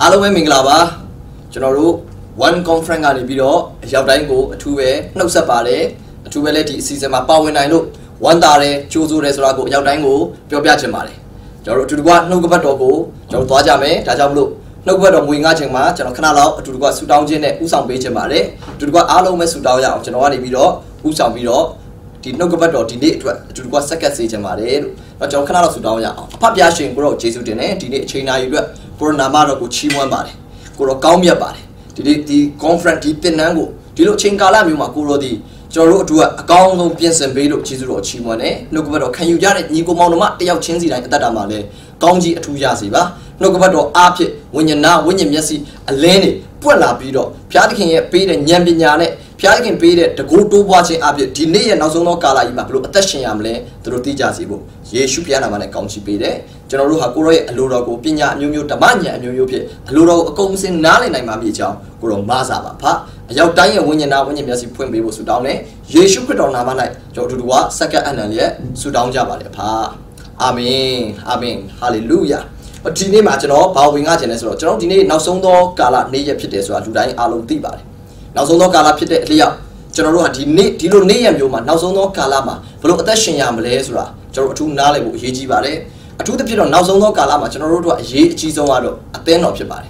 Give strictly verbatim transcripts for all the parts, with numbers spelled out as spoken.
Alo em mình là ba cho nó đủ one conference này video giao đánh của thu về nấu sập bà đấy thu về lấy thì season mà bao này luôn one ta đấy chú chú đấy là của giao đánh của biểu biểu trên mà đấy cho nó chú qua nấu cái bắt đầu của cho nó tỏa ra mấy đã trong luôn nấu cái bắt đầu mùi ngay trên má cho nó khá là chú qua sụt down trên này u sòng bế trên mà đấy chú qua alo mấy sụt down vào cho nó đi video u sòng video thì nấu cái bắt đầu thì đấy chú qua second season mà đấy và cho nó khá là sụt down vào pháp gia truyền của nó chế sự tiền này thì đấy chơi này được Corona đó của chim ngoan bà đấy, của nó cao miệt bà đấy, thì thì conference thì tên năng của, thì lúc trên cao làm như mà của nó thì cho lúc chú cao không biến thành bây giờ chỉ số chim ngoan đấy, nó có bắt đầu khai ra đấy, như cô mau nó mất, tiêu chiến gì này ta đảm bảo đấy, cao gì thu ra gì ba, nó có bắt đầu áp chế, vấn nhân nào vấn nhân nhất gì, lên này, buôn là bây giờ, phía cái kia bây giờ nhầm bên nhà này, phía cái kia bây giờ để cố tu bua trên áp chế, thì này nó giống nó cả lại mà, lúc tất nhiên làm lên, từ đầu tiên ra gì bộ, Yesu phía nào mà này cao gì bây giờ, cho nó lúc học cô rồi, lúc đó cô pin nhà nhiều nhiều tầm ăn nhà nhiều nhiều phía, lúc đó công sinh ná lên này mà bị cháu, cô rồi ma giả bà phá, giao tay ở vấn nhân nào vấn nhân nhất gì phun bị bộ sụt down này, Yesu Christ nào mà này, cho tụi nó sắc cái anh này sụt down ra bà này phá, Amen, Amen, Hallelujah. Ở trên này mà cho nó bảo vệ ngay trên này rồi, cho nó trên này nó sống đó cả là này phía đấy rồi, chúng ta alo tí bà này, nó sống đó cả là phía đấy liền, cho nó là trên này, thì lúc này em dùng mà nó sống đó cả là mà, vừa lúc ở trên nhà mà lấy rồi, cho nó chúng ta lại bộ gì gì bà đấy, à chúng ta phía đó nó sống đó cả là mà cho nó lúc là gì chỉ sống vào đó, à tên nó phía bà đấy,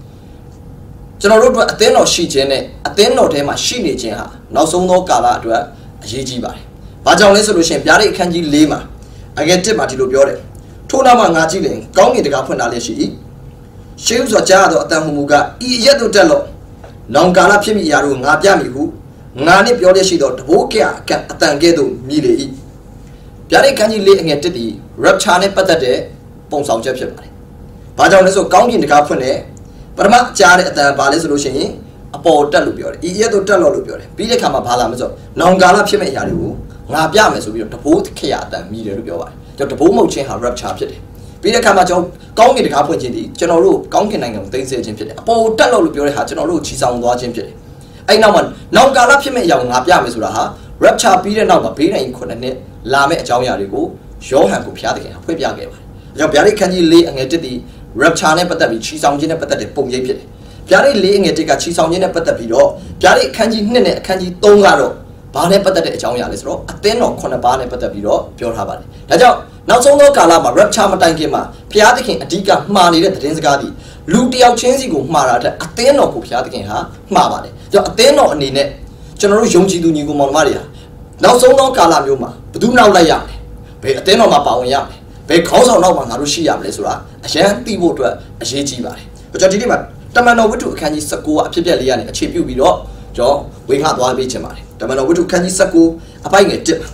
cho nó lúc là tên nó xí trên này, à tên nó thế mà xí này trên ha, nó sống đó cả là đó gì gì bà đấy, và trong này solution, bây giờ cái gì lấy mà, anh em tiếp mà thì lúc biểu đấy. Thu nào mà ngã chỉ lên, công nghiệp các phần nào lấy gì? Siêu số cha đó ta hùng muga, ý nhất đó trả lộ, nông cả là phim gì rồi ngã bia mi hu, ngã này biểu đấy gì đó, bố kia cái tăng cái đó mi lấy, bây giờ cái gì lấy anh em tiếp đi, rap cha này bắt đầu bông sóng chấp chấp này, bây giờ này số công nghiệp các phần này, bây giờ cha này ta bảo lấy solution gì, apple trả lộ biểu đấy, ý nhất đó trả lộ biểu đấy, bây giờ cái mà bảo làm sao, nông cả là phim gì rồi, ngã bia mi số biểu đó, bố kia tăng mi lấy biểu vậy. Cho tập bố màu trên họ rap chạp vậy. Bây giờ các bạn cho công nghiệp các phần trên đi, cho nó luôn công nghiệp này ngầm tên xe trên vậy. Bố tất lâu biểu hả cho nó luôn chỉ xong đó trên vậy. Anh nào mình nông cả lắp trên mẹ giàu ngáp ya mới sửa hả? Rap chạp bây giờ nào mà bây giờ anhคนnày làm mẹ cháu nhà đi cô, số hàng của phía đấy học cái cái vậy. Giờ bây giờ cái gì lấy anh ấy đi rap chạp này bắt đầu bị chỉ xong trên này bắt đầu để bùng dây vậy. Bây giờ lấy anh ấy cái chỉ xong trên này bắt đầu bị đó. Bây giờ cái gì này này cái gì tung ra rồi. Bà này bắt đầu để cháu nhà lấy rồi, tên nó con bà này bắt đầu bị đó, biểu hả bà này. Thế cho nào xong đó cả là mà rap cha mà đánh kia mà, phía đấy kia đi cả mà này để tiền cái gì, lũ tiêu chiến sĩ cũng mà ra thế, tên nó cũng phía đấy kia hả, mà bà này, cho tên nó này nè, cho nó dùng chỉ đủ nhiều cũng mà đi à, nào xong đó cả làm nhiều mà, đủ nào lại làm, về tên nó mà bảo làm, về khó sao nào mà ngã đôi xí làm lấy rồi à, xem tí bộ rồi, xem gì bà này, cho chị đi mà, tao mà nói với tụi cái gì sắc cô à, phía bên này, chỉ biểu bị đó, cho với ngã toa bị chém mà này, tao mà nói với tụi cái gì sắc cô, à phải nghe chứ,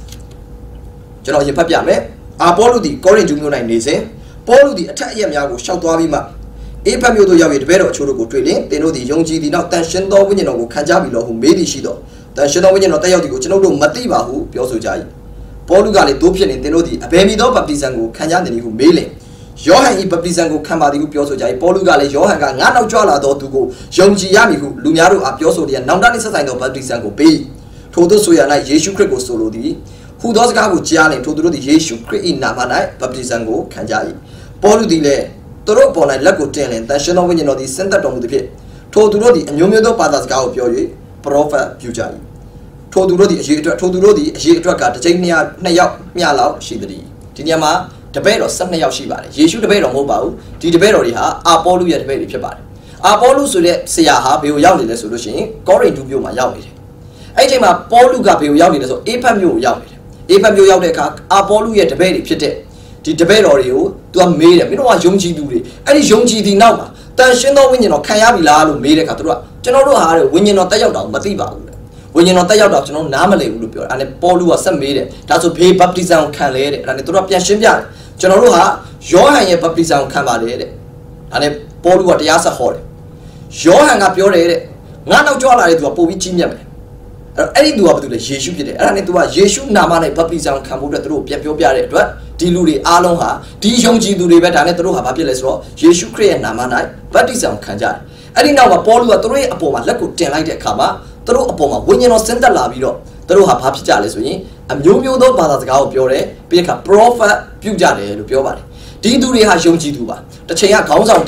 cho nó chỉ phải biết đấy. À, Paul đi, có人中有来内些 ，Paul đi，他也苗个小多比嘛，一般苗都要为别个出了个追领，但我哋用起的那，但现到温人那个看家比老虎没得许多，但现到温人那但要的个，只能都没得吧虎，表示加一。Paul家里多骗人，但我哋别米到白地上个看家的那个没嘞，要喊一白地上个看嘛的个表示加一，Paul家里要喊个俺老抓拉到都个用起也米虎，路面路啊表示的，南单的实在到白地上个背，头都说呀那耶稣克个说了的。好多是家伙家人，偷偷的耶稣基督拿มา来，把别人个看家里，保罗的嘞，多少帮来那个真人，但是那问人那的圣诞中的片，偷偷的牛牛都把他是家伙表演，prophet 表家里，偷偷的耶稣，偷偷的耶稣家的真年那要面老是的哩，今年嘛，这边了生那要是吧的，耶稣这边了冇包，这这边了的哈，阿保罗也这边的片吧的，阿保罗说的是呀哈，比如要你的说的行，个人就比我嘛要你的，而且嘛，保罗家比如要你的时候，一般比我要你的。一般表要的卡，阿波罗也特别的撇的，这特别罗的哟，都还没的，没那话勇气多的，哎，你勇气的闹嘛，但现在温人那看下比拉路没的卡多了，就那路下的温人那带要到没地方的，温人那带要到就那哪么来路表，俺那波罗啊是没的，他说陪巴比上看来的，俺那多少变身变的，就那路下，约翰也巴比上看嘛来的，俺那波罗啊这也是好的，约翰啊表来的，俺那抓来的都不比经验的。အဲ့ဒီသူကဘာလို့လဲယေရှုဖြစ်တယ်အဲ့ဒါနဲ့သူကယေရှုနာမနဲ့ဗတ်တိဇံခံဖို့အတွက်သူတို့ပြန်ပြောပြတဲ့အတွက်ဒီလူတွေအားလုံးဟာဒီယုံကြည်သူတွေပဲဒါနဲ့သူတို့ဟာဘာဖြစ်လဲဆိုတော့ယေရှုခရစ်ရဲ့နာမ၌ဗတ်တိဇံခံကြတယ်အဲ့ဒီနောက်မှာပေါလုကသူတို့ရဲ့အပေါ်မှာလက်ကိုတင်လိုက်တဲ့အခါမှာသူတို့အပေါ်မှာဝိညာဉ်တော်ဆင်းသက်လာပြီးတော့သူတို့ဟာဘာဖြစ်ကြလဲဆိုရင်အမျိုးမျိုးသောဘာသာစကားကိုပြောတယ်ပြီးတဲ့အခါ prophet ပြုကြတယ်လို့ပြောပါတယ်ဒီသူတွေဟာယုံကြည်သူပါတစ်ချိန်ကခေါင်းဆောင်တယောက်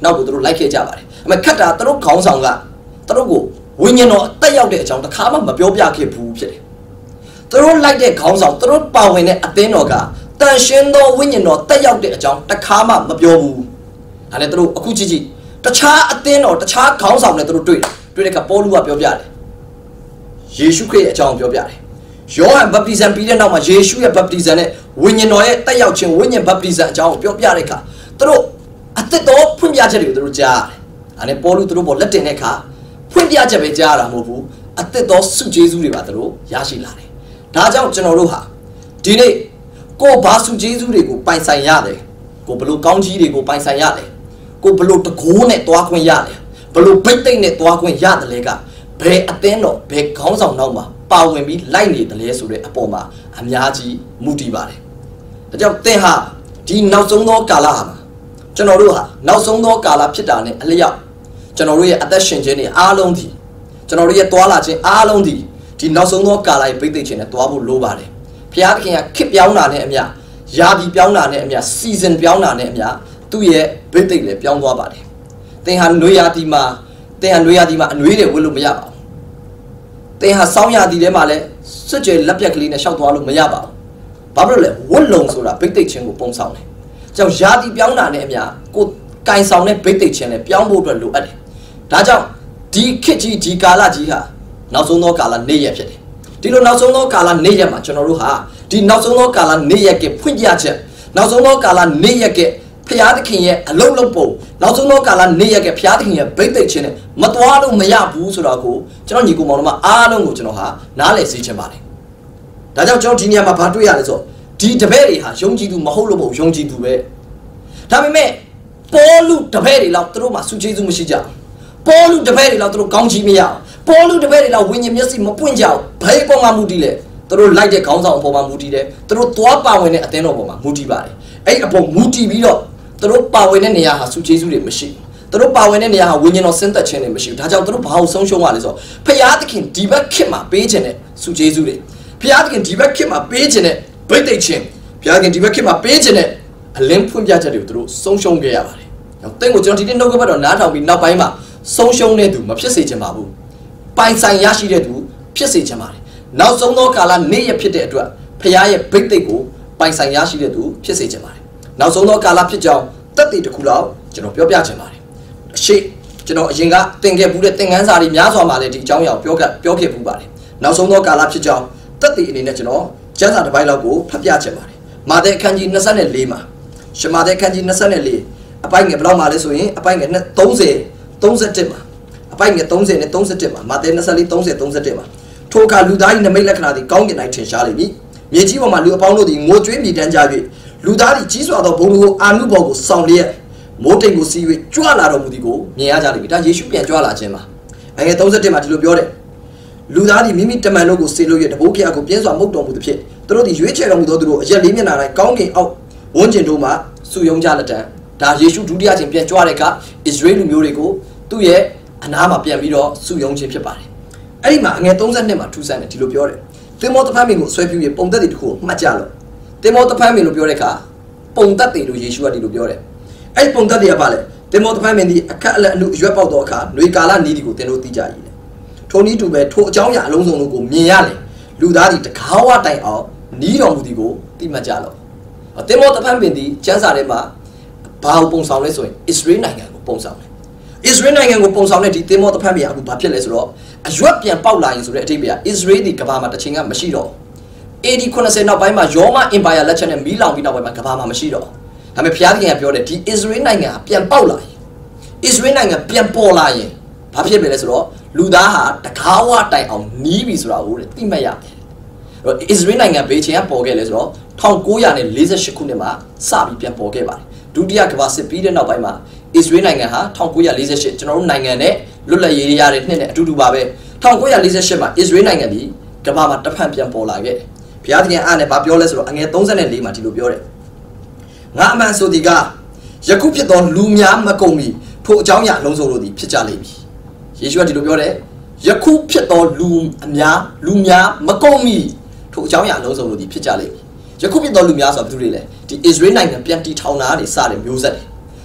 နောက်ကိုသူတို့လိုက်ခဲ့ကြပါတယ်အမေခတ်တာသူတို့ခေါင်းဆောင်ကသူတို့ကိုဝိညာဉ်တော်တက်ရောက်တဲ့အကြောင်းတစ်ခါမှမပြောပြခဲ့ဘူးဖြစ်တယ်သူတို့လိုက်တဲ့ခေါင်းဆောင်သူတို့ပါဝင်တဲ့အသင်းတော်ကတန်ရှင်းသောဝိညာဉ်တော်တက်ရောက်တဲ့အကြောင်းတစ်ခါမှမပြောဘူးဒါနဲ့သူတို့အခုကြည့်ကြည့်တခြားအသင်းတော်တခြားခေါင်းဆောင်နဲ့သူတို့တွေ့တွေ့တဲ့အခါပေါလုကပြောပြတယ်ယေရှုခရစ်ရဲ့အကြောင်းပြောပြတယ်ယောဟန်ဗပ်တိဇံပြီးတဲ့နောက်မှာယေရှုရဲ့ဗပ်တိဇံနဲ့ဝိညာဉ်တော်ရဲ့တက်ရောက်ခြင်းဝိညာဉ်ဗပ်တိဇံအကြောင်းကိုပြောပြတဲ့အခါသူတို့အသက်တော်ဖွင့်ပြချက်တွေကိုသူတို့ကြားတယ်။ဒါနဲ့ပေါလုသူတို့ပေါ်လက်တင်တဲ့အခါဖွင့်ပြချက်ပဲကြားရတာမဟုတ်ဘူးအသက်တော်စုကျေးဇူးတွေပါသူတို့ရရှိလာတယ်။ဒါကြောင့်ကျွန်တော်တို့ဟာဒီနေ့ကိုဘာစုကျေးဇူးတွေကိုပိုင်ဆိုင်ရတယ်ကိုဘလို့ကောင်းကြီးတွေကိုပိုင်ဆိုင်ရတယ်ကိုဘလို့တကိုးနဲ့တွားခွင့်ရတယ်ဘလို့ဗိတ်သိမ့်နဲ့တွားခွင့်ရတယ်လေကဘယ်အသင်းတော်ဘယ်ခေါင်းဆောင်နောက်မှာပါဝင်ပြီးလိုက်နေတယ်လဲဆိုတဲ့အပေါ်မှာအများကြီးမူတည်ပါတယ်။ဒါကြောင့်သင်ဟာဒီနောက်ဆုံးသောကာလဟာကျွန်တော်တို့ဟာနောက်ဆုံးသောကာလဖြစ်တာနဲ့အလျောက်ကျွန်တော်တို့ရဲ့အသက်ရှင်ခြင်းတွေအားလုံးဒီကျွန်တော်တို့ရဲ့တွာလာခြင်းအားလုံးဒီဒီနောက်ဆုံးသောကာလရဲ့ဗိသိက်ခြင်းနဲ့တွားဖို့လိုပါတယ်။ဘုရားသခင်ကခစ်ပြောင်းတာနဲ့အမျှယာဒီပြောင်းတာနဲ့အမျှစီဇန်ပြောင်းတာနဲ့အမျှသူ့ရဲ့ဗိသိက်လည်းပြောင်းသွားပါတယ်။သင်ဟာနွေရာသီမှာသင်ဟာနွေရာသီမှာအနွေးတွေဝတ်လို့မရပါဘူး။သင်ဟာစောင်းရာသီထဲမှာလည်းစွတ်ကြဲလက်ပြက်ကလေးနဲ့ရှောက်သွားလို့မရပါဘူး။ဘာဖြစ်လို့လဲဝတ်လုံဆိုတာဗိသိက်ခြင်းကိုပုံဆောင်တယ်။ကြောင့်ယာတိပြောင်းတာနဲ့အများကိုကင်ဆောင်တဲ့ဗိသိက်ခြင်းနဲ့ပြောင်းဖို့အတွက်လိုအပ်တယ်။ဒါကြောင့်ဒီခေတ်ကြီးဒီကာလကြီးဟာနောက်ဆုံးသောကာလနေ့ရက်ဖြစ်တယ်။ဒီလိုနောက်ဆုံးသောကာလနေ့ရက်မှာကျွန်တော်တို့ဟာဒီနောက်ဆုံးသောကာလနေ့ရက်ကဖွင့်ပြချက်နောက်ဆုံးသောကာလနေ့ရက်ကဖျားသခင်ရဲ့အလုံးလုံးပုံနောက်ဆုံးသောကာလနေ့ရက်ကဖျားသခင်ရဲ့ဗိသိက်ခြင်းနဲ့မတော်လို့မရဘူးဆိုတော့ကိုကျွန်တော်ညီကိုမောင်တို့အားလုံးကိုကျွန်တော်ဟာနားလည်စေချင်ပါတယ်။ဒါကြောင့်ကျွန်တော်ဒီနေရာမှာဘာတွေ့ရလဲဆိုတော့ဒီတပည့်တွေဟာယုံကြည်သူမဟုတ်လို့မဟုတ်ယုံကြည်သူပဲဒါပေမဲ့ပေါလုတပည့်တွေလောက်သူတို့မှာစုကျေးဇူးမရှိကြဘူးပေါလုတပည့်တွေလောက်သူတို့ကောင်းချီးမရအောင်ပေါလုတပည့်တွေလောက်ဝိညာဉ်မျက်စိမပွင့်ကြအောင်ဘယ်ပေါ်မှာမူတည်လဲသူတို့လိုက်တဲ့ခေါင်းဆောင်အပေါ်မှာမူတည်တယ်သူတို့သွားပါဝင်တဲ့အသင်းတော်ပေါ်မှာမူတည်ပါတယ်အဲ့အပေါ်မူတည်ပြီးတော့သူတို့ပါဝင်တဲ့နေရာဟာစုကျေးဇူးတွေမရှိသူတို့ပါဝင်တဲ့နေရာဟာဝိညာဉ်တော်ဆင်းသက်ခြင်းတွေမရှိဘူးဒါကြောင့်သူတို့ဘာလို့ဆုံးရှုံးရလဲဆိုတော့ဖျားသခင်ဒီဘက်ခေတ်မှာပေးခြင်းတဲ့စုကျေးဇူးတွေဖျားသခင်ဒီဘက်ခေတ်မှာပေးခြင်းတဲ့ဗိသိက်ခြင်းဘုရားခင်ဒီဘက်ခေတ်မှာပေးခြင်းနဲ့အလင်းဖွင့်ပြချက်တွေကိုသူတို့ဆုံးရှုံးခဲ့ရပါတယ်။နောက်တင်းကိုကျွန်တော်ဒီနေ့နှုတ်ကပတ်တော်နားထောင်ပြီးနောက်ပိုင်းမှာဆုံးရှုံးတဲ့သူမဖြစ်စေချင်ပါဘူး။ပိုင်ဆိုင်ရရှိတဲ့သူဖြစ်စေချင်ပါတယ်။နောက်ဆုံးသောကာလနေ့ရက်ဖြစ်တဲ့အတွက်ဘုရားရဲ့ဗိသိက်ကိုပိုင်ဆိုင်ရရှိတဲ့သူဖြစ်စေချင်ပါတယ်။နောက်ဆုံးသောကာလဖြစ်ကြောင်းသက်သေတစ်ခုလောက်ကျွန်တော်ပြောပြချင်ပါတယ်။အရှိကျွန်တော်အရင်ကသင်ခဲ့ဘူးတဲ့သင်ခန်းစာတွေများစွာမှာလည်းဒီအကြောင်းအရာကိုပြောခဲ့ပြောခဲ့ဘူးပါတယ်။နောက်ဆုံးသောကာလဖြစ်ကြောင်းသက်သေအနေနဲ့ကျွန်တော်ကျမ်းစာတစ်ပိုင်းလောက်ကိုဖတ်ပြချင်ပါတယ်။မာသဲအခန်းကြီး၂၄မှာရှမာသဲအခန်းကြီး၂၄အပိုင်းငယ်ဘယ်လောက်မှာလဲဆိုရင်အပိုင်းငယ်၃၀ ၃၁မှာအပိုင်းငယ်၃၀နဲ့၃၁မှာမာသဲ၂၄ ၃၀ ၃၁မှာထိုအခါလူသား၏နမိတ်လက္ခဏာသည်ကောင်းကင်၌ထင်ရှားလိမ့်မည်။မြေကြီးပေါ်မှာလူအပေါင်းတို့သည်ငိုကြွေးမြည်တမ်းကြ၍လူသားသည်ကြီးစွာသောဘုံကိုအာနုဘော်ကိုဆောင်လျက်မိုးတိမ်ကိုစီး၍ကြွလာတော်မူသည်ကိုမြင်ရကြလိမ့်မည်။ဒါယေရှုပြန်ကြွလာခြင်းပါ။အငယ်၃၁မှာဒီလိုပြောတယ်လူသားသည်မိမိတမန်တို့ကိုဆေလို့ရတဘိုးဖျားကိုပြင်းစွာမှုတ်တော်မူသည်ဖြစ်သူတို့သည်ရွေးချယ်တော်မူသောသူတို့အရက်လေးမျက်နှာ၌ကောင်းကင်အောက်ဝန်းကျင်တို့မှစုယုံကြလက်တံဒါယေရှုဒုတိယချင်းပြန်ကြွတဲ့အခါဣသရေလလူမျိုးတွေကိုသူ့ရဲ့အနားမှာပြန်ပြီးတော့စုယုံခြင်းဖြစ်ပါတယ်အဲ့ဒီမှာအငယ်၃၂မှာထူးဆန်းတယ်ဒီလိုပြောတယ်သင်္ဘောတဖန်းမင်းကိုဆွဲပြူရပုံသက်တွေတခုကိုမှတ်ကြလို့သင်္ဘောတဖန်းမင်းလို့ပြောတဲ့အခါပုံသက်တွေလို့ယေရှုကဒီလိုပြောတယ်အဲ့ဒီပုံသက်တွေကဘာလဲသင်္ဘောတဖန်းမင်းဒီအခက်အလက်အနုအရွက်ပေါက်သောအခါຫນွေကာလနီးဒီကိုသင်တို့သိကြရည်ထိုနည်းတူပဲထိုအကြောင်းအရာအလုံးစုံတို့ကိုမြင်ရလေလူသားဒီတကားဝတိုင်အောင်နီးတော်မူသည်ကိုသိမှတ်ကြလောသင်္ဘောတဖန်းပင်ဒီကျမ်းစာထဲမှာဘာကိုပုံဆောင်လဲဆိုရင်ဣသရေလနိုင်ငံကိုပုံဆောင်တယ်ဣသရေလနိုင်ငံကိုပုံဆောင်တဲ့ဒီသင်္ဘောတဖန်းပင်အခုဘာဖြစ်လဲဆိုတော့အရွက်ပြန်ပေါက်လာရင်ဆိုတဲ့အထိပ္ပယ်ဣသရေလဒီကဘာမှာတစ်ချိန်ကမရှိတော့အေဒီခုနှစ်ဆယ်နောက်ပိုင်းမှာယောမအင်ပါယာလက်ချက်နဲ့မီးလောင်ပြီးနောက်ပိုင်းမှာကဘာမှာမရှိတော့ဒါပေမဲ့ဘုရားသခင်ကပြောတယ်ဒီဣသရေလနိုင်ငံပြန်ပေါက်လာရင်ဣသရေလနိုင်ငံပြန်ပေါ်လာရင်ဘာဖြစ်ပြီလဲဆိုတော့လူသားဟာတကားဝတိုင်အောင်နီးပြီဆိုတာကိုသိမှတ်ရတယ်။အဲ့တော့ဣသရေလနိုင်ငံဘေးချင်းကပေါ်ခဲ့လဲဆိုတော့၁၉၄၈ခုနှစ်မှာစပြီးပြန်ပေါ်ခဲ့ပါတယ်။ဒုတိယကမ္ဘာစစ်ပြီးတဲ့နောက်ပိုင်းမှာဣသရေလနိုင်ငံဟာ၁၉၄၈ကျွန်တော်တို့နိုင်ငံနဲ့လွတ်လပ်ရေးရတဲ့နှစ်နဲ့အတူတူပါပဲ။၁၉၄၈မှာဣသရေလနိုင်ငံဒီကမ္ဘာမှာတစ်ဖက်ပြန်ပေါ်လာခဲ့တယ်။ဘုရားသခင်အားနဲ့ဗာပြောလဲဆိုတော့အငယ်၃၄မှာဒီလိုပြောတယ်။ငါအမှန်ဆိုဒီကယခုဖြစ်သောလူများမကုန်မီထိုအကြောင်းအရာလုံးစုံတို့သည်ဖြစ်ကြလိမ့်မည်။ယေရှုကဒီလိုပြောတယ်ယခုဖြစ်သောလူအများလူများမကုန်မီထိုအကြောင်းအရာလုံးစုံတို့ဒီဖြစ်ကြလိမ့်မည်ယခုဖြစ်သောလူများဆိုတာဘယ်သူတွေလဲဒီဣသရေလနိုင်ငံပြန်တည်ထောင်တာတွေစတဲ့မျိုးဆက်တွေ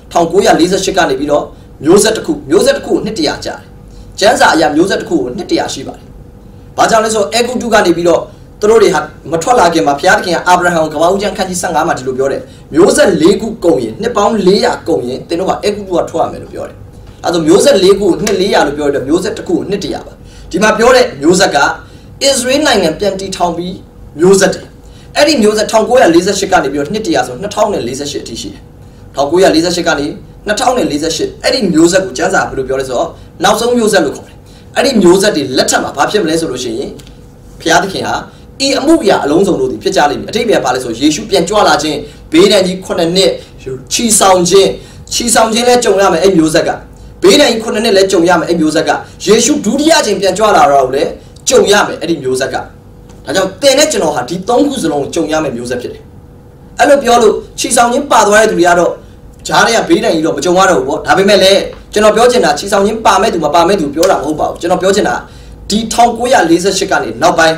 ထောင်ကိုးရာလေးဆယ်ရှစ်ကနေပြီးတော့မျိုးဆက်တစ်ခုမျိုးဆက်တစ်ခုနှစ်တရာကြာတယ်ကျန်းစာအရာမျိုးဆက်တစ်ခုကိုနှစ်တရာရှိပါတယ်ဘာကြောင့်လဲဆိုတော့အေဂုတုကနေပြီးတော့သူတို့တွေဟာမထွက်လာခင်မှာဘုရားသခင်ကအာဗြဟံကဘာဦးကျမ်းခန်းကြီးဆယ့်ငါးမှာဒီလိုပြောတယ်မျိုးဆက်လေးခုကုန်ရင်နှစ်ပေါင်းလေးရာကုန်ရင်သင်တို့ကအေဂုတုကထွက်ရမယ်လို့ပြောတယ်အဲဒါမျိုးဆက်လေးခုနှစ်လေးရာလို့ပြောတယ်မျိုးဆက်တစ်ခုကိုနှစ်တရာပါဒီမှာပြောတဲ့မျိုးဆက်က Israel နိုင်ငံပြန်တည်ထောင်ပြီးမျိုးဆက်တယ်အဲ့ဒီမျိုးဆက်တစ်ကိုးရာလေးဆယ်ရှစ်ကနေပြီးတော့နှစ်တရာဆိုနှစ်ထောင်လေးဆယ်ရှစ်အထိရှိတယ်တစ်ကိုးရာလေးဆယ်ရှစ်ကနေနှစ်ထောင်လေးဆယ်ရှစ်အဲ့ဒီမျိုးဆက်ကိုကျမ်းစာဘယ်လိုပြောလဲဆိုတော့နောက်ဆုံးမျိုးဆက်လို့ခေါ်တယ်အဲ့ဒီမျိုးဆက်တွေလက်ထက်မှာဘာဖြစ်မလဲဆိုလို့ရှိရင်ဘုရားသခင်ဟာဤအမှုရာအလုံးစုံတို့သည်ဖြစ်ကြလိမ့်မယ်အတိတ်ပဲပါလဲဆိုယေရှုပြန်ကြွလာခြင်းဘေးဒဏ်ကြီးခုနှစ်နှစ်ချီဆောင်ခြင်းချီဆောင်ခြင်းလဲကြုံရမယ်အဲ့မျိုးဆက်ကဘေးဒဏ်ကြီးခုနှစ်နှစ်လဲကြုံရမယ်အဲ့မျိုးဆက်ကယေရှုဒုတိယခြင်းပြန်ကြွလာတော့လဲကြုံရမယ်အဲ့ဒီမျိုးဆက်ကဒါကြောင့်သင်နဲ့ကျွန်တော်ဟာဒီသုံးခုစလုံးကိုကြုံရမယ်မျိုးဆက်ဖြစ်တယ်အဲ့လိုပြောလို့ချီဆောင်ခြင်းပါသွားတဲ့သူတွေကတော့ဂျားတွေကဘေးဒဏ်ကြီးတော့မကြုံရတော့ဘူးပေါ့ဒါပေမဲ့လည်းကျွန်တော်ပြောချင်တာချီဆောင်ခြင်းပါမဲ့သူမပါမဲ့သူပြောတာမဟုတ်ပါဘူးကျွန်တော်ပြောချင်တာဒီတစ်ကိုးရာလေးဆယ်ရှစ်ကနေနောက်ပိုင်း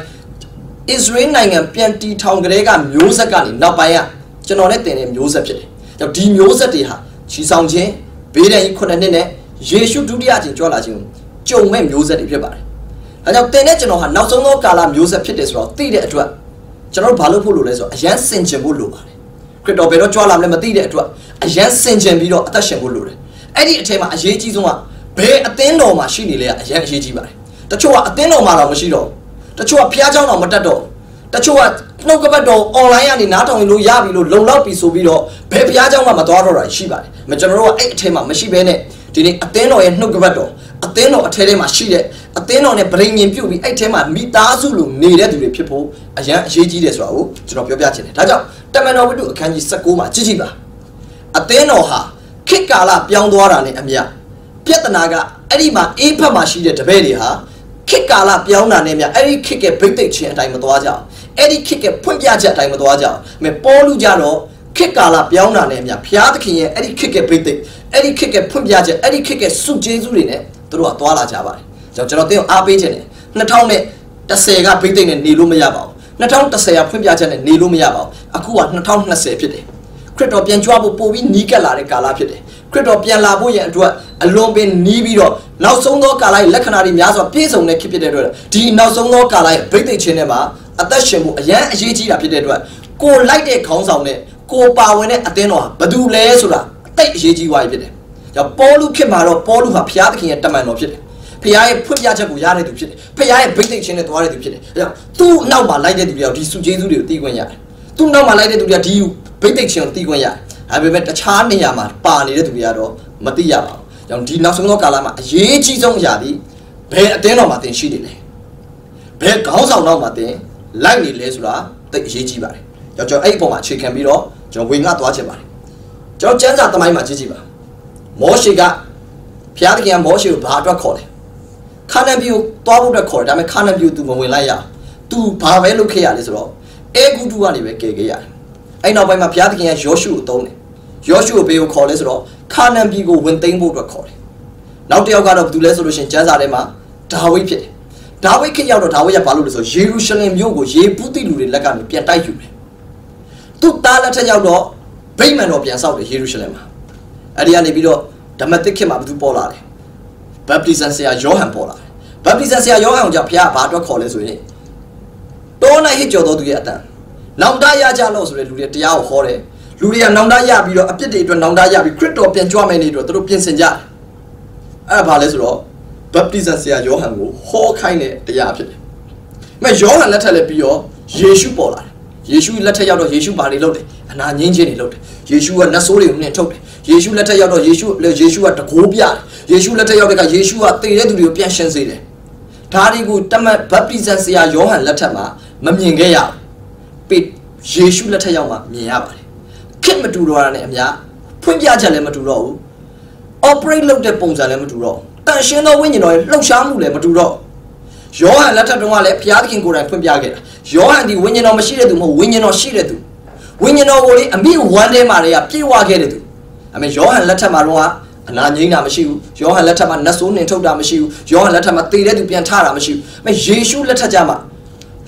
Israel နိုင်ငံပြန်တည်ထောင်ကြတဲ့ကမျိုးဆက်ကနေနောက်ပိုင်းကကျွန်တော်နဲ့တင်တဲ့မျိုးဆက်ဖြစ်တယ်။ကြောင့်ဒီမျိုးဆက်တွေဟာချီဆောင်ခြင်းဘေးဒဏ်ကြီးခုနှစ်နှစ်နဲ့ယေရှုဒုတိယခြင်းကြွလာခြင်းကြုံမဲ့မျိုးဆက်တွေဖြစ်ပါတယ်။ဒါကြောင့်တင်တဲ့ကျွန်တော်ဟာနောက်ဆုံးသောကာလမျိုးဆက်ဖြစ်တယ်ဆိုတော့သိတဲ့အတွက်ကျွန်တော်တို့ဘာလို့ဖို့လို့လဲဆိုတော့အရန်စင်ကြင်ဖို့လိုပါတယ်။ခရစ်တော်ဘယ်တော့ကြွလာမလဲမသိတဲ့အတွက်အရန်စင်ကြင်ပြီးတော့အသက်ရှင်ဖို့လိုတယ်။အဲ့ဒီအထက်မှာအရေးကြီးဆုံးကဘယ်အသင်းတော်မှာရှိနေလဲအရန်အရေးကြီးပါတယ်။တချို့ကအသင်းတော်မှာတော့မရှိတော့တချို့ကဖျားเจ้าတော်မတက်တော့တချို့ကနှုတ်ကပတ်တော် online ကနေနားထောင်လို့ရပြီလို့လုံလောက်ပြီဆိုပြီးတော့ဘယ်ဖျားเจ้าမှမသွားတော့တာရှိပါတယ်။မကျွန်တော်တို့ကအဲ့အထက်မှာမရှိဘဲနဲ့ဒီနေ့အသင်းတော်ရဲ့နှုတ်ကပတ်တော်အသင်းတော်အထက်ထဲမှာရှိတဲ့အသင်းတော်နဲ့ဗြိဉ္ဉ်ပြုတ်ပြီးအဲ့ထဲမှာမိသားစုလိုနေတဲ့သူတွေဖြစ်ဖို့အရန်အရေးကြီးတယ်ဆိုတာကိုကျွန်တော်ပြောပြချင်တယ်။ဒါကြောင့်တမန်တော်ဝတ္ထုအခန်းကြီးဆယ့်ကိုးမှာကြည့်ကြည့်ပါ။အသင်းတော်ဟာခေတ်ကာလပြောင်းသွားတာနဲ့အမျှပြဿနာကအဲ့ဒီမှာအေးဖက်မှာရှိတဲ့တပည့်တွေဟာခေတ်ကာလပြောင်းတာနဲ့မြအဲ့ဒီခေတ်ကဗိတ်သိက်ခြင်းအတိုင်းမသွားကြအောင်အဲ့ဒီခေတ်ကဖွင့်ပြချက်အတိုင်းမသွားကြအောင်အမေပေါလုကြတော့ခေတ်ကာလပြောင်းတာနဲ့မြဘုရားသခင်ရဲ့အဲ့ဒီခေတ်ကဗိတ်သိက်အဲ့ဒီခေတ်ကဖွင့်ပြချက်အဲ့ဒီခေတ်ကစုကျေးဇူးတွေနဲ့သူတို့ကသွားလာကြပါတယ်ကျွန်တော်ကျွန်တော်သင်အားပေးခြင်းနဲ့နှစ်ထောင်နဲ့တစ်ဆယ်ကဗိတ်သိက်နဲ့နေလို့မရပါဘူးနှစ်ထောင်တစ်ဆယ်ကဖွင့်ပြချက်နဲ့နေလို့မရပါဘူးအခုကနှစ်ထောင်နှစ်ဆယ်ဖြစ်တယ်ခရစ်တော်ပြန်ကြွဖို့ပို့ပြီးနီးကပ်လာတဲ့ကာလဖြစ်တယ်ခရစ်တော်ပြန်လာဖို့ရန်အတွက်အလွန်ပင်နီးပြီးတော့နောက်ဆုံးသောကာလရဲ့လက္ခဏာတွေများစွာပြည့်စုံတဲ့ခေတ်ဖြစ်တဲ့အတွက်ဒီနောက်ဆုံးသောကာလရဲ့ဗိတ်သိက်ခြင်းထဲမှာအသက်ရှင်မှုအရန်အရေးကြီးတာဖြစ်တဲ့အတွက်ကိုလိုက်တဲ့ခေါင်းဆောင်နဲ့ကိုပါဝင်တဲ့အသင်းတော်ဟာဘယ်သူလဲဆိုတာအသိအရေးကြီးသွားပြီဖြစ်တယ်။ကြောင့်ပေါလုခေတ်မှာတော့ပေါလုဟာဘုရားသခင်ရဲ့တမန်တော်ဖြစ်တယ်။ဘုရားရဲ့ဖွင့်ပြချက်ကိုရတဲ့သူဖြစ်တယ်။ဘုရားရဲ့ဗိတ်သိက်ခြင်းနဲ့သွားတဲ့သူဖြစ်တယ်။ဒါကြောင့်သူ့နောက်မှာလိုက်တဲ့သူတွေကဒီစုကျေးဇူးတွေကိုသိခွင့်ရတယ်။သူ့နောက်မှာလိုက်တဲ့သူတွေကဒီဗိတ်သိက်ခြင်းကိုသိခွင့်ရတယ်။ဒါပေမဲ့တခြားနေရာမှာပါနေတဲ့သူတွေကတော့မသိရပါဘူး။ကြောင့်ဒီနောက်ဆုံးသောကာလမှာအရေးကြီးဆုံးအရာဒီဘယ်အသင်းတော်မှာသင်ရှိနေလဲ။ဘယ်ခေါင်းဆောင်နောက်မှာသင်လိုက်နေလဲဆိုတာသိအရေးကြီးပါတယ်။ကြောင့်ကျွန်တော်အဲ့ဒီပုံမှာအခြေခံပြီးတော့ကျွန်တော်ဝင်ငါသွားချင်ပါတယ်။ကျွန်တော်ကျမ်းစာသမိုင်းမှာကြည့်ကြည့်ပါ။မောရှေကဘုရားသခင်ကမောရှေကိုဘာအတွက်ခေါ်လဲ။ခါနန်ပြည်ကိုသွားဖို့အတွက်ခေါ်တယ်။ဒါပေမဲ့ခါနန်ပြည်ကို तू မဝင်လိုက်ရအောင်။ तू ဘာပဲလုပ်ခဲ့ရလဲဆိုတော့အေဂုတုကနေပဲကယ်ခဲ့ရတယ်။အဲ့နောက်ပိုင်းမှာဘုရားသခင်ကယောရှုကိုသုံးတယ်။ယောရှုကိုဘေးကိုခေါ်လဲဆိုတော့ခါနန်ပြည်ကိုဝင်သိမ်းဖို့အတွက်ခေါ်တယ်။နောက်တစ်ယောက်ကတော့ဘယ်သူလဲဆိုလို့ရှိရင်ကျမ်းစာထဲမှာဒါဝိဒ်ဖြစ်တယ်။ဒါဝိဒ်ခေတ်ရောက်တော့ဒါဝိဒ်ကဘာလုပ်လဲဆိုယေရုရှလင်မြို့ကိုယေဗုသိလူတွေလက်ကနေပြန်တိုက်ယူတယ်။သူ့သားလက်ထက်ရောက်တော့ဗိမာန်တော်ပြန်ဆောက်တယ်ယေရုရှလင်မှာ။အဲဒီကနေပြီးတော့ဓမ္မသစ်ခေတ်မှာဘယ်သူပေါ်လာလဲ။ဗပ်တိဇံဆရာယောဟန်ပေါ်လာတယ်။ဗပ်တိဇံဆရာယောဟန်ကိုကြောင့်ဘုရားဘာအတွက်ခေါ်လဲဆိုရင်တော၌ဟစ်ကြော်တော်သူရဲ့အတန်နောင်တရကြလို့ဆိုတဲ့လူတွေတရားကိုဟောတယ်။လူတွေကနောင်တရပြီးတော့အပြစ်တွေအတွက်နောင်တရပြီးခရစ်တော်ပြန်ကြွမယ်နေတော့သူတို့ပြင်ဆင်ကြတယ်။အဲ့ဒါဘာလဲဆိုတော့ဗပ်တိဇံဆရာယောဟန်ကိုဟောခိုင်းတဲ့တရားဖြစ်တယ်။မဲ့ယောဟန်လက်ထက်လည်းပြီးတော့ယေရှုပေါ်လာတယ်။ယေရှုလက်ထက်ရောက်တော့ယေရှုဘာတွေလုပ်တယ်။အနာငင်းခြင်းတွေလုပ်တယ်။ယေရှုကနတ်ဆိုးတွေကိုနှင်ထုတ်တယ်။ယေရှုလက်ထက်ရောက်တော့ယေရှုယေရှုကတကိုးပြတယ်။ယေရှုလက်ထက်ရောက်တဲ့ကယေရှုကတည်တဲ့သူတွေကိုပြန်ရှင်းစေတယ်။ဒါတွေကိုတမန်ဗပ်တိဇံဆရာယောဟန်လက်ထက်မှာမမြင်ခဲ့ရဘူး။ပေယေရှုလက်ထက်ရောက်မှမြင်ရပါတယ်။ခေတ်မတူတော့တာနဲ့အများဖွင့်ပြချက်လည်းမတူတော့ဘူး။ operate လုပ်တဲ့ပုံစံလည်းမတူတော့ဘူး။တန်ရှင်းသောဝိညာဉ်တော်ရဲ့လှုပ်ရှားမှုလည်းမတူတော့ယောဟန်လက်ထက်တုန်းကလည်းဘုရားသခင်ကိုယ်တိုင်ဖွင့်ပြခဲ့တာယောဟန်ဒီဝိညာဉ်တော်မရှိတဲ့သူမဟုတ်ဝိညာဉ်တော်ရှိတဲ့သူဝိညာဉ်တော်ကိုလေအမိဝမ်းထဲမှာတွေကပြေဝခဲ့တဲ့သူအမေယောဟန်လက်ထက်မှာတော့အနာငိမ့်တာမရှိဘူးယောဟန်လက်ထက်မှာနတ်ဆိုးနှင်ထုတ်တာမရှိဘူးယောဟန်လက်ထက်မှာသေတဲ့သူပြန်ထတာမရှိဘူးအမေယေရှုလက်ထက်ကြမှာယ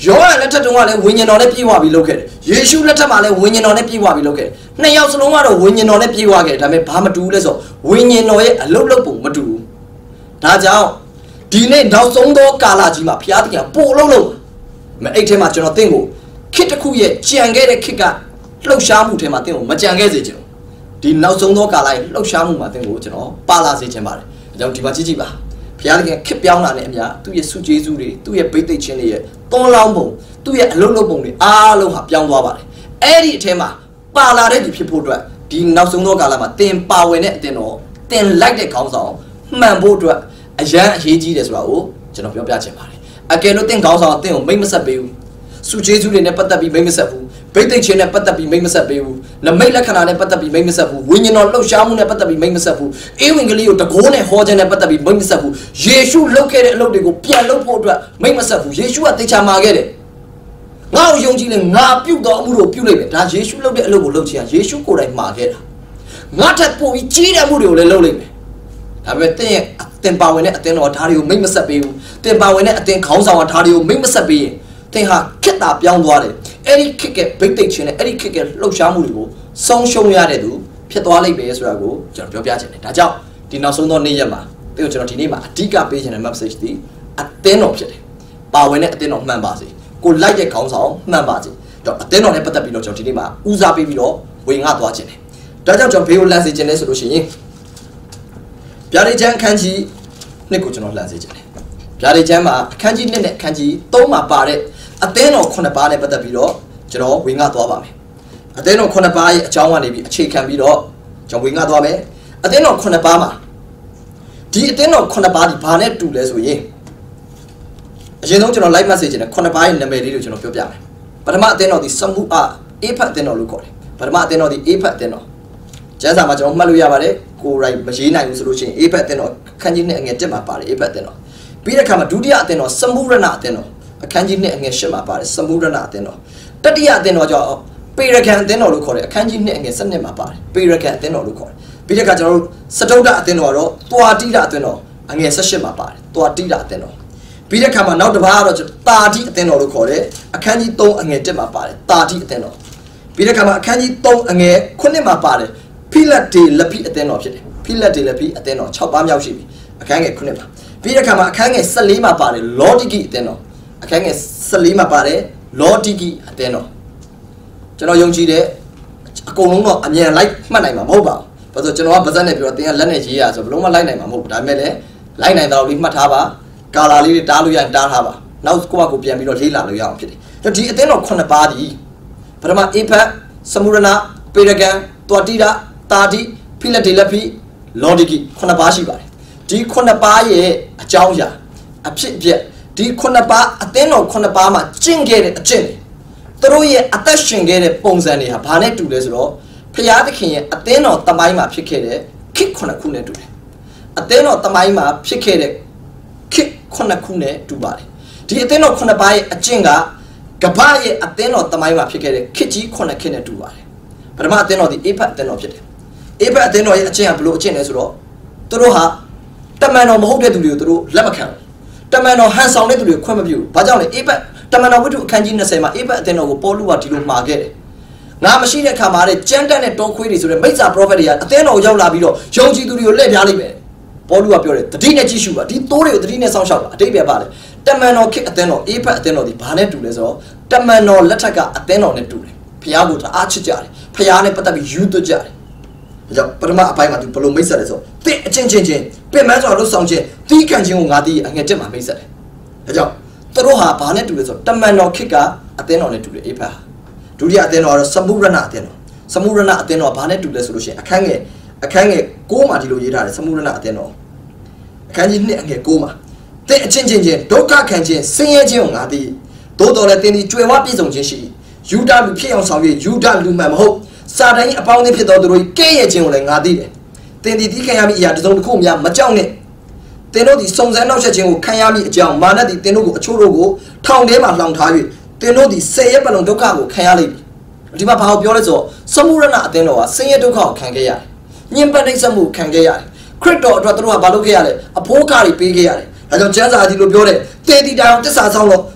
ယောဟန်လက်ထက်တုန်းကလည်းဝိညာဉ်တော်နဲ့ပြေဝပြီးလုပ်ခဲ့တယ်ယေရှုလက်ထက်မှာလည်းဝိညာဉ်တော်နဲ့ပြေဝပြီးလုပ်ခဲ့တယ်နှစ်ယောက်စလုံးကတော့ဝိညာဉ်တော်နဲ့ပြေဝခဲ့တယ်ဒါပေမဲ့ဘာမတူလဲဆိုဝိညာဉ်တော်ရဲ့အလုပ်လုပ်ပုံမတူဘူးဒါကြောင့်ဒီနေ့နောက်ဆုံးသောကာလကြီးမှာဘုရားသခင်ပို့လို့လို့မအဲ့ထဲမှာကျွန်တော်သင်ကိုခစ်တစ်ခုရဲ့ကြံခဲ့တဲ့ခစ်ကလှုပ်ရှားမှုထဲမှာသင်ကိုမကြံခဲ့စေချင်ဘူးဒီနောက်ဆုံးသောကာလရဲ့လှုပ်ရှားမှုမှာသင်ကိုကျွန်တော်ပါလာစေချင်ပါတယ်အကြောင်းဒီမှာကြည့်ကြည့်ပါဘုရားသခင်ခစ်ပြောင်းလာတဲ့အမြတ်သူ့ရဲ့ဆုကျေးဇူးတွေသူ့ရဲ့ဗိသိက်ခြင်းတွေရဲ့သွန်လောင်းပုံသူ့ရဲ့အလုံးလုံးပုံတွေအားလုံးဟာပြောင်းသွားပါတယ်အဲ့ဒီအထဲမှာပါလာတဲ့သူဖြစ်ဖို့အတွက်ဒီနောက်ဆုံးသောကာလမှာသင်ပါဝင်တဲ့အတင်တော်သင်လိုက်တဲ့ခေါင်းဆောင်မှန်ဖို့အတွက်အရန်အရေးကြီးတယ်ဆိုတာကိုကျွန်တော်ပြောပြချင်ပါတယ်အကယ်လို့သင်ခေါင်းဆောင်သင်ကိုမိတ်မဆက်ပေးဘူးစုကျေးဇူးတွေနဲ့ပတ်သက်ပြီးမိတ်မဆက်ဘူးဗိသိက်ခြင်းနဲ့ပတ်သက်ပြီးမိတ်မဆက်ပေးဘူးနမိတ်လက္ခဏာနဲ့ပတ်သက်ပြီးမိတ်မဆက်ဘူးဝိညာဉ်တော်လှုပ်ရှားမှုနဲ့ပတ်သက်ပြီးမိတ်မဆက်ဘူးအေဝံဂေလိကိုတကိုးနဲ့ဟောခြင်းနဲ့ပတ်သက်ပြီးမိတ်မဆက်ဘူးယေရှုလုပ်ခဲ့တဲ့အလုပ်တွေကိုပြန်လုပ်ဖို့အတွက်မိတ်မဆက်ဘူးယေရှုကသေချာမှာခဲ့တယ်ငါ့ကိုယုံကြည်ရင်ငါပြုတ်တော်အမှုကိုပြုတ်လိုက်မယ်ဒါယေရှုလုပ်တဲ့အလုပ်ကိုလုပ်ချင်တာယေရှုကိုယ်တိုင်မှာခဲ့တာငါထပ်ပို့ပြီးကြီးတဲ့အမှုတွေကိုလည်းလုပ်လိုက်မယ်ဒါပေမဲ့သင်ရဲ့သင်ပါဝင်တဲ့အသင်းတော်ဓာတ်တွေကိုမိတ်မဆက်ပေးဘူးသင်ပါဝင်တဲ့အသင်းခေါင်းဆောင်ကဓာတ်တွေကိုမိတ်မဆက်ပေးရင်သင်ဟာခက်တာပြောင်းသွားတယ်အဲ့ဒီခက်ကဗိတ်သိက်ခြင်းနဲ့အဲ့ဒီခက်ကလှုပ်ရှားမှုတွေကိုဆုံးရှုံးရတဲ့သူဖြစ်သွားလိမ့်မယ်ဆိုတာကိုကျွန်တော်ပြောပြချင်တယ်ဒါကြောင့်ဒီနောက်ဆုံးသောနေ့ရက်မှာသင်ကိုကျွန်တော်ဒီနေ့မှာအဓိကပေးချင်တဲ့ message ဒီအသင်းတော်ဖြစ်တယ်ပါဝင်တဲ့အသင်းတော်မှန်ပါစေကိုလိုက်တဲ့ခေါင်းဆောင်မှန်ပါစေတော့အသင်းတော်နဲ့ပတ်သက်ပြီးတော့ကျွန်တော်ဒီနေ့မှာဦးစားပေးပြီးတော့ဝင်ငှသွားခြင်းတယ်ဒါကြောင့်ကျွန်တော်ဘေးကိုလမ်းစေခြင်းလဲဆိုလို့ရှိရင်ဗျာဒိတ်ချမ်းအခန်းကြီးနှစ်ကိုကျွန်တော်လမ်းစေခြင်းတယ်ဗျာဒိတ်ချမ်းမှာအခန်းကြီးနှစ်နဲ့အခန်းကြီးသုံးမှာပါတဲ့အသင်းတော်ခုနှစ်ပါးနဲ့ပတ်သက်ပြီးတော့ကျွန်တော်ဝင်ငှသွားပါမယ်အသင်းတော်ခုနှစ်ပါးရဲ့အကြောင်းကနေပြီးအခြေခံပြီးတော့ကျွန်တော်ဝင်ငှသွားမယ်အသင်းတော်ခုနှစ်ပါးမှာဒီအသင်းတော်ခုနှစ်ပါးဒီဘာနဲ့တူလဲဆိုရင်အရင်ဆုံးကျွန်တော် live message နဲ့ခုနှစ်ပါးရဲ့နာမည်လေးကိုကျွန်တော်ပြောပြမယ်ပထမအသင်းတော်ဒီစမှုအအေဖတ်အသင်းတော်လို့ခေါ်တယ်ပထမအသင်းတော်ဒီအေဖတ်အသင်းတော်ကျမ်းစာမှာကျွန်တော်မှတ်လို့ရပါတယ်ကိုယ်ရိုက်မရေးနိုင်ဘူးဆိုလို့ရှိရင်အေဖတ်အသင်းတော်အခန်းကြီးနှစ်အငယ်တစ်မှာပါတယ်အေဖတ်အသင်းတော်ပြီးတဲ့အခါမှာဒုတိယအသင်းတော်စမှုရဏအသင်းတော်အခန်းကြီးနှစ်အငယ်ရှစ်မှာပါတယ်စမှုရဏအသင်းတော်တတိယအသင်းတော်ကြောင့်ပေရကန်အသင်းတော်လို့ခေါ်တယ်အခန်းကြီးနှစ်အငယ်ဆယ်နှစ်မှာပါတယ်ပေရကန်အသင်းတော်လို့ခေါ်တယ်ပြီးတဲ့အခါကျွန်တော်တို့စတုဒ္ဒအသင်းတော်ကတော့တွာတိဒအသင်းတော်အငယ်ဆယ်ရှစ်မှာပါတယ်တွာတိဒအသင်းတော်ပြီးတဲ့အခါမှာနောက်တစ်ပါးကတော့တာတိအသင်းတော်လို့ခေါ်တယ်အခန်းကြီးသုံးအငယ်တစ်မှာပါတယ်တာတိအသင်းတော်ပြီးတဲ့အခါမှာအခန်းကြီးသုံးအငယ်ခုနှစ်မှာပါတယ်ဖိလက်တေလက်ဖိအသင်းတော်ဖြစ်တယ်ဖိလက်တေလက်ဖိအသင်းတော်၆ပါးမြောက်ရှိပြီအခန်းငယ်ခုနှစ်မှာပြီးတဲ့အခါမှာအခန်းငယ်ဆယ်လေးမှာပါတယ်လောတိကိအသင်းတော်အခန်းငယ်ဆယ်လေးမှာပါတယ်လောတိကိအသင်းတော်ကျွန်တော်ယုံကြည်တဲ့အကုန်လုံးတော့အမြန်လိုက်မှတ်နိုင်မှာမဟုတ်ပါဘူးဘာလို့ကျွန်တော်ကဗဇက်နဲ့ပြောတင်ကလက်နဲ့ရေးရဆိုဘလုံးမလိုက်နိုင်မှာမဟုတ်ဘူးဒါပေမဲ့လည်းလိုက်နိုင်တော့လေးမှတ်ထားပါကာလာလေးတွေတားလို့ရရင်တားထားပါနောက်ကိုယ့်ဘက်ကိုပြန်ပြီးတော့လေးလာလို့ရအောင်ဖြစ်တယ်ဒီအသင်းတော်ခုနှစ်ပါးဒီပထမအေဖတ်စမုရဏပေရကန်တွာတိဒတာတိဖိလက်တေလက်ဖိလောတိကိခုနှစ်ပါးရှိပါတယ်ဒီခုနှစ်ပါးရဲ့အကြောင်းအရာအဖြစ်အပျက်ဒီခုနှစ်ပါးအသင်းတော်ခုနှစ်ပါးမှာကျင့်ခဲ့တဲ့အကျင့်တွေသူတို့ရဲ့အသက်ရှင်ခဲ့တဲ့ပုံစံတွေဟာဘာနဲ့တူလဲဆိုတော့ဖျားသခင်ရဲ့အသင်းတော်တမိုင်းမှာဖြစ်ခဲ့တဲ့ခေတ်ခုနှစ်ခုနဲ့တူတယ်အသင်းတော်တမိုင်းမှာဖြစ်ခဲ့တဲ့ခေတ်ခုနှစ်ခုနဲ့တူပါတယ်ဒီအသင်းတော်ခုနှစ်ပါးရဲ့အကျင့်ကကမ္ဘာရဲ့အသင်းတော်တမိုင်းမှာဖြစ်ခဲ့တဲ့ခေတ်ကြီးခုနှစ်ခေတ်နဲ့တူပါတယ်ပထမအသင်းတော်ဒီအေဖတ်အသင်းတော်ဖြစ်တယ်အေဖတ်အသင်းတော်ရဲ့အကျင့်ကဘလို့အကျင့်လဲဆိုတော့သူတို့ဟာတမန်တော်မဟုတ်တဲ့သူတွေကိုသူတို့လက်မခံဘူးတမန်တော်ဟန်ဆောင်တဲ့သူတွေကိုခွင့်မပြုဘူးဘာကြောင့်လဲအေဖတ်တမန်တော်ဝိတ္ထုအခန်းကြီးနှစ်ဆယ်မှာအေဖတ်အသင်းတော်ကိုပေါလုကဒီလိုမှာခဲ့တယ်ငါမရှိတဲ့အခါမှာတဲ့ကြမ်းတမ်းတဲ့တောခွေးတွေဆိုတဲ့မိစ္ဆာပရောဖက်တွေကအသင်းတော်ရောက်လာပြီးတော့ယုံကြည်သူတွေကိုလှည့်ပြားလိုက်မယ်ပေါလုကပြောတယ်တတိနဲ့ကြည့်ရှုပါဒီသိုးတွေကိုတတိနဲ့စောင့်ရှောက်ပါအတိတ်ပဲပါတယ်တမန်တော်ခေတ်အသင်းတော်အေဖတ်အသင်းတော်ဒီဘာနဲ့တူလဲဆိုတော့တမန်တော်လက်ထက်ကအသင်းတော်နဲ့တူတယ်ဖျားကိုတအားချစ်ကြတယ်ဖျားနဲ့ပတ်သက်ပြီးယူသွတ်ကြတယ်ဒါကြောင့်ပထမအပိုင်းမှာသူဘယ်လိုမိတ်ဆက်လဲဆိုသင်အချင်းချင်းချင်းပြင်ပန်းစွာလှုပ်ဆောင်ခြင်းတီးခံခြင်းကိုငါသိအငယ်တက်မှာမိတ်ဆက်တယ်ဒါကြောင့်သူတို့ဟာဘာနဲ့တူလဲဆိုတော့တမန်တော်ခေတ်ကအသင်းတော်နဲ့တူတယ်အေဖတ်ဟာဒုတိယအသင်းတော်ကတော့စမုရဏအသင်းတော်စမုရဏအသင်းတော်ဘာနဲ့တူလဲဆိုလို့ရှိရင်အခန်းငယ်အခန်းငယ်ကိုးမှာဒီလိုရေးထားတယ်စမုရဏအသင်းတော်အခန်းကြီးနှစ်အငယ်ကိုးမှာသင်အချင်းချင်းချင်းဒုက္ခခံခြင်းဆင်းရဲခြင်းကိုငါသိသို့တော်လည်းသင်ဒီကြွယ်ဝပြည့်စုံခြင်းရှိယူဒလူဖြစ်အောင်ဆောင်၍ယူဒလူမှန်မဟုတ်စာတန်၏အပေါင်းအသင်းဖြစ်သောသူတို့ကဲ့ရဲ့ခြင်းကိုလည်းငါသိတယ်သင်ဒီတီးခံရမည့်အရာတစ်စုံတစ်ခုများမကြောက်နဲ့သင်တို့ဒီစုံစမ်းနှောက်ယှက်ခြင်းကိုခံရမည့်အကြောင်းမာနသည်သင်တို့ကိုအချို့တို့ကိုထောင်ထဲမှာလှောင်ထား၍သင်တို့ဒီဆယ်ရက်ပတ်လုံးဒုက္ခကိုခံရလိမ့်မယ်ဒီမှာဘာကိုပြောလဲဆိုတော့စမုရဏအသင်းတော်ကဆင်းရဲဒုက္ခကိုခံခဲ့ရတယ်ညှဉ်းပန်းနှိပ်စက်မှုခံခဲ့ရတယ်ခရစ်တော်အတွက်သူတို့ကဘာလုပ်ခဲ့ရလဲအဖိုးကားတွေပေးခဲ့ရတယ်ဒါကြောင့်ကျမ်းစာအဒီလိုပြောတယ်သေတီတိုင်အောင်တစ္ဆာဆောင်လို့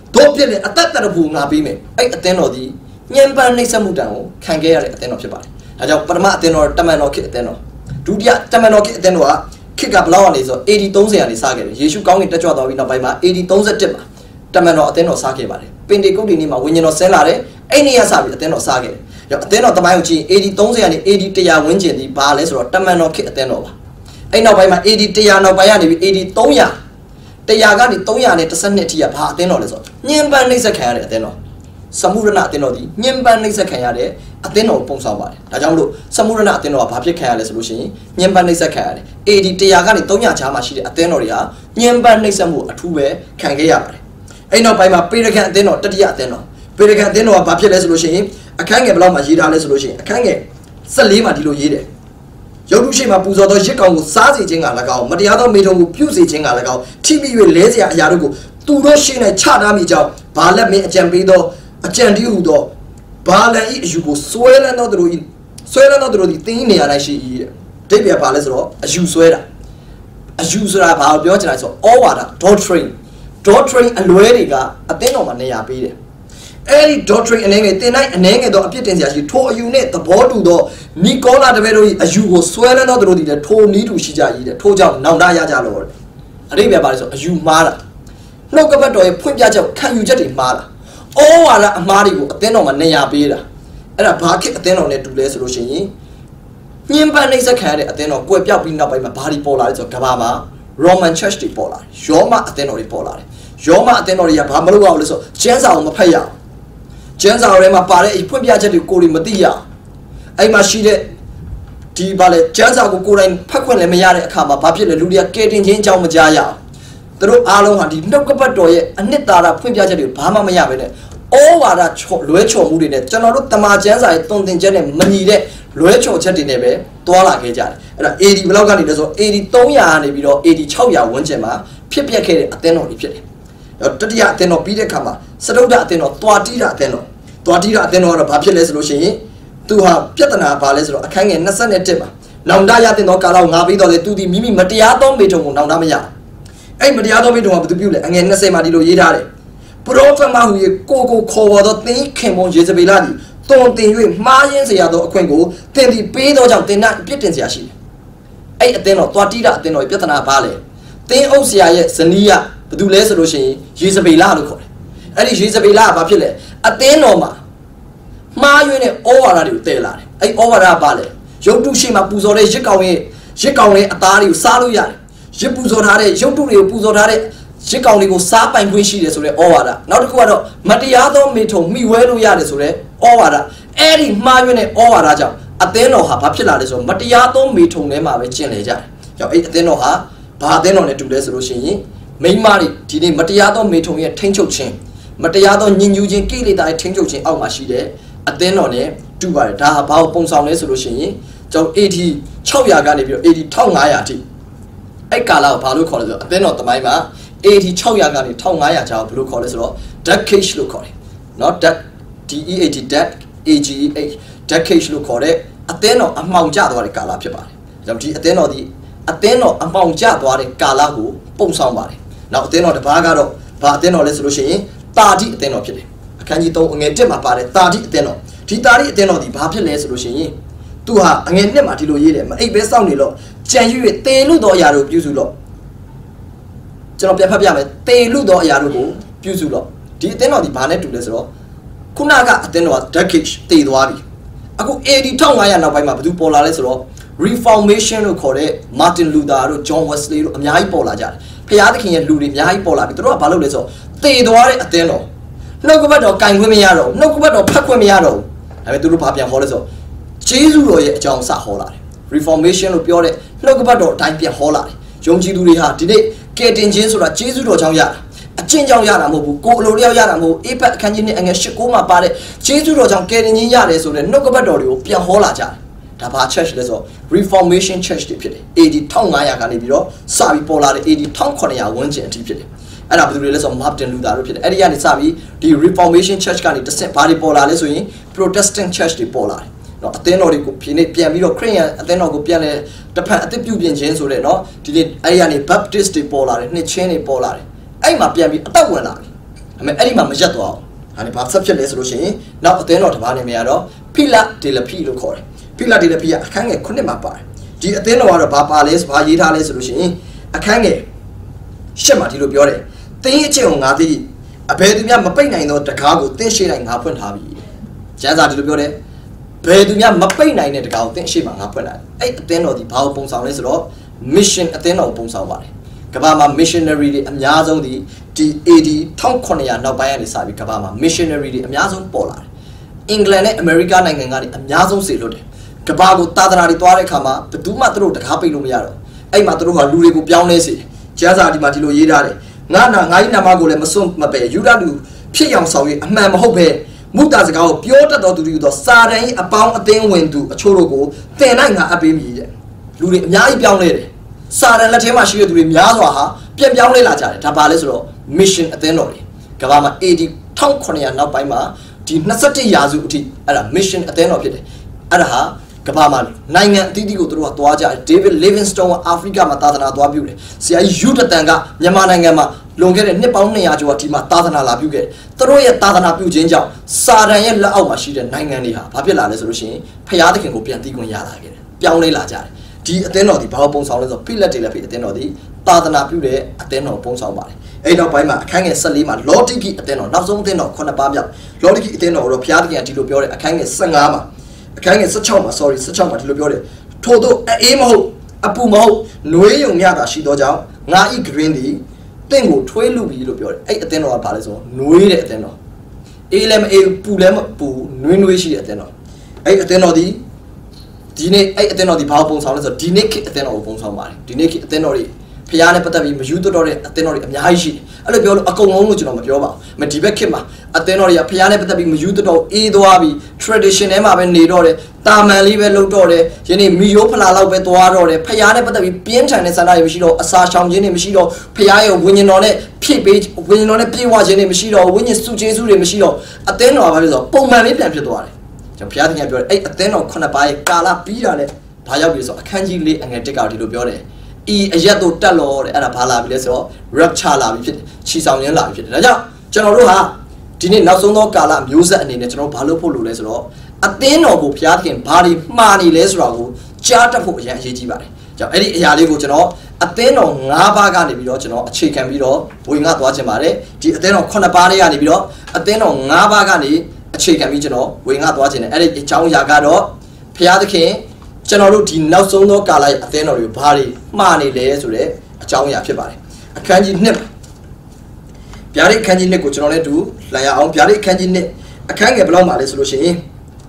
တော့ပြက်လေအသက်တရဘူးငါပေးမယ်အဲ့အသင်းတော်ဒီညံပန်းနှိမ့်ဆက်မှုတန်ကိုခံခဲ့ရတဲ့အသင်းတော်ဖြစ်ပါတယ်ဒါကြောင့်ပထမအသင်းတော်တမန်တော်ခေတ်အသင်းတော်ဒုတိယတမန်တော်ခေတ်အသင်းတော်ကခေတ်ကဘလောက်ကနေဆို A D 30ကနေစခဲ့တယ်ယေရှုကောင်းကင်တက်ကြွသွားပြီးနောက်ပိုင်းမှာ A D 31မှာတမန်တော်အသင်းတော်စခဲ့ပါတယ်ပင်တေကုတ်တီနေ့မှာဝိညာဉ်တော်ဆင်းလာတယ်အဲ့နေ့ကစပြီးအသင်းတော်စခဲ့တယ်အသင်းတော်တမိုင်းကိုကြည့် A D 30ကနေ A D 100ဝန်းကျင်ဒီဘာလဲဆိုတော့တမန်တော်ခေတ်အသင်းတော်ပါအဲ့နောက်ပိုင်းမှာ A D 100နောက်ပိုင်းကနေပြီး A D 300 100ကနေ300နဲ့12အထိကဘာအသင်းတော်လဲဆိုတော့ညင်ပန်းနှိမ့်ဆက်ခံရတဲ့အသင်းတော်စမှုရဏအသင်းတော်ဒီညင်ပန်းနှိမ့်ဆက်ခံရတဲ့အသင်းတော်ပုံဆောင်ပါတယ်ဒါကြောင့်မလို့စမှုရဏအသင်းတော်ကဘာဖြစ်ခံရလဲဆိုလို့ရှိရင်ညင်ပန်းနှိမ့်ဆက်ခံရတယ် A D 100ကနေ300ချားမှာရှိတဲ့အသင်းတော်တွေဟာညင်ပန်းနှိမ့်ဆက်မှုအထူးပဲခံခဲ့ရပါတယ်အဲ့နောက်ပိုင်းမှာပေရကန်အသင်းတော်တတိယအသင်းတော်ပေရကန်အသင်းတော်ကဘာဖြစ်လဲဆိုလို့ရှိရင်အခန်းငယ်ဘယ်လောက်မှရေးထားလဲဆိုလို့ရှိရင်အခန်းငယ်14မှာဒီလိုရေးတယ်ရုပ်ထုရှိမှပူဇော်သောရစ်ကောင်ကိုစားစေခြင်းက၎င်းမတရားသောမိထုံကိုပြုစေခြင်းက၎င်းထိမိ၍လဲเสียအရာတို့ကိုသူတို့ရှေ့၌ချထားမိကြောင်းဘာလက်မင်းအကြံပေးသောအကြံတည်းဟူသောဘာလန်ဤအယူကိုဆွဲလန်းသောသူတို့ဤဆွဲလန်းသောသူတို့ဒီတင်းနေရာ၌ရှိ၏တဲ့ဒိတ်ပြဘာလဲဆိုတော့အယူဆွဲတာအယူဆိုတာဘာကိုပြောချင်လဲဆိုတော့ဩဝါဒ doctrine doctrine အလွဲတွေကအသင်းတော်မှာနေရာပေးတယ်အဲ့ဒီ doctrine အနေငယ်တင်တိုင်းအနေငယ်တော့အပြစ်တင်စရာရှိထိုအယူနဲ့သဘောတူသောနီကောလာတပည့်တို့၏အယူကိုဆွဲလန်းသောသူတို့သည်လည်းထိုနီးတူရှိကြ၏တဲ့ထိုကြောင့်နောင်တရကြလို့အရိပ်ပဲပါလဲဆိုအယူမှားတာနှုတ်ကပတ်တော်ရဲ့ဖွင့်ပြချက်ခံယူချက်တွေမှားတာဩဝါဒအမှားတွေကိုအသင်းတော်မှာနေရာပေးတာအဲ့ဒါဘာခေတ်အသင်းတော်နဲ့တူလဲဆိုလို့ရှိရင်ညင်ပန်းနှိမ့်ဆက်ခံရတဲ့အသင်းတော်ကွယ်ပြောက်ပြီးနောက်ပိုင်းမှာဘာတွေပေါ်လာလဲဆိုတော့ကဘာမှာ Roman Church တွေပေါ်လာတယ်ယောမအသင်းတော်တွေပေါ်လာတယ်ယောမအသင်းတော်တွေကဘာမလုပ်ရအောင်လဲဆိုကျမ်းစာကိုမဖတ်ရအောင်ကျမ်းစာထဲမှာပါတဲ့ဖွင့်ပြချက်တွေကိုကိုယ်တွေမသိရအောင်အဲ့မှာရှိတဲ့ဒီဘာလဲကျမ်းစာကိုကိုယ်တိုင်ဖတ်ခွင့်လည်းမရတဲ့အခါမှာဘာဖြစ်လဲလူတွေကကဲတင်ချင်းအကြောင်းမကြားရအောင်သူတို့အားလုံးဟာဒီနှုတ်ကပတ်တော်ရဲ့အနှစ်သာရဖွင့်ပြချက်တွေဘာမှမရဘဲနဲ့ဩဝါဒလွဲချော်မှုတွေနဲ့ကျွန်တော်တို့တမန်ကျမ်းစာရဲ့တုံသင်ချက်နဲ့မညီတဲ့လွဲချော်ချက်တွေနဲ့ပဲတွာလာခဲ့ကြတယ်အဲ့ဒါ A D ဘယ်လောက်ကနေလဲဆို A D 300ကနေပြီးတော့ A D 600ဝန်းကျင်မှာဖြစ်ပျက်ခဲ့တဲ့အသင်းတော်တွေဖြစ်တယ်တတိယအသင်းတော်ပြီးတဲ့အခါမှာစတုဒ္ဒအသင်းတော်တွာတိရအသင်းတော်တွာတိရအသင်းတော်ကတော့ဘာဖြစ်လဲဆိုလို့ရှိရင်သူဟာပြဿနာဘာလဲဆိုတော့အခန်းငယ်21မှာနောင်တရတဲ့တော့ကာလောက်ငါပြီးတော့လေသူဒီမိမိမတရားသောမိထုံကိုနောင်တမရအဲ့မတရားသောမိထုံကဘာသူပြုလဲအငယ်20မှာဒီလိုရေးထားတယ်ပရောဖက်မဟူ၍ကိုကိုခေါ်ဝေါ်သောသင်ခင်မုန်းယေဇဗေလသည်တုံတင်၍မှားယင်းเสียသောအခွင့်ကိုသင်သည်ပေးသောကြောင့်သင်၌အပြစ်တင်เสียရှိတယ်အဲ့အသင်းတော်တွာတိရအသင်းတော်ရဲ့ပြဿနာဘာလဲသင်အုပ်ဆရာရဲ့ဇနီးကဘာတူလဲဆိုလို့ရှိရင်ယေဇဗေလလို့ခေါ်တယ်အဲ့ဒီယေဇဗေလကဘာဖြစ်လဲအသင်းတော်မှာမှားယွင်းတဲ့ဩဝါဒတွေကိုတည်လာတယ်အဲ့ဩဝါဒကဘာလဲရုပ်တုရှိမှပူဇော်တဲ့ရစ်ကောင်ရဲ့ရစ်ကောင်ရဲ့အသားတွေကိုစားလို့ရတယ်ရစ်ပူဇော်ထားတဲ့ရုပ်တုတွေကိုပူဇော်ထားတဲ့ရစ်ကောင်တွေကိုစားပိုင်ခွင့်ရှိတယ်ဆိုတဲ့ဩဝါဒနောက်တစ်ခုကတော့မတရားသောမေထုံမိဝဲလို့ရတယ်ဆိုတဲ့ဩဝါဒအဲ့ဒီမှားယွင်းတဲ့ဩဝါဒကြောင့်အသင်းတော်ဟာဘာဖြစ်လာလဲဆိုတော့မတရားသောမေထုံထဲမှာပဲကျင့်လေကြတယ်ကြောင့်အဲ့အသင်းတော်ဟာဘာအသင်းတော်နဲ့တူလဲဆိုလို့ရှိရင်မိန်းမတွေဒီနေ့မတရားသောမေထုံရဲ့ထိန်းချုပ်ခြင်းမတရားသောညင်ညူးခြင်းကိလေသာရဲ့ထိန်းချုပ်ခြင်းအောက်မှာရှိတဲ့အသင်းတော်နဲ့တူပါတယ်ဒါဟာဘာကိုပုံဆောင်လဲဆိုလို့ရှိရင်ကျွန်တော် A D 600ကနေပြီးတော့ A D 1500အထိအဲ့ကာလကိုဘာလို့ခေါ်လဲဆိုတော့အသင်းတော်တမိုင်းမှာ A D 600ကနေ1500ကျော်ဘယ်လိုခေါ်လဲဆိုတော့ decade လို့ခေါ်တယ်เนาะ D E A T dec A G E H decade လို့ခေါ်တဲ့အသင်းတော်အမှောင်ကျသွားတဲ့ကာလဖြစ်ပါတယ်ကြောင့်ဒီအသင်းတော်ဒီအသင်းတော်အမှောင်ကျသွားတဲ့ကာလကိုပုံဆောင်ပါတယ်နောက်အသင်းတော်တစ်ပါးကတော့ဘာအသင်းတော်လဲဆိုလို့ရှိရင်တာတိအသင်းတော်ဖြစ်တယ်အခန်းကြီး3အငယ်1မှာပါတယ်တာတိအသင်းတော်ဒီတာတိအသင်းတော်ဒီဘာဖြစ်လဲဆိုလို့ရှိရင်သူဟာအငယ်1မှာဒီလိုရေးတယ်မအိပ်ပဲစောင့်နေလို့ကြံရွေတေလူသောအရာတို့ပြုစုလို့ကျွန်တော်ပြန်ဖတ်ပြမယ်တေလူသောအရာတို့ကိုပြုစုလို့ဒီအသင်းတော်ဒီဘာနဲ့တူလဲဆိုတော့ခုနကအသင်းတော်က decade တည်သွားပြီအခု A D 1500နောက်ပိုင်းမှာဘယ်သူပေါ်လာလဲဆိုတော့ Reformation လို့ခေါ်တဲ့ Martin Luther တို့ John Wesley တို့အများကြီးပေါ်လာကြတယ်ဖျားသခင်ရဲ့လူတွေအများကြီးပေါ်လာပြီသူတို့ကဘာလုပ်လဲဆိုတော့တည်သွားတဲ့အသင်းတော်နှုတ်ကပတ်တော်ကင်ခွင့်မရတော့နှုတ်ကပတ်တော်ဖတ်ခွင့်မရတော့ဒါပေမဲ့သူတို့ဘာပြန်ဟောလဲဆိုတော့ဂျေဇုတော်ရဲ့အကြောင်းစဟောလာတယ် Reformation လို့ပြောတဲ့နှုတ်ကပတ်တော်အတိုင်းပြန်ဟောလာတယ်ယုံကြည်သူတွေဟာဒီနေ့ကယ်တင်ခြင်းဆိုတာဂျေဇုတော်ကြောင့်ရတာအကျင့်ကြောင့်ရတာမဟုတ်ဘူးကိုယ်အလိုလျောက်ရတာမဟုတ်အေးပတ်အခန်းကြီးနဲ့အငယ်၈၉မှာပါတဲ့ဂျေဇုတော်ကြောင့်ကယ်တင်ခြင်းရတယ်ဆိုတဲ့နှုတ်ကပတ်တော်တွေကိုပြန်ဟောလာကြတယ်ဒါဘာ church လဲဆိုတော့ Reformation Church တွေဖြစ်တယ် A D 1500ကနေပြီးတော့စပြီးပေါ်လာတဲ့ A D 1700ဝန်းကျင်အထိဖြစ်တယ်အဲ့ဒါဘယ်သူတွေလဲဆိုတော့ Martin Luther တို့ဖြစ်တယ်အဲ့ဒီကနေစပြီးဒီ Reformation Church ကနေတစ်ဆင့်ဘာတွေပေါ်လာလဲဆိုရင် Protestant Church တွေပေါ်လာတယ်เนาะအသင်းတော်တွေကိုဒီနေ့ပြန်ပြီးတော့ခရစ်ယာန်အသင်းတော်ကိုပြန်လဲတစ်ဖက်အသစ်ပြုပြင်ခြင်းဆိုတဲ့เนาะဒီနေ့အဲ့ဒီကနေ Baptist တွေပေါ်လာတယ်နှစ်ချင်းတွေပေါ်လာတယ်အဲ့မှာပြန်ပြီးအသက်ဝင်လာပြီ I mean, any mamma jetwell, and if I subject less solution, now they're not about me at all. Pila de la P. Locore. Pila de la P. I can't get Kunimapa. The Athena or a papa less, Vajita solution. I can't get Shema de Lubiore. They chill not the a pedumia mapina in the cargo, they share and happen happy. Jazza de Lubiore. Pedumia mapina in the cow, then she might happen. Eight ten or the power pons on this law, mission Athena or pons on Kabama missionary and Yazon the D A D Tom Konya now by any side Kabama missionary and Yazon Polar. England, America, and Yazon Silode. Kabago Tadana Tuare Kama, the Duma through the Happy Lumiaro. A Matruha Luribu Pianesi, Jaza di Matilo Yidare, Nana, Naina Mago and Masum Mabe, Yudadu, Piang Sawi, a man Hope, Mutazao, Piota do you, Sare, a pound a thing went to a Chorogo, then I have a baby. Luri Yai Pianere. Sara la tema shi du mya swa ha pian pyaung le la jaတယ်ဒါပါလဲဆိုတော့ mission အသင်းတော်တွေကဘာမှာ eighty one thousand nine hundredနောက်ပိုင်းမှာဒီtwenty-oneရာစုအထိအဲ့ဒါ mission အသင်းတော်ဖြစ်တယ်အဲ့ဒါဟာကဘာမှာနိုင်ငံအသီးသီးကိုသူတို့ကသွားကြတယ် David Livingstone ကအာဖရိကမှာသာသနာသွားပြုတယ်ဆရာကြီးယူတတန်ကမြန်မာနိုင်ငံမှာလွန်ခဲ့တဲ့နှစ်ပေါင်းtwo hundredကျော်ကဒီမှာသာသနာလာပြုခဲ့တယ်သူတို့ရဲ့သာသနာပြုခြင်းကြောင့်စာတန်ရဲ့လက်အောက်မှာရှိတဲ့နိုင်ငံတွေဟာဘာဖြစ်လာလဲဆိုလို့ရှိရင်ဖျားသခင်ကိုပြန်သိခွင့်ရလာခဲ့တယ်ပြောင်းလဲလာကြတယ်ဒီအသင်းတော်ဒီဘာပုံဆောင်လဲဆိုဖိလက်တေလက်ဖိအသင်းတော်ဒီသာသနာပြုတဲ့အသင်းတော်ပုံဆောင်ပါတယ်အဲ့နောက်ပိုင်းမှာအခန်းငယ်fourteenမှာလောတိကိအသင်းတော်နောက်ဆုံးအသင်းတော်nineပါးမြောက်လောတိကိအသင်းတော်ကိုဘုရားသခင်ကဒီလိုပြောတယ်အခန်းငယ်fifteenမှာအခန်းငယ်sixteenမှာ sorry sixteenမှာဒီလိုပြောတယ်ထို့သောအေးမဟုတ်အပူမဟုတ်နှွေးယုံမြတာရှိသောကြောင့်ငါဤဂရင်းဒီတင့်ကိုထွေးလူပြီလို့ပြောတယ်အဲ့အသင်းတော်ကဘာလဲဆိုနှွေးတဲ့အသင်းတော်အေးလည်းမအေးပူလည်းမပူနှွေးနှွေးရှိတဲ့အသင်းတော်အဲ့အသင်းတော်ဒီဒီနေ့အဲ့အသင်းတော်ဒီဘာပုံဆောင်လဲဆိုတော့ဒီနေ့ခေတ်အသင်းတော်ကိုပုံဆောင်ပါတယ်ဒီနေ့ခေတ်အသင်းတော်တွေဖျားနဲ့ပတ်သက်ပြီးမယူတော့တဲ့အသင်းတော်တွေအများကြီးရှိတယ်အဲ့လိုပြောလို့အကုန်လုံးလို့ကျွန်တော်မပြောပါဘူးမဒီဘက်ခေတ်မှာအသင်းတော်တွေကဖျားနဲ့ပတ်သက်ပြီးမယူတော့အေးသွားပြီး tradition ထဲမှာပဲနေတော့တယ်တာမန်လေးပဲလုပ်တော့တယ်ယနေ့မီယိုးဖလာလောက်ပဲသွားတော့တယ်ဖျားနဲ့ပတ်သက်ပြီးပြင်းထန်တဲ့ဆန္ဒတွေမရှိတော့အစာရှောင်ခြင်းတွေမရှိတော့ဖျားရဲ့ဝိညာဉ်တော်နဲ့ဖြည့်ပေးဝိညာဉ်တော်နဲ့ပြေဝခြင်းတွေမရှိတော့ဝိညာဉ်စုကျေးဇူးတွေမရှိတော့အသင်းတော်ကဘာဖြစ်ဆိုပုံမှန်လေးပြန်ဖြစ်သွားတယ်ကျွန်တော်ဘုရားသခင်ပြောတယ်အဲ့အသင်းတော်nineပါးရဲ့ကာလပြီးတာနဲ့ဘာရောက်ပြီဆိုအခန်းကြီးfourအငယ်oneကဒီလိုပြောတယ်ဤအရက်တို့တက်လို့တဲ့အဲ့ဒါဘာလာပြီလဲဆိုတော့ rapture လာပြီဖြစ်တယ်ချီဆောင်ရင်းလာပြီဖြစ်တယ်ဒါကြောင့်ကျွန်တော်တို့ဟာဒီနေ့နောက်ဆုံးသောကာလမျိုးဆက်အနေနဲ့ကျွန်တော်ဘာလို့ဖို့လို့လဲဆိုတော့အသင်းတော်ကိုဘုရားသခင်ဘာတွေမှားနေလဲဆိုတာကိုကြားတတ်ဖို့အရင်အရေးကြီးပါတယ်ကြောင့်အဲ့ဒီအရာလေးကိုကျွန်တော်အသင်းတော်nineပါးကနေပြီးတော့ကျွန်တော်အခြေခံပြီးတော့ဝင်ငါသွားခြင်းပါတယ်ဒီအသင်းတော်nineပါးတွေကနေပြီးတော့အသင်းတော်nineပါးကနေအခြေခံပြီးကျွန်တော်ဝင်ငါသွားခြင်းနဲ့အဲ့ဒီအကြောင်းအရာကတော့ဘုရားသခင်ကျွန်တော်တို့ဒီနောက်ဆုံးသောကာလရဲ့အသင်းတော်တွေကိုဘာတွေမှားနေလဲဆိုတဲ့အကြောင်းအရာဖြစ်ပါတယ်အခန်းကြီးtwoဗျာဒိတ်အခန်းကြီးtwoကိုကျွန်တော်လည်းတူလာရအောင်ဗျာဒိတ်အခန်းကြီးtwoအခန်းငယ်ဘယ်လောက်မှာလဲဆိုလို့ရှိရင်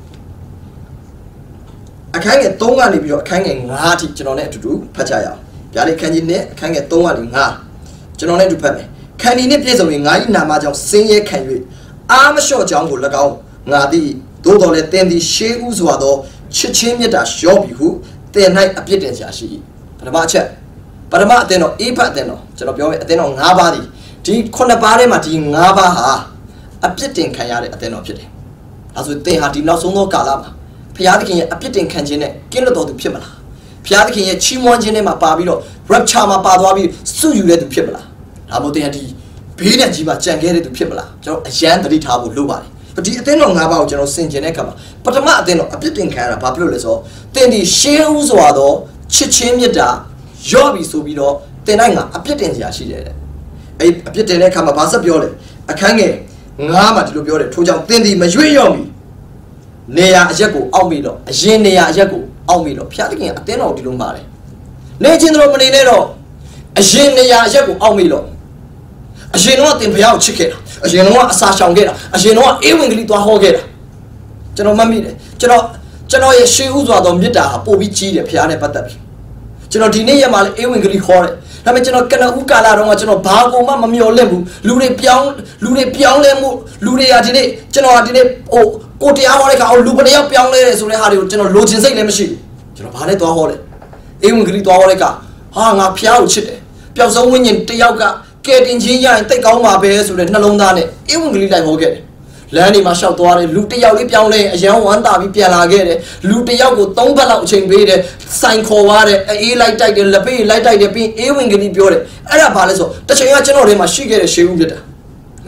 အခန်းငယ်threeကနေပြီးတော့အခန်းငယ်fiveအထိကျွန်တော်လည်းအတူတူဖတ်ကြရအောင်ဗျာဒိတ်အခန်းကြီးtwoအခန်းငယ်threeကနေfiveကျွန်တော်လည်းအတူဖတ်မယ်ခန္ဒီနှင့်ပြည့်စုံရင်ငါ၏နာမကြောင့်စင်းရဲခံ၍အာမလျှော့ကြောင်းကို၎င်းငါသည်သို့တော်လည်းတင်းသည်ရှေးဥစွာသောချစ်ချင်းမြတ်တာရောပြီဟုတင်၌အပြစ်တင်စရာရှိ၏ပထမအချက်ပထမအသင်းတော်အေးဖတ်အသင်းတော်ကျွန်တော်ပြောမယ်အသင်းတော်nineပါးဒီဒီnineပါးထဲမှာဒီnineပါးဟာအပြစ်တင်ခံရတဲ့အသင်းတော်ဖြစ်တယ်ဒါဆိုသင်ဟာဒီနောက်ဆုံးသောကာလမှာဘုရားသခင်ရဲ့အပြစ်တင်ခံခြင်းနဲ့ကင်းလွတ်တော်သူဖြစ်မလားဘုရားသခင်ရဲ့ချီးမွမ်းခြင်းထဲမှာပါပြီးတော့ rapture မှာပါသွားပြီးစုယူတဲ့သူဖြစ်မလားဒါမို့သင်ဟာဒီဘေးဒဏ်ကြီးမှာကြံခဲ့တဲ့သူဖြစ်မလားကျွန်တော်အရန်သတိထားဖို့လိုပါတယ်ဒီအသင်းတော်nineပါးကိုကျွန်တော်ဆင်ခြင်တဲ့အခါမှာပထမအသင်းတော်အပြစ်တင်ခံရတာဘာဖြစ်လို့လဲဆိုတော့တင်ဒီရှေးဥစွာသောချစ်ချင်းမြတ်တာရော့ပြီဆိုပြီးတော့တင်တိုင်းကအပြစ်တင်စရာရှိတယ်တဲ့အဲ့အပြစ်တင်တဲ့အခါမှာဘာဆက်ပြောလဲအခန်းငယ်nineမှာဒီလိုပြောတယ်ထို့ကြောင့်တင်ဒီမရွေ့ရော့မီနေရာအရက်ကိုအောက်မိတော့အရင်နေရာအရက်ကိုအောက်မိတော့ဘုရားသခင်အသင်းတော်ဒီလိုမှာတယ်နေချင်းတော်မနေနဲ့တော့အရင်နေရာအရက်ကိုအောက်မိတော့အရင်တော့တင်ဘုရားကိုချစ်ခဲ့တာအရင်တော့အစာရှောင်ခဲ့တာအရင်တော့အေးဝင်ကလေးသွားဟောခဲ့တာကျွန်တော်မှတ်မိတယ်ကျွန်တော်ကျွန်တော်ရဲ့ရှေးဥစွာသောမေတ္တာဟာပို့ပြီးကြီးတယ်ဘုရားနဲ့ပတ်သက်ပြီးကျွန်တော်ဒီနေ့ရက်မှာလည်းအေးဝင်ကလေးဟောတယ်ဒါပေမဲ့ကျွန်တော်ကနဦးကာလတုန်းကကျွန်တော်ဘာကိုမှမမျှော်လင့်ဘူးလူတွေပြောင်းလူတွေပြောင်းလဲမှုလူတွေကဒီနေ့ကျွန်တော်ကဒီနေ့ဟိုကိုတရားဟောတဲ့ခါအော်လူပတယောက်ပြောင်းလဲတယ်ဆိုတဲ့ဟာတွေကိုကျွန်တော်လိုချင်စိတ်လည်းမရှိဘူးကျွန်တော်ဘာနဲ့သွားဟောလဲအေးဝင်ကလေးသွားဟောတဲ့ခါဟာငါဖျားကိုချစ်တယ်ပျောက်ဆုံးဝိညာဉ်တယောက်ကကဲတင်ချင်းရရင်တိတ်ကောင်းပါပဲဆိုတဲ့နှလုံးသားနဲ့အေးဝင်ကလေးလိုက်ဟောခဲ့တယ်လမ်းဒီမှာရှောက်သွားတယ်လူတယောက်လေးပြောင်းလဲအရန်ဝမ်းသာပြီးပြန်လာခဲ့တယ်လူတယောက်ကိုthreeဘတ်လောက်အချိန်ပေးတယ်စိုင်ခေါ်သွားတယ်အေးလိုက်တိုက်တယ်လက်ပေးလိုက်တိုက်တယ်ပြီးအေးဝင်ကလေးပြောတယ်အဲ့ဒါဘာလဲဆိုတချိန်ကကျွန်တော်ထဲမှာရှိခဲ့တဲ့ရှေးဦးဖြစ်တာ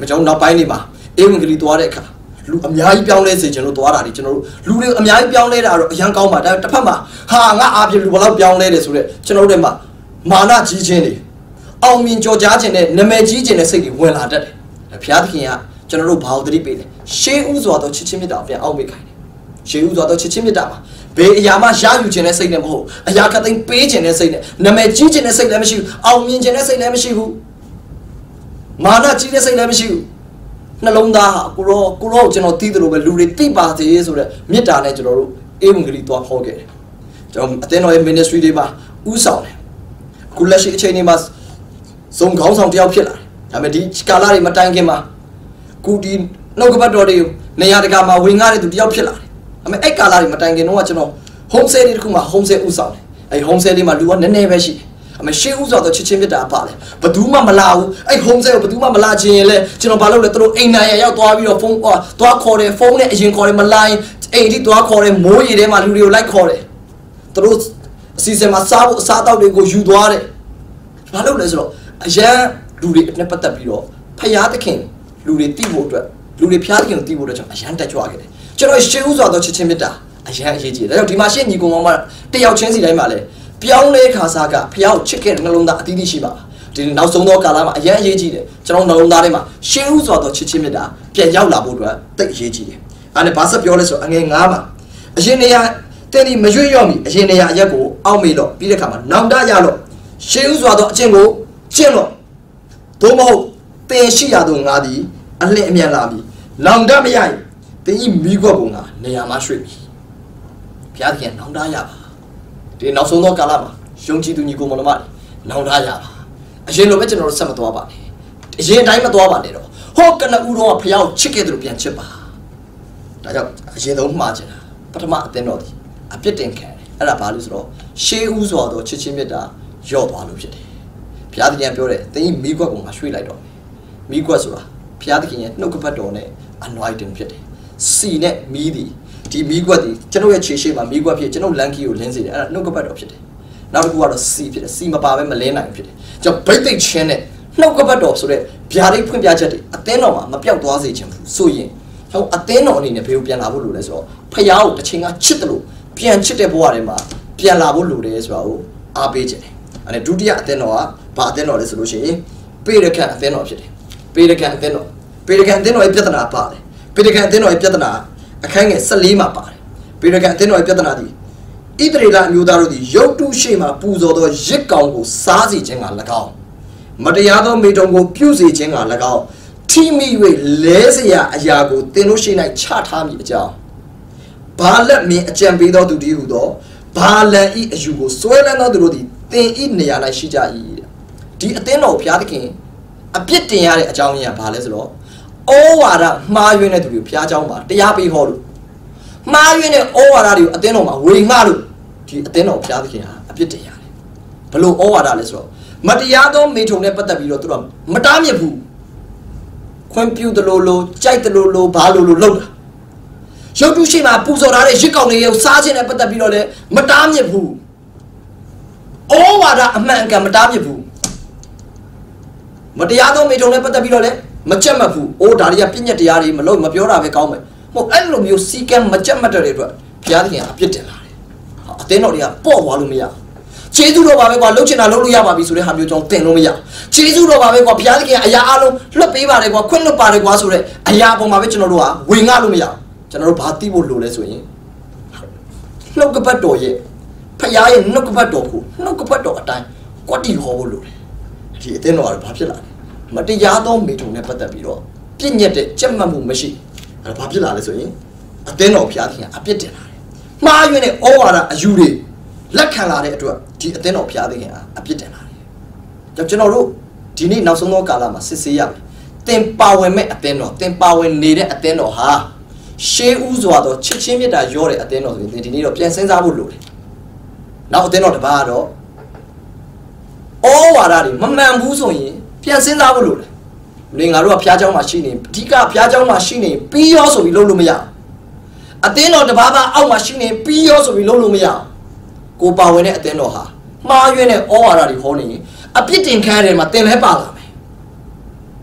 မကြောင်နောက်ပိုင်းနေမှာအေဝင်ကလေးသွားတဲ့အခါလူအများကြီးပြောင်းလဲစေချင်လို့သွားတာဒီကျွန်တော်တို့လူတွေအများကြီးပြောင်းလဲတာတော့အရန်ကောင်းပါဒါတစ်ဖက်မှာဟာငါအားဖြင့်လူဘလောက်ပြောင်းလဲတယ်ဆိုတော့ကျွန်တော်တို့မှာမာနကြီးခြင်းတွေအောင်မြင်ကြော်ကြားခြင်းနဲ့နာမည်ကြီးခြင်းနဲ့စိတ်တွေဝင်လာတတ်တယ်ဘုရားသခင်ကကျွန်တော်တို့ဘာလို့သတိပေးလဲရှေးဥစွာသောချစ်ချင်းမြတ်တာပြန်အောက်မေ့ခိုင်းတယ်ရှေးဥစွာသောချစ်ချင်းမြတ်တာမှာဘယ်အရာမှရယူခြင်းနဲ့စိတ်နဲ့မဟုတ်အရာခတ်သိမ်းပေးခြင်းနဲ့စိတ်နဲ့နာမည်ကြီးခြင်းနဲ့စိတ်လည်းမရှိဘူးအောင်မြင်ခြင်းနဲ့စိတ်လည်းမရှိဘူးမာနကြီးတဲ့စိတ်လည်းမရှိဘူးနှလုံးသားဟာကိုရောကိုရောကျွန်တော်သိတယ်လို့ပဲလူတွေသိပါစေဆိုတဲ့မေတ္တာနဲ့ကျွန်တော်တို့အေဝံဂေလိသွားခေါ်ခဲ့တယ်ကျွန်တော်အသင်းတော်ရဲ့ ministry တွေမှာဥဆောင်တယ်အခုလက်ရှိအချိန်တွေမှာစုံခေါင်းဆောင်တယောက်ဖြစ်လာတယ်ဒါပေမဲ့ဒီကာလတွေမတိုင်ခင်မှာကုဒီနှုတ်ကပတ်တော်တွေနေရာတကာမှာဝင်ငှတဲ့သူတယောက်ဖြစ်လာတယ်ဒါပေမဲ့အဲ့ကာလတွေမတိုင်ခင်တော့ကျွန်တော် home sale တွေတခုမှာ home sale ဥဆောင်တယ်အဲ့ home sale တွေမှာလူကနည်းနည်းပဲရှိတယ်အမေရှေးဥစွာတော့ချစ်ချင်းမြတ်တာပါလေဘသူမှမလာဘူးအဲ့ home sale ဘသူမှမလာခြင်းရင်လဲကျွန်တော်ဘာလုပ်လဲသူတို့အိမ်နိုင်ရရောက်သွားပြီးတော့ဖုန်းသွားခေါ်တယ်ဖုန်းနဲ့အရင်ခေါ်တယ်မလာရင်အိမ်ထိသွားခေါ်တယ်မိုးရေထဲမှာလူတွေကိုလိုက်ခေါ်တယ်သူတို့အစီအစဉ်မှာစားဖို့အစားအသောက်တွေကိုယူသွားတယ်ဘာလုပ်လဲဆိုတော့အရန်လူတွေနဲ့ပတ်သက်ပြီးတော့ဖယားသခင်လူတွေတိဖို့အတွက်လူတွေဖျားသခင်ကိုတိဖို့အတွက်ကျွန်တော်အရန်တက်ကြွခဲ့တယ်ကျွန်တော်ရှေးဥစွာတော့ချစ်ချင်းမြတ်တာအရန်အရေးကြီးတယ်ဒါကြောင့်ဒီမှာရှေ့ညီကောင်ကောင်မတယောက်ချင်းစီတိုင်းမှာလဲပြောင်းလဲခါစားကဖျားကိုချစ်ခဲ့တဲ့နှလုံးသားအသီးသီးရှိပါဒီနောက်ဆုံးသောကာလမှာအရန်အရေးကြီးတယ်ကျွန်တော်နှလုံးသားထဲမှာရှေးဥစွာတော့ချစ်ချင်းမြတ်တာပြန်ရောက်လာဖို့အတွက်တိတ်အရေးကြီးတယ်အဲ့ဒါဘာဆက်ပြောလဲဆိုတော့အငယ်ငါးမှာအရင်နေရာတဲ့ဒီမရွေ့ရော့မီအရင်နေရာအရက်ကိုအောက်မေလို့ပြီးတဲ့ခါမှာနောင်တရလို့ရှေးဥစွာတော့အကျင့်ကိုကျင့်လို့သို့မဟုတ်တင်ရှိရသောငါသည်အလင်းအမြန်လာပြီနောင်တမရရင်တင်ဤမိခွက်ပုံကနေရာမှာရွှေ့ပြီဘုရားသခင်နောင်တရပါဒီနောက်ဆုံးသောကာလမှာယုံကြည်သူညီကိုမောင်နှမတွေနောင်တရပါအရင်လိုပဲကျွန်တော်တို့ဆက်မသွားပါနဲ့အရင်တိုင်းမသွားပါနဲ့တော့ဟောကနဦးတော့ဘုရားကိုချစ်ခဲ့တယ်လို့ပြန်ချစ်ပါဒါကြောင့်အရင်ဆုံးမှားချင်တာပထမအသင်းတော်ဒီအပြစ်တင်ခံတယ်အဲ့ဒါဘာလို့ဆိုတော့ရှေးဦးစွာသောချစ်ချင်းမြတ်တာယော့သွားလို့ဖြစ်တယ်ဘုရားသခင်ပြောတယ်တင်ဤမိခွက်ကိုငါရွှေ့လိုက်တော့မိခွက်ဆိုတာဘုရားသခင်ရဲ့နှုတ်ကပတ်တော်နဲ့ anointing ဖြစ်တယ်စီနဲ့မီးသည်ဒီမီးခွက်ဒီကျွန်တော်ရဲ့ခြေရှိမှာမီးခွက်ဖြစ်ကျွန်တော်လန်ကီကိုလင်းစေတယ်အဲ့ဒါနှုတ်ကပတ်တော်ဖြစ်တယ်နောက်တစ်ခုကတော့စီဖြစ်တယ်စီမပါဘဲမလင်းနိုင်ဖြစ်တယ်ကျွန်တော်ဗိတ်သိက်ချင်းနဲ့နှုတ်ကပတ်တော်ဆိုတဲ့ဗျာဒိတ်ဖွင့်ပြချက်တွေအသင်းတော်မှာမပြောက်သွားစေချင်ဘူးဆိုရင်ကျွန်တော်အသင်းတော်အနေနဲ့ဘယ်ကိုပြန်လာဖို့လိုလဲဆိုတော့ဖယားကိုတစ်ချိန်ကချစ်တယ်လို့ပြန်ချစ်တဲ့ဘဝထဲမှာပြန်လာဖို့လိုတယ်ဆိုတာကိုအားပေးခြင်းတယ်အဲ့ဒါဒုတိယအသင်းတော်ကဘာအသင်းတော်လဲဆိုလို့ရှိရင်ပေရကန်အသင်းတော်ဖြစ်တယ်ပေရကန်အသင်းတော်ပေရကန်အသင်းတော်ရဲ့ပြဿနာပါတယ်ပေရကန်အသင်းတော်ရဲ့ပြဿနာအခန်းငယ်၁၄မှာပါတယ်ပေရကန်အသင်းတော်ရဲ့ပြဿနာဒီဣသရေလအမျိုးသားတို့သည်ရုပ်တုရှိမှပူဇော်သောရစ်ကောင်ကိုစားစေခြင်းက၎င်းမတရားသောမိတုံကိုပြုစေခြင်းက၎င်းထိမိ၍လဲเสียအရာကိုသင်တို့ရှိ၌ချထားမိအကြောင်းဘာလက်မင်းအကြံပေးသောသူတည်းဟုသောဘာလန်ဤအယူကိုစွဲလန်းသောသူတို့သည်သင်ဤနေရာ၌ရှိကြ၏ဒီအသင်းတော်ဘုရားသခင်အပြစ်တင်ရတဲ့အကြောင်းရင်းကဘာလဲဆိုတော့ဩဝါဒမှားယွင်းတဲ့သူတွေကိုဘုရားเจ้าမှာတရားပေးဟောလို့မှားယွင်းတဲ့ဩဝါဒတွေကိုအသင်းတော်မှာဝေငှလို့ဒီအသင်းတော်ဘုရားသခင်ဟာအပြစ်တင်ရတယ်ဘလို့ဩဝါဒလဲဆိုတော့မတရားသောမိထုံနဲ့ပတ်သက်ပြီးတော့သူတို့မတားမြစ်ဘူးခွင့်ပြုတယ်လို့လို့ကြိုက်တယ်လို့လို့ဘာလို့လို့လုပ်တာရုပ်တုရှိမှပူဇော်ထားတဲ့ရစ်ကောင်တွေကိုစားခြင်းနဲ့ပတ်သက်ပြီးတော့လည်းမတားမြစ်ဘူးဩဝါဒအမှန်ကန်မတားမြစ်ဘူးမတရားသောမိထုံနဲ့ပတ်သက်ပြီးတော့လည်းမကြက်မှတ်ဘူးအိုးဒါတွေကပြည့်ညက်တရားတွေမလို့မပြောတာပဲကောင်းမယ်မဟုတ်အဲ့လိုမျိုးစီကံမကြက်မှတ်တဲ့တွေအတွက်ဘုရားသခင်အပြစ်တင်လာတယ်အသင်းတော်တွေကပေါ့သွားလို့မရခြေစုတော်ပါပဲကွာလှုပ်ချင်တာလှုပ်လို့ရပါပြီဆိုတဲ့ဟာမျိုးကြောင့်တင်လို့မရခြေစုတော်ပါပဲကွာဘုရားသခင်အရာအလုံးလွတ်ပေးပါတယ်ကွာခွင့်လွတ်ပါတယ်ကွာဆိုတဲ့အရာပေါ်မှာပဲကျွန်တော်တို့ကဝင်ငှလို့မရကျွန်တော်တို့ဘာသိဖို့လိုလဲဆိုရင်နှုတ်ကပတ်တော်ရဲ့ဖခင်ရဲ့နှုတ်ကပတ်တော်ကိုနှုတ်ကပတ်တော်အတိုင်းကွက်တီဟောဖို့လိုတယ်ဒီအသင်းတော်ကဘာဖြစ်လာလဲမတရားသောမိထုံနဲ့ပတ်သက်ပြီးတော့ပြည့်ညက်တဲ့ကြက်မှတ်မှုမရှိအဲ့ဒါဘာဖြစ်လာလဲဆိုရင်အသင်းတော်ဘုရားသခင်အပြစ်တင်လာတယ်မှားယွင်းတဲ့ဩဝါဒအယူတွေလက်ခံလာတဲ့အတွက်ဒီအသင်းတော်ဘုရားသခင်ကအပြစ်တင်လာတယ်ကြောင့်ကျွန်တော်တို့ဒီနေ့နောက်ဆုံးသောကာလမှာစစ်ဆေးရမယ်တင်ပါဝင်မဲ့အသင်းတော်တင်ပါဝင်နေတဲ့အသင်းတော်ဟာရှေးဥစွာသောချစ်ချင်းမြတ်တာရောတဲ့အသင်းတော်ဆိုရင်ဒီနေ့တော့ပြန်စဉ်းစားဖို့လိုတယ်နောက်အသင်းတော်တစ်ပါးကတော့ဩဝါဒတွေမမှန်ဘူးဆိုရင်ပြန်စဉ်းစားဖို့လိုတယ်နေငါတို့ကဖျားเจ้าမှာရှိနေအဓိကဖျားเจ้าမှာရှိနေပြီးရောဆိုပြီးလုပ်လို့မရအသင်းတော်တစ်ပါးပါအောက်မှာရှိနေပြီးရောဆိုပြီးလုပ်လို့မရကိုပါဝင်တဲ့အသင်းတော်ဟာမှားယွင်းတဲ့ဩဝါဒတွေဟောနေရင်အပြစ်တင်ခံရတယ်မှာတင်လဲပါလာမယ်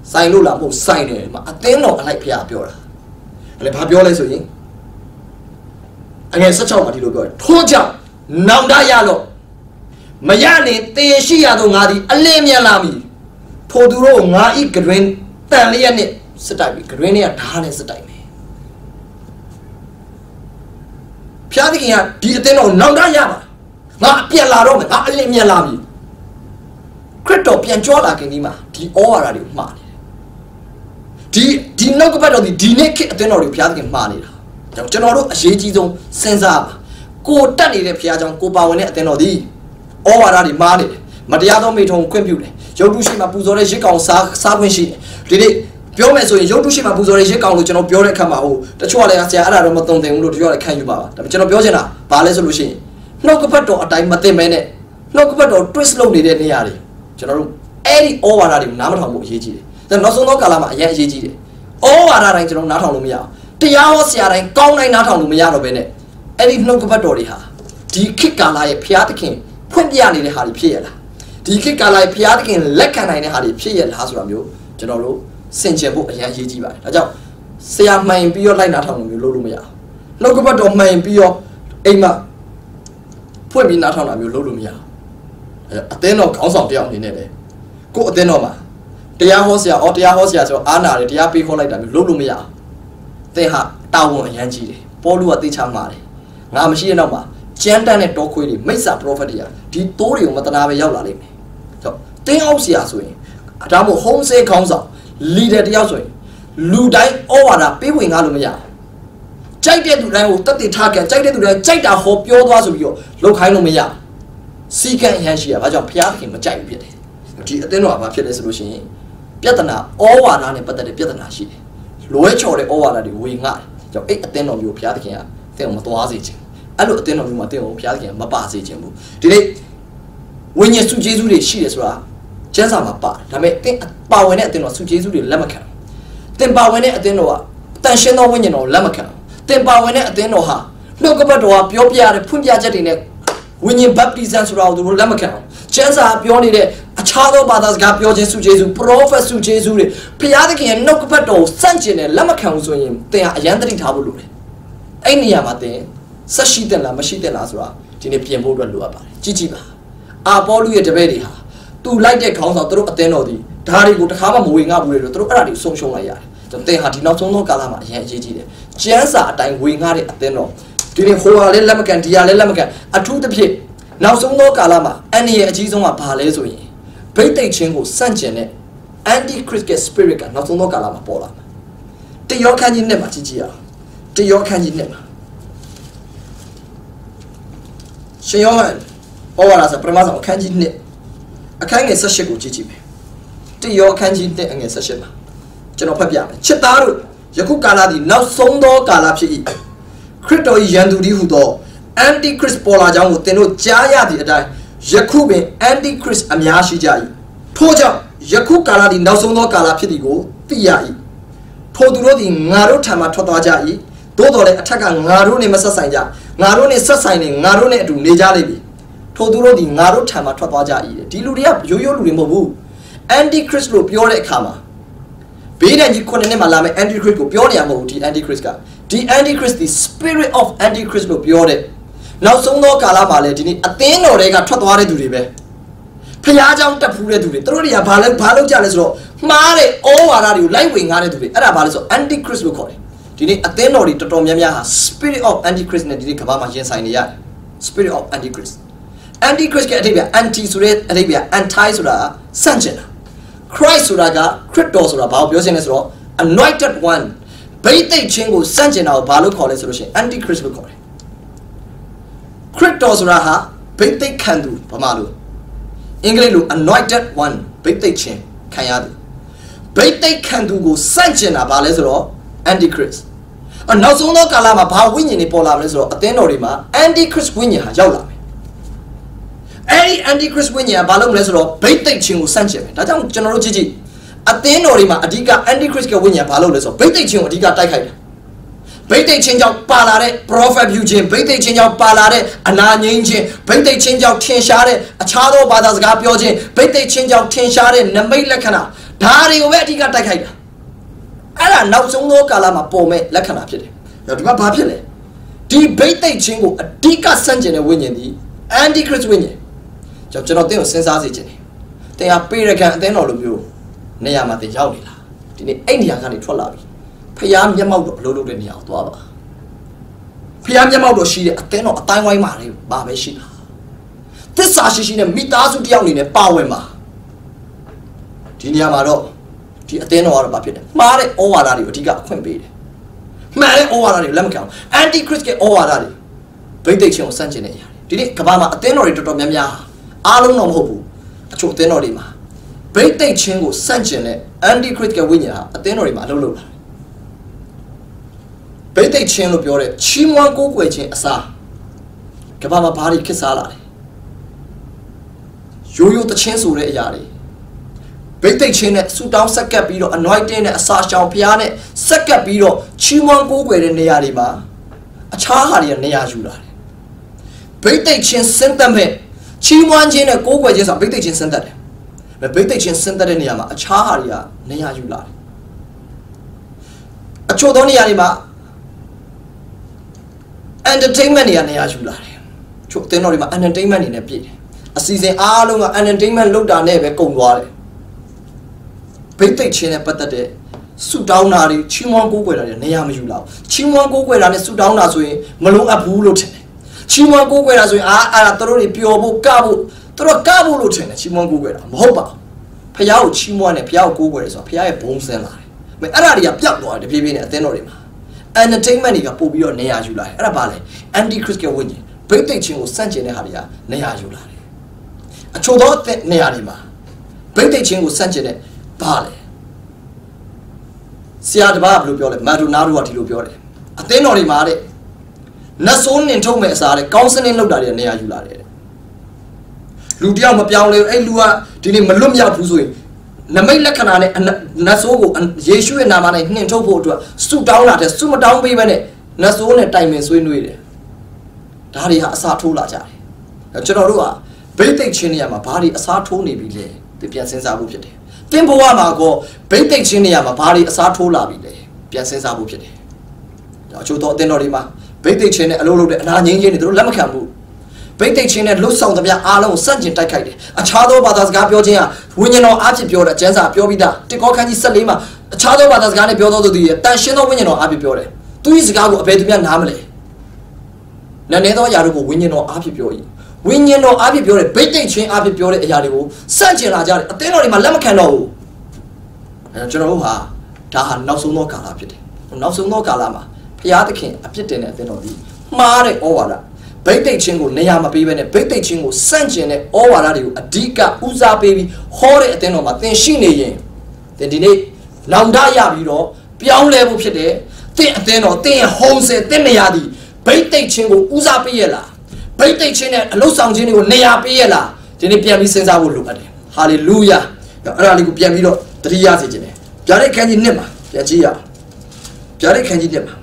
ဆိုင်လို့လားမဟုတ်ဆိုင်တယ်မှာအသင်းတော်အလိုက်ဖျားပြောတာအဲ့လေဘာပြောလဲဆိုရင်အငယ်၁၆မှာဒီလိုပြောတယ်ထို့ကြောင့်နောင်တရလို့မရရင်တေရှိရသောငါသည်အလင်းမြန်လာမည်ထိုသူတို့ငါဤကတွင်တန်လျက်နဲ့စစ်တိုက်ပြီကတွင်နဲ့ဓာတ်နဲ့စစ်တိုက်မယ်ဖျားသခင်ကဒီအသင်းတော်နောင်တရပါငါပြန်လာတော့မယ်ငါအလင်းမြန်လာမည်ခရစ်တော်ပြန်ကြွလာခင်ဒီမှာဒီဩဝါဒတွေကိုမှားနေတယ်ဒီဒီနောက်ကပတ်တော်ဒီဒီနေ့ခေတ်အသင်းတော်တွေဘုရားသခင်မှားနေတာကြောင့်ကျွန်တော်တို့အရေးကြီးဆုံးစဉ်းစားပါကိုတက်နေတဲ့ဘုရားကြောင့်ကိုပါဝင်တဲ့အသင်းတော်ဒီဩဝါဒတွေမှားနေတယ်မတရားသောမိထုံခွင့်ပြုတယ်ရုပ်တုရှိမှပူဇော်တဲ့ရစ်ကောင်စားစားခွင့်ရှိတယ်ဒီနေ့ပြောမယ်ဆိုရင်ရုပ်တုရှိမှပူဇော်တဲ့ရစ်ကောင်လို့ကျွန်တော်ပြောတဲ့အခါမှာဟိုတချို့ကလည်းဆရာအဲ့ဒါတော့မတုံသင်ဘူးလို့တချို့ကလည်းခံယူပါပါဒါပေမဲ့ကျွန်တော်ပြောချင်တာဘာလဲဆိုလို့ရှိရင်နှုတ်ကပတ်တော်အတိုင်းမသိမဲနဲ့နှုတ်ကပတ်တော် twist လုပ်နေတဲ့နေရာတွေကျွန်တော်တို့အဲ့ဒီဩဝါဒတွေကိုနားမထောင်ဖို့အရေးကြီးတယ်ဒါနောက်ဆုံးသောကာလမှာအရင်အရေးကြီးတယ်ဩဝါဒတိုင်းကျွန်တော်နားထောင်လို့မရအောင်တရားဟောဆရာတိုင်းကောင်းတိုင်းနားထောင်လို့မရတော့ဘဲနဲ့အဲ့ဒီနှုတ်ကပတ်တော်တွေဟာဒီခေတ်ကာလရဲ့ဘုရားသခင်ဖွင့်ပြနေတဲ့ဟာတွေဖြစ်ရလားဒီခေတ်ကာလရဲ့ဘုရားသခင်လက်ခံနိုင်တဲ့ဟာတွေဖြစ်ရလားဆိုတာမျိုးကျွန်တော်တို့စင်ကြယ်ဖို့အရင်အရေးကြီးပါတယ်ဒါကြောင့်ဆရာမှန်ပြီးတော့လိုက်နားထောင်လို့မျိုးလုပ်လို့မရအောင်နှုတ်ကပတ်တော်မှန်ပြီးတော့အိမ်မှာဖွင့်ပြီးနားထောင်တာမျိုးလုပ်လို့မရအောင်အသင်းတော်ခေါင်းဆောင်တယောက်အနေနဲ့လေကိုအသင်းတော်မှာတရားဟောဆရာအော်တရားဟောဆရာဆိုတော့အာနာတယ်တရားပေးခေါ်လိုက်တာမျိုးလုပ်လို့မရအောင်သင်ဟာတာဝန်အရန်ကြီးတယ်ပေါလုကသိချမှာတယ်ငါမရှိတဲ့နောက်မှာကျမ်းတန်တဲ့တောခွေးတွေမိစ္ဆာပရောဖက်တွေကဒီတိုးတွေကိုမတနာပဲရောက်လာလိမ့်မယ်ဆိုတော့တင်းအောင်ဆရာဆိုရင်ဒါမှမဟုတ် home sale ခေါင်းဆောင် leader တယောက်ဆိုရင်လူတိုင်းဩဝါဒပေးဝင်ကားလို့မရအောင်ကြိုက်တဲ့သူတိုင်းကိုတတ်တည်ထားကြကြိုက်တဲ့သူတိုင်းကြိုက်တာဟောပြောသွားဆိုပြီးတော့လောက်ခိုင်းလို့မရအောင်စီကံအရန်ရှိရဘာကြောင့်ဘုရားသခင်မကြိုက်ဘူးဖြစ်တယ်ဒီအသင်းတော်ကဘာဖြစ်လဲဆိုလို့ရှိရင်ပြဿနာဩဝါဒနဲ့ပတ်သက်တဲ့ပြဿနာရှိတယ်လွဲချော်တဲ့ဩဝါဒတွေဝေငှတယ်ကြောင့်အဲ့အသင်းတော်မျိုးဘုရားသခင်ကသင်ကိုမသွားစေချင်အဲ့လိုအသင်းတော်မျိုးမှာသင်ကိုဘုရားသခင်ကမပါစေချင်ဘူးဒီနေ့ဝိညာဉ်စုကျေးဇူးတွေရှိတယ်ဆိုတာကျမ်းစာမှာပါတယ်ဒါပေမဲ့သင်ပါဝင်တဲ့အသင်းတော်စုကျေးဇူးတွေလက်မခံသင်ပါဝင်တဲ့အသင်းတော်ကတန်ရှင်းသောဝိညာဉ်တော်လက်မခံသင်ပါဝင်တဲ့အသင်းတော်ဟာနှုတ်ကပတ်တော်ကပြောပြရတဲ့ဖွင့်ပြချက်တွေနဲ့ဝိညာဉ်ဘပ်တိဇမ်ဆိုတာကိုသူတို့လက်မခံအောင်ကျမ်းစာပြောနေတဲ့အခြားသောဘာသာစကားပြောခြင်းစုကျေးဇူးပရောဖက်စုကျေးဇူးတွေဘုရားသခင်ရဲ့နှုတ်ကပတ်တော်ကိုစန့်ကျင်တယ်လက်မခံဘူးဆိုရင်သင်ဟာအယံတတိထားဖို့လိုတယ်အဲ့နေရာမှာသင်ဆက်ရှိတယ်လားမရှိတယ်လားဆိုတာဒီနေ့ပြင်ဖို့အတွက်လိုအပ်ပါတယ်ကြည့်ကြည့်ပါအာပေါလုရဲ့တပည့်တွေဟာသူလိုက်တဲ့ခေါင်းဆောင်သူတို့အသင်းတော်ဒီဓာတ်တွေကိုတစ်ခါမှမဝေငှဘူးလေတို့သူတို့အဲ့ဒါတွေဆုံးရှုံးလိုက်ရတယ်ကျွန်တော်သင်ဟာဒီနောက်ဆုံးသောကာလမှာအရင်အရေးကြီးတယ်ကျမ်းစာအတိုင်းဝေငှတဲ့အသင်းတော်ဒီနေ့ဟိုဟာလည်းလက်မကန်ဒီဟာလည်းလက်မကန်အထူးသဖြင့်နောက်ဆုံးသောကာလမှာအန်ဒီရဲ့အကြီးဆုံးကဘာလဲဆိုရင်ဗိတ်သိက်ချင်းကိုစန့်ကျင်တဲ့ anti christ spirit ကနောက်ဆုံးသောကာလမှာပေါ်လာမှာတယောခန်းကြီးနဲ့မှာကြည့်ကြည့်ရအောင်တယောခန်းကြီးနဲ့မှာရှင်ယောဟန်ဩဝါဒစာပထမဆုံးအခန်းကြီးနှစ်အခန်းငယ်၁၈ကိုကြည့်ကြည့်မယ်တယောအခန်းကြီးနှစ်အငယ်၁၈မှာကျွန်တော်ဖတ်ပြမယ်ချစ်သားတို့ယခုကာလသည်နောက်ဆုံးသောကာလဖြစ်၏ခရစ်တော်၏ယံသူတည်းဟူသော anti christ ပေါ်လာကြောင်းကိုသင်တို့ကြားရသည့်အတိုင်းယခုပင် anti christ အများရှိကြ၏ထို့ကြောင့်ယခုကာလသည်နောက်ဆုံးသောကာလဖြစ်သည်ကိုသိရ၏ထိုသူတို့သည်ငါတို့ထံမှထွက်သွားကြ၏သို့တော်လည်းအထက်ကငါတို့နှင့်မဆက်ဆိုင်ကြငါတို့နှင့်ဆက်ဆိုင်နေငါတို့နှင့်အတူနေကြလိမ့်မည်ထိုသူတို့သည်ငါတို့ထံမှထွက်သွားကြ၏ဒီလူတွေကရိုးရိုးလူတွေမဟုတ်ဘူး anti christ လို့ပြောတဲ့အခါမှာဘေးဒဏ်ကြီးခုနှစ်နှစ်မှလာမယ့် anti christ ကိုပြောနေရမဟုတ်ဘူးဒီ anti christ ကဒီ anti christ ဒီ spirit of anti christ လို့ပြောတဲ့နောက်ဆုံးသောကာလမှာလည်းဒီနေ့အသင်းတော်တွေကထွက်သွားတဲ့သူတွေပဲဖျားเจ้าတက်ဖူးတဲ့သူတွေသူတို့တွေကဘာလဲဘာလုပ်ကြလဲဆိုတော့မှားတဲ့ဩဝါဒတွေကိုလိုက်ဝင်ငားတဲ့သူတွေအဲ့ဒါဘာလဲဆို anti christ လို့ခေါ်တယ်ဒီနေ့အသင်းတော်တွေတော်တော်များများဟာ spirit of anti christ နဲ့ဒီနေ့ကမ္ဘာမှာရင်ဆိုင်နေရတယ် spirit of anti christ anti christ ကအဓိပ္ပာယ် anti ဆိုတဲ့အဓိပ္ပာယ် anti ဆိုတာဆန့်ကျင်တာ Christ ဆိုတာကခရစ်တော်ဆိုတာဘာကိုပြောချင်လဲဆိုတော့ anointed one ဗိသိက်ချင်းကိုဆန့်ကျင်တာကိုဘာလို့ခေါ်လဲဆိုလို့ရှိရင် anti christ လို့ခေါ်တယ်ခရစ်တော်ဆိုတာဟာဗိသိက်ခံသူဘာမှလို့အင်္ဂလိပ်လို anointed one ဗိသိက်ချင်းခံရသူဗိသိက်ခံသူကိုဆန့်ကျင်တာဘာလဲဆိုတော့ anti christ အနောက်ဆုံးသောကာလမှာဘာဝိညာဉ်တွေပေါ်လာမလဲဆိုတော့အသင်းတော်တွေမှာ anti christ ဝိညာဉ်ဟာရောက်လာမယ်အဲ့ဒီ anti christ ဝိညာဉ်ကဘာလုပ်မလဲဆိုတော့ဗိသိက်ချင်းကိုဆန့်ကျင်မယ်ဒါကြောင့်ကျွန်တော်တို့ကြည့်ကြည့်အသင်းတော်တွေမှာအဓိက anti christ ကဝိညာဉ်ဘာလုပ်လဲဆိုတော့ဗိသိက်ချင်းကိုအဓိကတိုက်ခိုက်တယ်ဗိသိက်ချင်းကြောင့်ပါလာတဲ့ prophet ပြုခြင်းဗိသိက်ချင်းကြောင့်ပါလာတဲ့အနာငြိမ်းခြင်းဗိသိက်ချင်းကြောင့်ထင်ရှားတဲ့အခြားသောဘာသာစကားပြောခြင်းဗိသိက်ချင်းကြောင့်ထင်ရှားတဲ့နမိတ်လက္ခဏာဒါတွေကိုပဲအဓိကတိုက်ခိုက်တာအဲ့ဒါနောက်ဆုံးသောကာလမှာပေါ်မဲ့လက္ခဏာဖြစ်တယ်ဒီမှာဘာဖြစ်လဲဒီဘိတ်သိက်ချင်းကိုအဓိကစန့်ကျင်တဲ့ဝိညာဉ်ဒီ antichrist ဝိညာဉ်ကျွန်တော်တင်ကိုစဉ်းစားစေချင်တယ်တင်ဟာပေရကန်အသင်းတော်လိုမျိုးနေရာမှာတင်ရောက်နေလားဒီနေ့အဲ့နေရာကနေထွက်လာပြီဖျားမျက်မှောက်တော့အလုပ်လုပ်တဲ့နေရာကိုသွားပါဖျားမျက်မှောက်တော့ရှိတဲ့အသင်းတော်အတိုင်းဝိုင်းမှာလည်းပါပဲရှိတာသစ္စာရှိရှိနဲ့မိသားစုတယောက်အနေနဲ့ပါဝင်ပါဒီနေရာမှာတော့ဒီအသင်းတော်ကတော့ဘာဖြစ်လဲမှားတဲ့ဩဝါဒတွေကိုအဓိကအခွင့်ပေးတယ်မှန်တဲ့ဩဝါဒတွေကိုလက်မခံဘူး antichrist ရဲ့ဩဝါဒတွေဗိတ်သိက်ချင်းကိုစန့်ကျင်နေရတယ်ဒီနေ့ကမ္ဘာမှာအသင်းတော်တွေတော်တော်များများအားလုံးတော့မဟုတ်ဘူးအချို့အသင်းတော်တွေမှာဗိတ်သိက်ချင်းကိုစန့်ကျင်တဲ့ antichrist ရဲ့ဝိညာဉ်ဟာအသင်းတော်တွေမှာအလုပ်လုပ်လာတယ်ဗိတ်သိက်ချင်းလို့ပြောတဲ့ချီးမွမ်းကိုးကွယ်ခြင်းအစားကမ္ဘာမှာဘာတွေခစ်စားလာလဲရိုးရိုးတချင်းဆိုတဲ့အရာတွေဗိတ်သိက်ချင်းနဲ့ဆူတောင်းဆက်ကပ်ပြီးတော့ anointing နဲ့အစာရှောင်ဖျားနဲ့ဆက်ကပ်ပြီးတော့ချီးမွမ်းကိုးကွယ်တဲ့နေရာတွေမှာအခြားဟာတွေကနေရာယူလာတယ်ဗိတ်သိက်ချင်းစင်သက်မဲ့ချီးမွမ်းခြင်းနဲ့ကိုးကွယ်ခြင်းဆိုတာဗိတ်သိက်ချင်းစင်သက်တယ်ဗိတ်သိက်ချင်းစင်သက်တဲ့နေရာမှာအခြားဟာတွေကနေရာယူလာတယ်အချို့သောနေရာတွေမှာ entertainment တွေကနေရာယူလာတယ်ချို့အသင်းတော်တွေမှာ entertainment တွေနဲ့ပြည့်တယ်အစီအစဉ်အားလုံးက entertainment လုပ်တာနဲ့ပဲကုန်သွားတယ်ဗိတ်သိက်ချင်းနဲ့ပတ်သက်တဲ့ဆူတောင်းတာတွေချီးမွမ်းကိုးကွယ်တာတွေနေရာမယူလာဘူးချီးမွမ်းကိုးကွယ်တာနဲ့ဆူတောင်းတာဆိုရင်မလုံးအပ်ဘူးလို့ထင်တယ်ချီးမွမ်းကိုးကွယ်တာဆိုရင်အာအဲ့ဒါတို့တွေပျော်ဖို့ကဖို့တို့ကဖို့လို့ထင်တယ်ချီးမွမ်းကိုးကွယ်တာမဟုတ်ပါဘူးဖခင်ကိုချီးမွမ်းတယ်ဖခင်ကိုကိုးကွယ်တယ်ဆိုတာဖခင်ရဲ့ဘုံစင်းလာတယ်မအဲ့အဲ့ဒါတွေကပျောက်သွားတယ်တဖြည်းဖြည်းနဲ့အသင်းတော်တွေမှာ entertainment တွေကပို့ပြီးတော့နေရာယူလာတယ်အဲ့ဒါဘာလဲ antichrist ရဲ့ဝိညာဉ်ဗိတ်သိက်ချင်းကိုစန့်ကျင်တဲ့ဟာတွေကနေရာယူလာတယ်အချို့သောနေရာတွေမှာဗိတ်သိက်ချင်းကိုစန့်ကျင်တဲ့ဘာလဲဆရာတပားဘယ်လိုပြောလဲမာဒိုနာဒိုကဒီလိုပြောတယ်အသင်းတော်တွေမှာတဲ့နတ်ဆိုးနင်ထုတ်မဲ့အစားတဲ့ကောင်းစနစ်လောက်တာတွေနေရာယူလာတယ်လူတယောက်မပြောင်းလဲအဲ့လူကဒီနေ့မလွတ်မြောက်ဘူးဆိုရင်နမိတ်လက္ခဏာနဲ့နတ်ဆိုးကိုယေရှုရဲ့နာမနဲ့နှင်ထုတ်ဖို့အတွက်ဆုတောင်းလာတဲ့ဆုမတောင်းပေးဘဲနဲ့နတ်ဆိုးနဲ့တိုင်ပင်ဆွေးနွေးတယ်ဒါတွေဟာအစားထိုးလာကြတယ်ကျွန်တော်တို့ကဗိတ်သိက်ချင်းနေရာမှာဘာတွေအစားထိုးနေပြီလဲပြန်စဉ်းစားဖို့ဖြစ်တယ်သင်ဘဝမှာကောဗိတ်သိက်ချင်းနေရာမှာဘာတွေအစားထိုးလာပြီလဲပြန်စဉ်းစားဖို့ဖြစ်တယ်အချို့တော့အသင်းတော်တွေမှာဗိတ်သိက်ချင်းနဲ့အလုပ်လုပ်တဲ့အနာငင်းချင်းတွေတို့လက်မခံဘူးဗိတ်သိက်ချင်းနဲ့လွတ်ဆောင်သမျှအားလုံးကိုစန့်ကျင်တိုက်ခိုက်တယ်အခြားသောဘာသာစကားပြောခြင်းဟာဝိညာဉ်တော်အဖြစ်ပြောတဲ့ကျမ်းစာပြောပြီးသားတစ်ကောခန်းကြီး၁၄မှာအခြားသောဘာသာစကားနဲ့ပြောသောသူတွေတန်ရှင်းသောဝိညာဉ်တော်အဖြစ်ပြောတယ်သူ၏စကားကိုအဘယ်သူများနားမလဲနည်းနည်းသောအရာတို့ကိုဝိညာဉ်တော်အဖြစ်ပြော၏ဝိညာဉ်တော်အဖြစ်ပြောတဲ့ဗိတ်သိက်ချင်းအဖြစ်ပြောတဲ့အရာတွေကိုစန့်ကျင်လာကြတယ်အသင်းတော်တွေမှာလက်မခံတော့ဘူးအဲကျွန်တော်တို့ဟာဒါဟာနောက်ဆုံးသောကာလဖြစ်တယ်နောက်ဆုံးသောကာလမှာဘုရားသခင်အပြစ်တင်တဲ့အသင်းတော်ဒီမှားတဲ့ဩဝါဒဗိတ်သိက်ချင်းကိုနေရာမပေးဘဲနဲ့ဗိတ်သိက်ချင်းကိုစန့်ကျင်တဲ့ဩဝါဒတွေကိုအဓိကဦးစားပေးပြီးဟောတဲ့အသင်းတော်မှာသင်ရှိနေရင်သင်ဒီနေ့လောင်တရပြီးတော့ပြောင်းလဲဖို့ဖြစ်တယ်သင်အသင်းတော်သင်ရဲ့ home ဆယ်သင်နေရာဒီဗိတ်သိက်ချင်းကိုဦးစားပေးရလားဗိတ်သိက်ချင်းနဲ့အလုဆောင်ချင်းတွေကိုနေရာပေးရလားဒီနေ့ပြန်ပြီးစဉ်းစားဖို့လိုအပ်တယ်ဟာလေလုယာအဲ့ဒါလေးကိုပြန်ပြီးတော့တတိယစေခြင်းတယ်ဗျာဒိတ်ခန်းကြီးနှစ်မှာပြန်ကြည့်ရအောင်ဗျာဒိတ်ခန်းကြီးနှစ်မှာ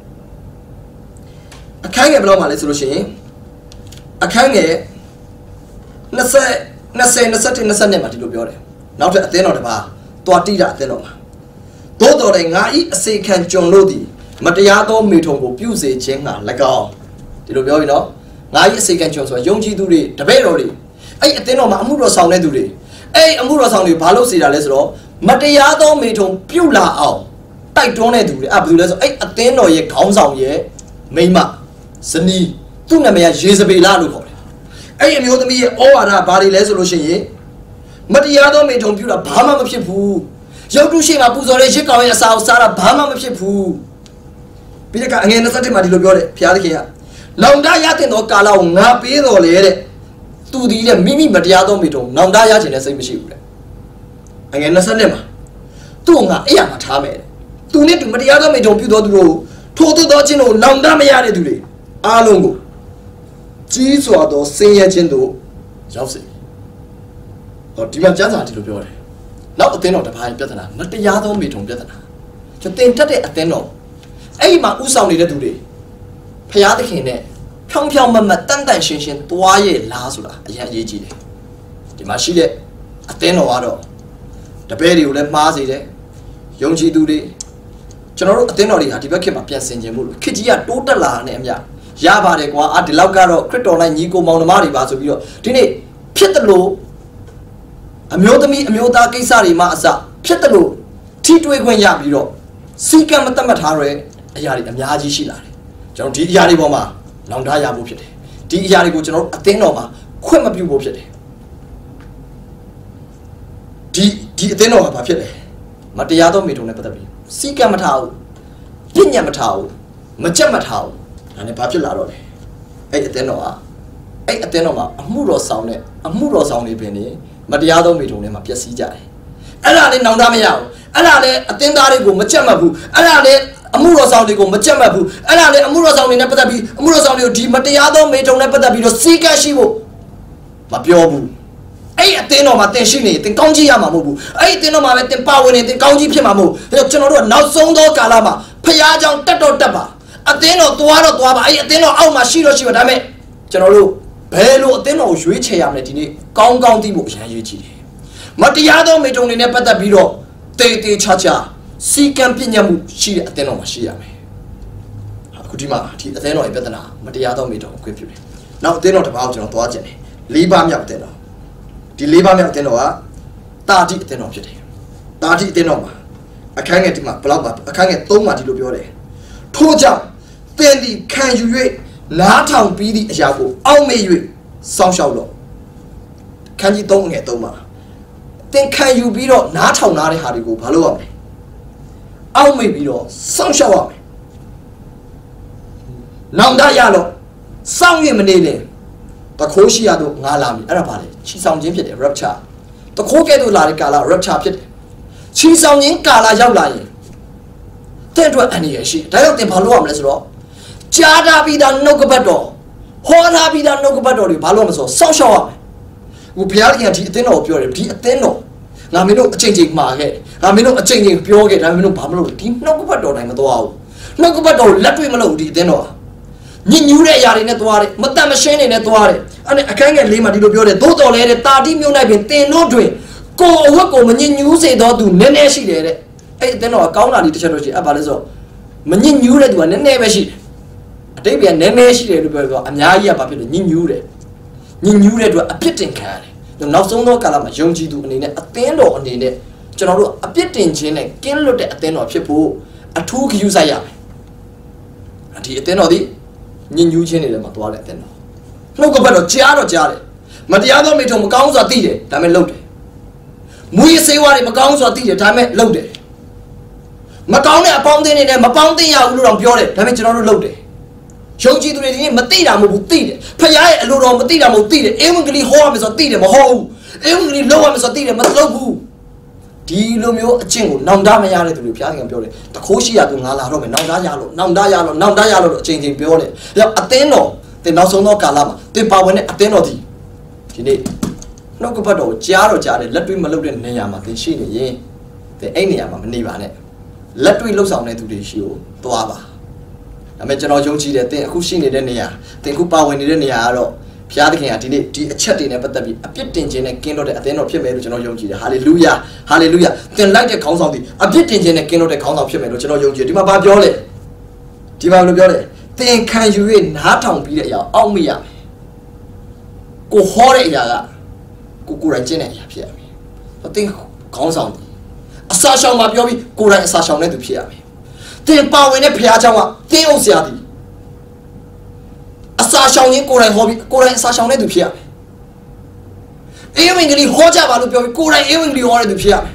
အခန်းငယ်ဘယ်လောက်မှလဲဆိုလို့ရှိရင်အခန်းငယ်20 20 21 22မှာဒီလိုပြောတယ်နောက်ထပ်အသင်းတော်တစ်ပါးတွားတိတာအသင်းတော်မှာသို့တော်လည်းငါဤအစေခံကျွန်လို့သည်မတရားသောမိထုံကိုပြုစေခြင်းငှာ၎င်းဒီလိုပြောပြီနော်ငါဤအစေခံကျွန်ဆိုတာယုံကြည်သူတွေတပည့်တော်တွေအဲ့အသင်းတော်မှာအမှုတော်ဆောင်တဲ့သူတွေအဲ့အမှုတော်ဆောင်တွေဘာလို့စေတာလဲဆိုတော့မတရားသောမိထုံပြုလာအောင်တိုက်တွန်းတဲ့သူတွေအဲ့ဘာလို့လဲဆိုအဲ့အသင်းတော်ရဲ့ခေါင်းဆောင်ရဲ့မိမဇနီးသူ့နာမည်ကယေဇဗေလလို့ခေါ်တယ်အဲ့ဒီအမျိုးသမီးရဲ့ဩဝါဒဘာတွေလဲဆိုလို့ရှိရင်မတရားသောမိထုံပြုတာဘာမှမဖြစ်ဘူးရုပ်တုရှိမှာပူဇော်တဲ့ရစ်ကောင်ရဲ့အစာကိုစားတာဘာမှမဖြစ်ဘူးပြီးတဲ့ကအငယ်၂၁မှာဒီလိုပြောတယ်ဘုရားသခင်ကလောင်တရတဲ့သောကာလကိုငါပေးတော်လေတဲ့သူဒီတဲ့မိမိမတရားသောမိထုံလောင်တရခြင်းနဲ့စိတ်မရှိဘူးတဲ့အငယ်၂၂မှာသူ့ငါအဲ့ရမှာထားမယ်သူနဲ့သူမတရားသောမိထုံပြုတော်သူတို့ထိုးသောခြင်းကိုလောင်တမရတဲ့သူတွေအားလုံးကိုကြီးစွာသောဆင်းရဲခြင်းတို့ရောက်စေဟောဒီမှာကျမ်းစာဒီလိုပြောတယ်နောက်အသင်းတော်တစ်ပိုင်းပြဿနာမတရားသောမိထုံပြဿနာကျွန်တင်တက်တဲ့အသင်းတော်အဲ့ဒီမှာဥဆောင်နေတဲ့သူတွေဖျားသခင်နဲ့ဖြောင်းဖြောင်းမမတန်တန်ရှင်းရှင်းသွားရဲ့လားဆိုတာအရင်အရေးကြီးတယ်ဒီမှာရှိတဲ့အသင်းတော်ကတော့ The berry will let Mazi, young G do the General Athenori had developed a piece in Jamul. Kijia Totala name ya. Yaba de Gua at the Laugaro, Critona, Nico Monomari Basubio. Tine, Pietalo, a Miotami, a Miota Kisari Masa, Pietalo, Tito Yabiro, Sika Matamatare, a Yari, a Yaji Shila. John T. Yari Boma, Nandaya Bupit. T. Yari Gucino, Athenoma, Quemabu Bupit. T. Athenoma Papile. Matiado Mitone Patabi. Sika Matau, Pinya Matau, Machamatau, and a popular. Eight Athenoma, eight Athenoma, a Muro sound, a Muro sound penny, Matiado Mitone Mapiasija. Alade Nandamiao, Alade, Attendarigo, Machamabu, Alade, a Muro soundigo, Machamabu, Alade, a Muro sound in Nepatabi, a Muro sound of Matiado Mitone Patabi, Sika Shivo, Mapiobu. Eight Athenoma, Tenshini, the Conji Yamamu, eight Athenoma, the power in the Conji Pimamu, the General now Sondo Kalama, Payajan Tato Tapa, Atheno, Tuaro Tuaba, Atheno, Alma Shiro Shivadame, General, Pelo, Atheno, Switch Yamatini, Gong Gong Dibu, Yaji. Matiado Metoni Nepata Biro, Tete Chacha, Si Campinamu, she Atheno Mashiame. Kudima, Atheno, Betana, Matiado Meto, Quipu. Now they not about you on Tuajani, Libam Yapteno. The Liba Meltenoa, Tati Tenopity. Tati Tenoma. I can't get my blood up, I can't get Toma di Lubiore. Toja, Fendi, can you wait? Natan be the Jago, I'll make you some shout. Can you don't get Toma? Then can you be not Natan Nari Harigo, Palo? I'll make you some shower. Now that yellow, some women in the Koshiado Nalami, Arabali, she sounds in a rupture. The Kokedo Laricala rupture pit. She sounds in Kala Yawlai. Ten to any she, Dial de Palom les law. Jada be done no gobado. Hora be done no gobado, Palomaso, so show. Upiaki and Tino, purity, Teno. Namino changing my head. Namino changing pure get, Namino Pablo, no gobado, I'm a dog. No gobado, let me melody, Deno. New Yari Netware, Madame Shane Netware, and I can't get Lima Dido, Dodo, Tati Munabin, they no doing. Go work on you say, don't do Neneshi. Eh, then no account on the church about so. Manin you read one and never she. A day be a Nemeshi, and Yaya Papi, Nin Ure. Nin Ure a pitting carry. The Nosso no Calama, Jonji do in a tendo on the net. General a pitting chin and kill at a ten of Chipu, a two Usaya. And he ten of the Nin you chain in the Matuala ten. No go better, Chiaro Jari. Matiado made him accounts are deed, time loaded. We say what him accounts are deed, time loaded. Macaunia pounding in them, a pounding out on Pure, time it's not loaded. Shoji to the Matida Mutide, Paya, a little Matida Mutide, evenly horm is a theatre, a hole, evenly low is a theatre, but low. Dilumio, a chingle, Nandamaya to be piano and Pure. The Koshia to Nala Roman, Nandayalo, Nandayalo, Nandayalo, changing Pure. Ateno. They now so no calama, they power a tenody. No gobado, Jaro Jari, let me melody Nayama, the Shini, ye. The Aniama, Nivane. Let me look on it to the issue, Tuaba. I mentioned all Joji that they who seen it in the air, they who power in the Yaro, Piatic at the chatting about the a pitting and candle at the end of Pimedo Joji. Hallelujah, hallelujah. Then like the council, a pitting and candle the council of Pimedo Joji, Dima Babiole. Dima Babiole. Then can you win Hatong be ya, Almia? Go horror ya, Kukura Jenny, Pierre. I think consult. A Sasha Mabiori, Kura Sasha to Pierre. Then power in a Piajawa, they Osiati. A Sasha in Kura Hobby, Kura Sasha to Pierre. Evenly Hoja Valupi, Kura evenly ordered to Pierre.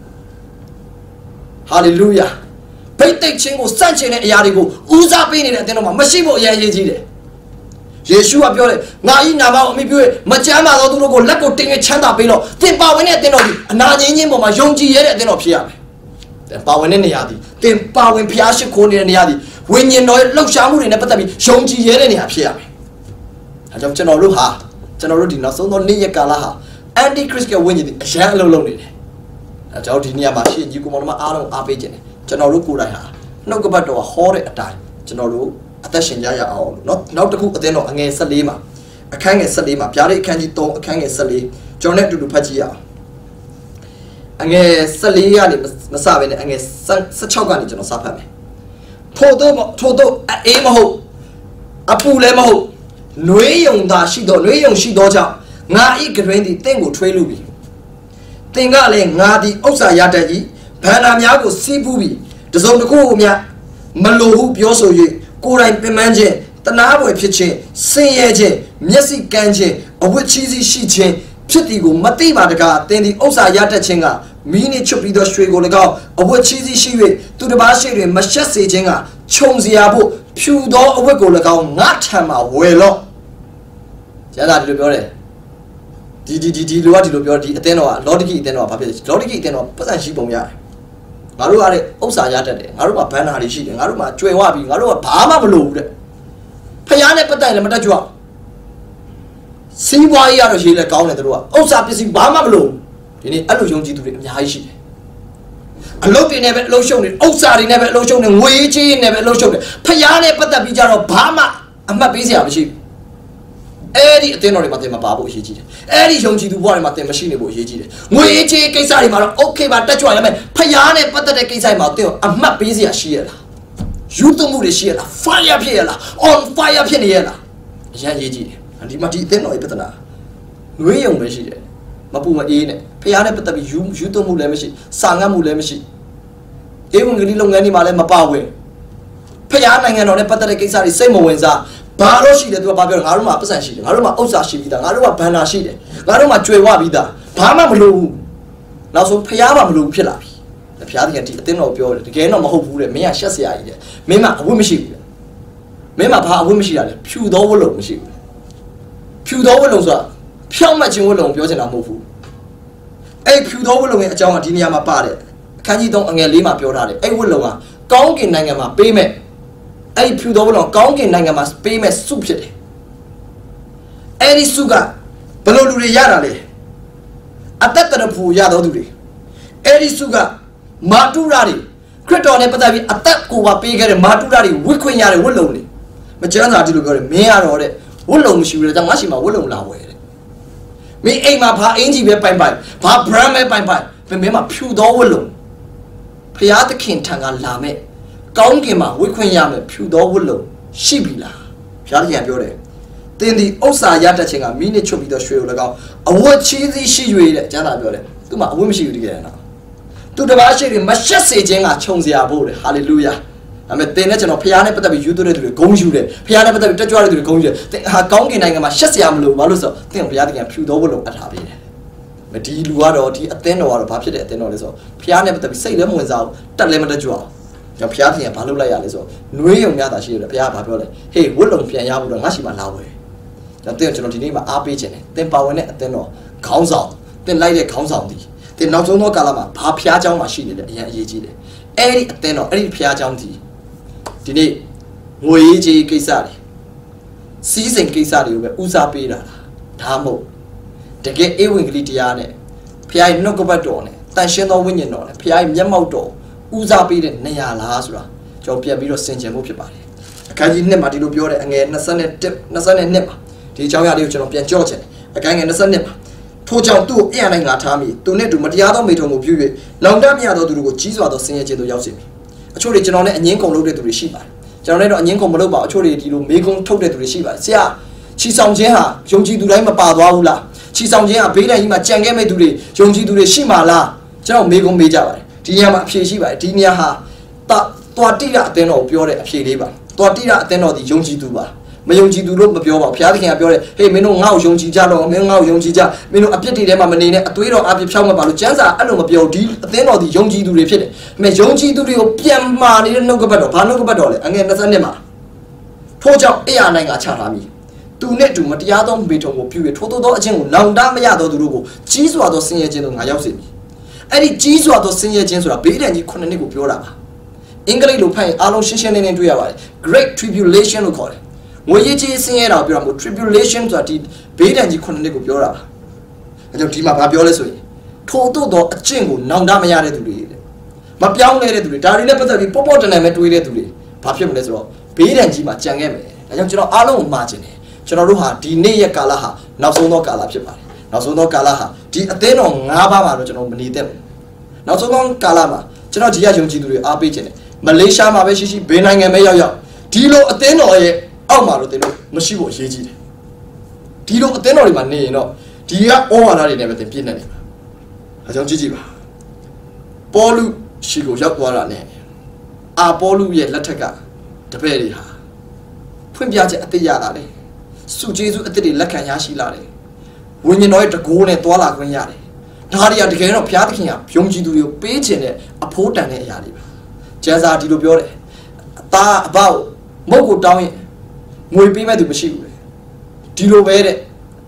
Hallelujah. Paytek Chingo, Sanchin and Yarigo, Uza Pin at Denoma, Mashibo Yaji. Yeshua Pure, Naina, maybe Machama, Logo, Laco, Ting a Chanda below, then Power in at Denobi, Nani, my Jonji at Denopia. Then Power in the Yadi, then Power in Piasha Koni and Yadi. When you know it, look Shamu in a Patabi, Jonji Yeri Apia. I don't know Luha, General Dinaso, no Nia Kalaha, Andy Chriska winning, a shallow lonely. I told you near my shit, you come on my arm, Apijan. General Kuraya, no go back to a horrid attack. General, attention Yaya, not not the cook at the no against Salima. A kang is Salima, Piari Kanjito, a kang is Sali, Jonet to Pajia. anh nghe xử lý ra thì mà sao vậy này anh nghe sát chóc ra thì cho nó sao phải mày thô tô thô tô ấy mà hậu áp bù lên mà hậu nuôi dùng ta xí đồ nuôi dùng xí đồ chảo ngã ít cái chuyện thì tên của thuê luôn bị tên cái này ngã thì ốc xà giá trị gì phải làm nhà của xí bù bị từ sau đó cô nhà mà lô hú biểu số gì cô này bên mang gì ta nã với phía trên sinh ye gì nhất sĩ can gì ở với chi gì xí trên phía thì cũng mất đi mà được cả tên thì ốc xà giá trị trên cả mini chụp đi đó xuôi过来搞ở với chi gì xí vậy tụi nó bảo xí rồi mà xét xí trên cả冲gì à bộ phiêu đó ở với过来搞ngã tham mà về lo giá là đi được rồi đi đi đi đi luôn đi được rồi đi tên nó lót đi tên nó phải biết lót đi tên nó bắt sang xí bông ya ngã lúc à đấy ông xã giá đấy ngã lúc mà bán hàng đi xí ngã lúc mà chơi hoa bị ngã lúc mà phá mà một lù đấy phải giá này bắt tay là bắt tay chưa xí hoa ya rồi xí là cao này tôi nói ông xã bị xí phá mà một lù thì này anh lù dùng gì tụi này nhà xí anh lù thì này bị lù sông này ông xã thì này bị lù sông này nguy chi này bị lù sông này phải giá này bắt tay bị giá rồi phá mà anh mà bị gì à bị xí ấy đi tên nó đi mà tên mà bảo bộ gì chứ ấy đi dùng gì tụi bọn mà tên mà xin được bộ gì chứ người chơi cái sao thì mà ok mà ta chọn là mày phải giá này bắt tay cái sao mà tiêu à mà bây giờ xí là YouTube mua để xí là fire phía là on fire phía này là giá gì chứ anh đi mà đi tên nó đi bắt tay người dùng mấy xí đấy mà bù mà ý này phải giá này bắt tay bị YouTube mua lấy mấy xí sang ngang mua lấy mấy xí cái người đi lông ngay đi mà lấy mà bảo vệ phải giá này nghe nó này bắt tay cái sao thì xây một nguyên ra bà lo xí đấy tụi bà biểu ngã lúc mà bắt sang xí ngã lúc mà ốc xà xí bị ta ngã lúc mà bán là xí đấy ngã lúc mà chơi hoa bị ta bà mà một lù nào số phải giá mà một lùဖြစ်lại phải giá thì cái tiếng nó biểu cái nó mà hậu phụ đấy mấy nhà xét xí ai đấy mấy mà vui mới xí mấy mà bà vui mới xí đấy phiêu đó với lồng mới xí phiêu đó với lồng sao phiêu mà chỉ với lồng biểu hiện là hậu phụ ấy phiêu đó với lồng ấy trong mà đi nhà mà bà đấy cái gì đông nghe lý mà biểu ra đấy ấy với lồng à có cái này mà bê mẹ ấy phiêu đó làကောင်းကင်နိုင်ငံမှာပေးမဲ့စုဖြစ်တယ်အဲ့ဒီစုကဘယ်လိုလူတွေရတာလဲအသက်တရဖူရတော်သူတွေအဲ့ဒီစုကမာတုရတွေခရစ်တော်နဲ့ပတ်သက်ပြီးအသက်ကိုပါပေးခဲ့တဲ့မာတုရတွေဝိခွင့်ရတဲ့ဝတ်လုံတွေမကျမ်းစာဒီလိုပြောတယ်မင်းရတော့တဲ့ဝတ်လုံမရှိဘူးတဲ့ကြောင့်ငါရှိမှာဝတ်လုံလာဝယ်တဲ့မင်းအိမ်မှာဘာအင်ကြီးပဲပိုင်ပိုင်ဘာ brand ပဲပိုင်ပိုင်မင်းမှာဖြူတော်ဝတ်လုံဖျားသခင်ထံကလာမဲ့ကောင်းကင်မှာဝိခွင့်ရမယ်ဖြူတော်ဝတ်လုံရှိပြီလားဘုရားတရားပြောတယ်တင်းဒီဥစ္စာရတတ်ခြင်းကမိနစ်ချွတ်ပြီးတော့ရွှေကို၎င်းအဝတ်ချီးစီးရှိ၍တဲ့ကျမ်းစာပြောတယ်သူမှအဝတ်မရှိဘူးတကယ်နော်သူတပါးရှိတယ်မရှက်စေခြင်းကခြုံစရာဖို့တဲ့ဟာလေလုယာအမေတင်းနဲ့ကျွန်တော်ဘုရားနဲ့ပတ်သက်ပြီးယူသွတဲ့သူတွေဂုဏ်ယူတယ်ဘုရားနဲ့ပတ်သက်ပြီးတက်ကြွတဲ့သူတွေဂုဏ်ယူတယ်တင်းဟာကောင်းကင်နိုင်ငံမှာရှက်စရာမလိုဘာလို့ဆိုတင်းဘုရားတရားဖြူတော်ဝတ်လုံအပ်ထားပေးတယ်မဒီလူကတော့ဒီအသင်းတော်ကတော့ဘာဖြစ်တဲ့အသင်းတော်လဲဆိုဘုရားနဲ့ပတ်သက်ပြီးစိတ်လည်းမဝင်စားဘူးတက်လည်းမတက်ကြွအောင်ကျွန်တော်ဘုရားသခင်ကဘာလုပ်လိုက်ရလဲဆိုနွေးရုံများတာရှိတယ်ဘုရားကဘာပြောလဲဟေးဝတ်လုံပြန်ရဖို့တော့ငါရှိမှလာဝယ်ကျွန်တော်ကျွန်တော်ဒီနေ့မှာအားပေးခြင်းတယ်သင်ပါဝင်တဲ့အသင်းတော်ခေါင်းဆောင်သင်လိုက်တဲ့ခေါင်းဆောင်ဒီသင်နောက်ဆုံးသောကာလမှာဘာဘုရားเจ้าမှာရှိနေတယ်အရင်အရေးကြီးတယ်အဲ့ဒီအသင်းတော်အဲ့ဒီဘုရားเจ้าဒီဒီနေ့ငွေရေးကြီးကိစ္စတွေစီးစိမ်ကိစ္စတွေကိုပဲဦးစားပေးတာလားဒါမှမဟုတ်တကယ်အေဝံဂေလိတရားနဲ့ဘုရားရဲ့နှုတ်ကပတ်တော်နဲ့တန်ရှင်းသောဝိညာဉ်တော်နဲ့ဘုရားရဲ့မျက်မှောက်တော်ဦးစားပေးတဲ့နေရာလားဆိုတာကျွန်တော်ပြန်ပြီးတော့ဆင်ခြင်ဖို့ဖြစ်ပါတယ်အခန်းကြီးနှစ်မှာဒီလိုပြောတဲ့အငယ်၂၁ ၂၂မှာဒီအကြောင်းအရာလေးကိုကျွန်တော်ပြန်ကြော့ချင်တယ်အခန်းငယ်၂၂မှာထို့ကြောင့်သူ့ကိုအရနိုင်ငါထားမိသူနဲ့တူမတရားသောမိထုံကိုပြု၍လောင်တမရသောသူတို့ကိုကြီးစွာသောဆင်းရဲခြင်းတို့ရောက်စေမည်အချို့တွေကျွန်တော်နဲ့အငင်းကုန်လုပ်တဲ့သူတွေရှိပါတယ်ကျွန်တော်နဲ့တော့အငင်းကုန်မလုပ်ပါအချို့တွေဒီလိုမေးခွန်းထုတ်တဲ့သူတွေရှိပါတယ်ဆရာချီဆောင်ခြင်းဟာယုံကြည်သူတိုင်းမပါသွားဘူးလားချီဆောင်ခြင်းဟာဘေးဒဏ်ကြီးမှာကြံခဲ့မဲ့သူတွေယုံကြည်သူတွေရှိမှာလားကျွန်တော်မေးခွန်းမေးကြပါတယ်ဒီနေရာမှာအဖြေရှိပါတယ်ဒီနေရာဟာတော်တိရအသင်းတော်ကိုပြောတဲ့အဖြေလေးပါတော်တိရအသင်းတော်ဒီယုံကြည်သူပါမယုံကြည်သူလို့မပြောပါဘူးဘုရားသခင်ကပြောတယ်ဟေးမင်းတို့ငါ့ကိုယုံကြည်ကြတော့မင်းငါ့ကိုယုံကြည်ကြမင်းတို့အပြစ်တွေထဲမှာမနေနဲ့အသွေးတော်အပြစ်ဖြောင်းမပါလို့ကျမ်းစာအဲ့လိုမပြောဒီအသင်းတော်ဒီယုံကြည်သူတွေဖြစ်တယ်။မဲ့ယုံကြည်သူတွေကိုပြန်မာနေတဲ့နှုတ်ကပတ်တော်ဘာနှုတ်ကပတ်တော်လဲအငယ်၂၂မှာထို့ကြောင့်အဲ့ရနိုင်ကချထားမိသူနဲ့တူမတရားသောမိထုံကိုပြု၍ထိုးထိုးသောအချင်းကိုလောင်တမရသောသူတို့ကိုကြီးစွာသောဆင်းရဲခြင်းတို့ငါရောက်စေမည်။အဲ့ဒီကြီးစွာသောဆင်းရဲခြင်းဆိုတာဘေးဒဏ်ကြီးခုနှစ်နှစ်ကိုပြောတာပါ။အင်္ဂလိပ်လိုဖတ်ရင်အားလုံးရှင်းရှင်းလင်းလင်းတွေ့ရပါတယ် Great Tribulation လို့ခေါ်တယ်ငွေကြီးဆင်းရဲတာပြောတာမဟုတ် tribulation ဆိုတာဒီဘေးဒဏ်ကြီးခုနှစ်နှစ်ကိုပြောတာပါအဲကြောင့်ဒီမှာဘာပြောလဲဆိုရင်ထို့တော့အကျင့်ကိုနောင်တမရတဲ့သူတွေတဲ့မပြောင်းလဲတဲ့သူတွေဒါတွေနဲ့ပတ်သက်ပြီးပေါ့ပေါ့တန်တန်ပဲတွေးတဲ့သူတွေဘာဖြစ်မလဲဆိုတော့ဘေးဒဏ်ကြီးမှာကြံခဲ့မယ်ဒါကြောင့်ကျွန်တော်အားလုံးကိုမှားခြင်းတယ်ကျွန်တော်တို့ဟာဒီနေ့ရက်ကာလဟာနောက်ဆုံးသောကာလဖြစ်ပါတယ်နောက်ဆုံးသောကာလဟာဒီအသင်းတော်၅ပါးမှာတော့ကျွန်တော်မနေသင့်ဘူးနောက်ဆုံးကောင်းကာလမှာကျွန်တော်ဒီကယုံကြည်သူတွေအားပေးခြင်းတယ်မလေးရှားမှာပဲရှိရှိဘယ်နိုင်ငံပဲရောက်ရောက်ဒီလိုအသင်းတော်ရဲ့အောက်မှာတော့တင်လို့မရှိဖို့အရေးကြီးတယ်ဒီလိုအသင်းတော်တွေမှာနေရင်တော့ဒီကဩဝါဒတွေနဲ့ပဲတင်ပြည့်နေတယ်အကြောင်းကြည့်ကြည့်ပါပေါလုရှိကိုရောက်သွားတာနဲ့အာပေါလုရဲ့လက်ထက်ကတပည့်တွေဟာဖွင့်ပြချက်အတိတ်ရလာတယ်စုကျေးဇူးအတိတ်တွေလက်ခံရရှိလာတယ်ဝိညာဉ်တော်ရဲ့တကိုးနဲ့တွာလာခွင့်ရတယ်ဒါတွေကတကယ်တော့ဘုရားသခင်ကယုံကြည်သူတွေကိုပေးခြင်းနဲ့အဖိုးတန်တဲ့အရာတွေပါကျမ်းစာဒီလိုပြောတယ်အသားအပေါက်မုတ်ကိုတောင်းရင်ငွေပေးမဲ့သူမရှိဘူးလေဒီလိုပဲတဲ့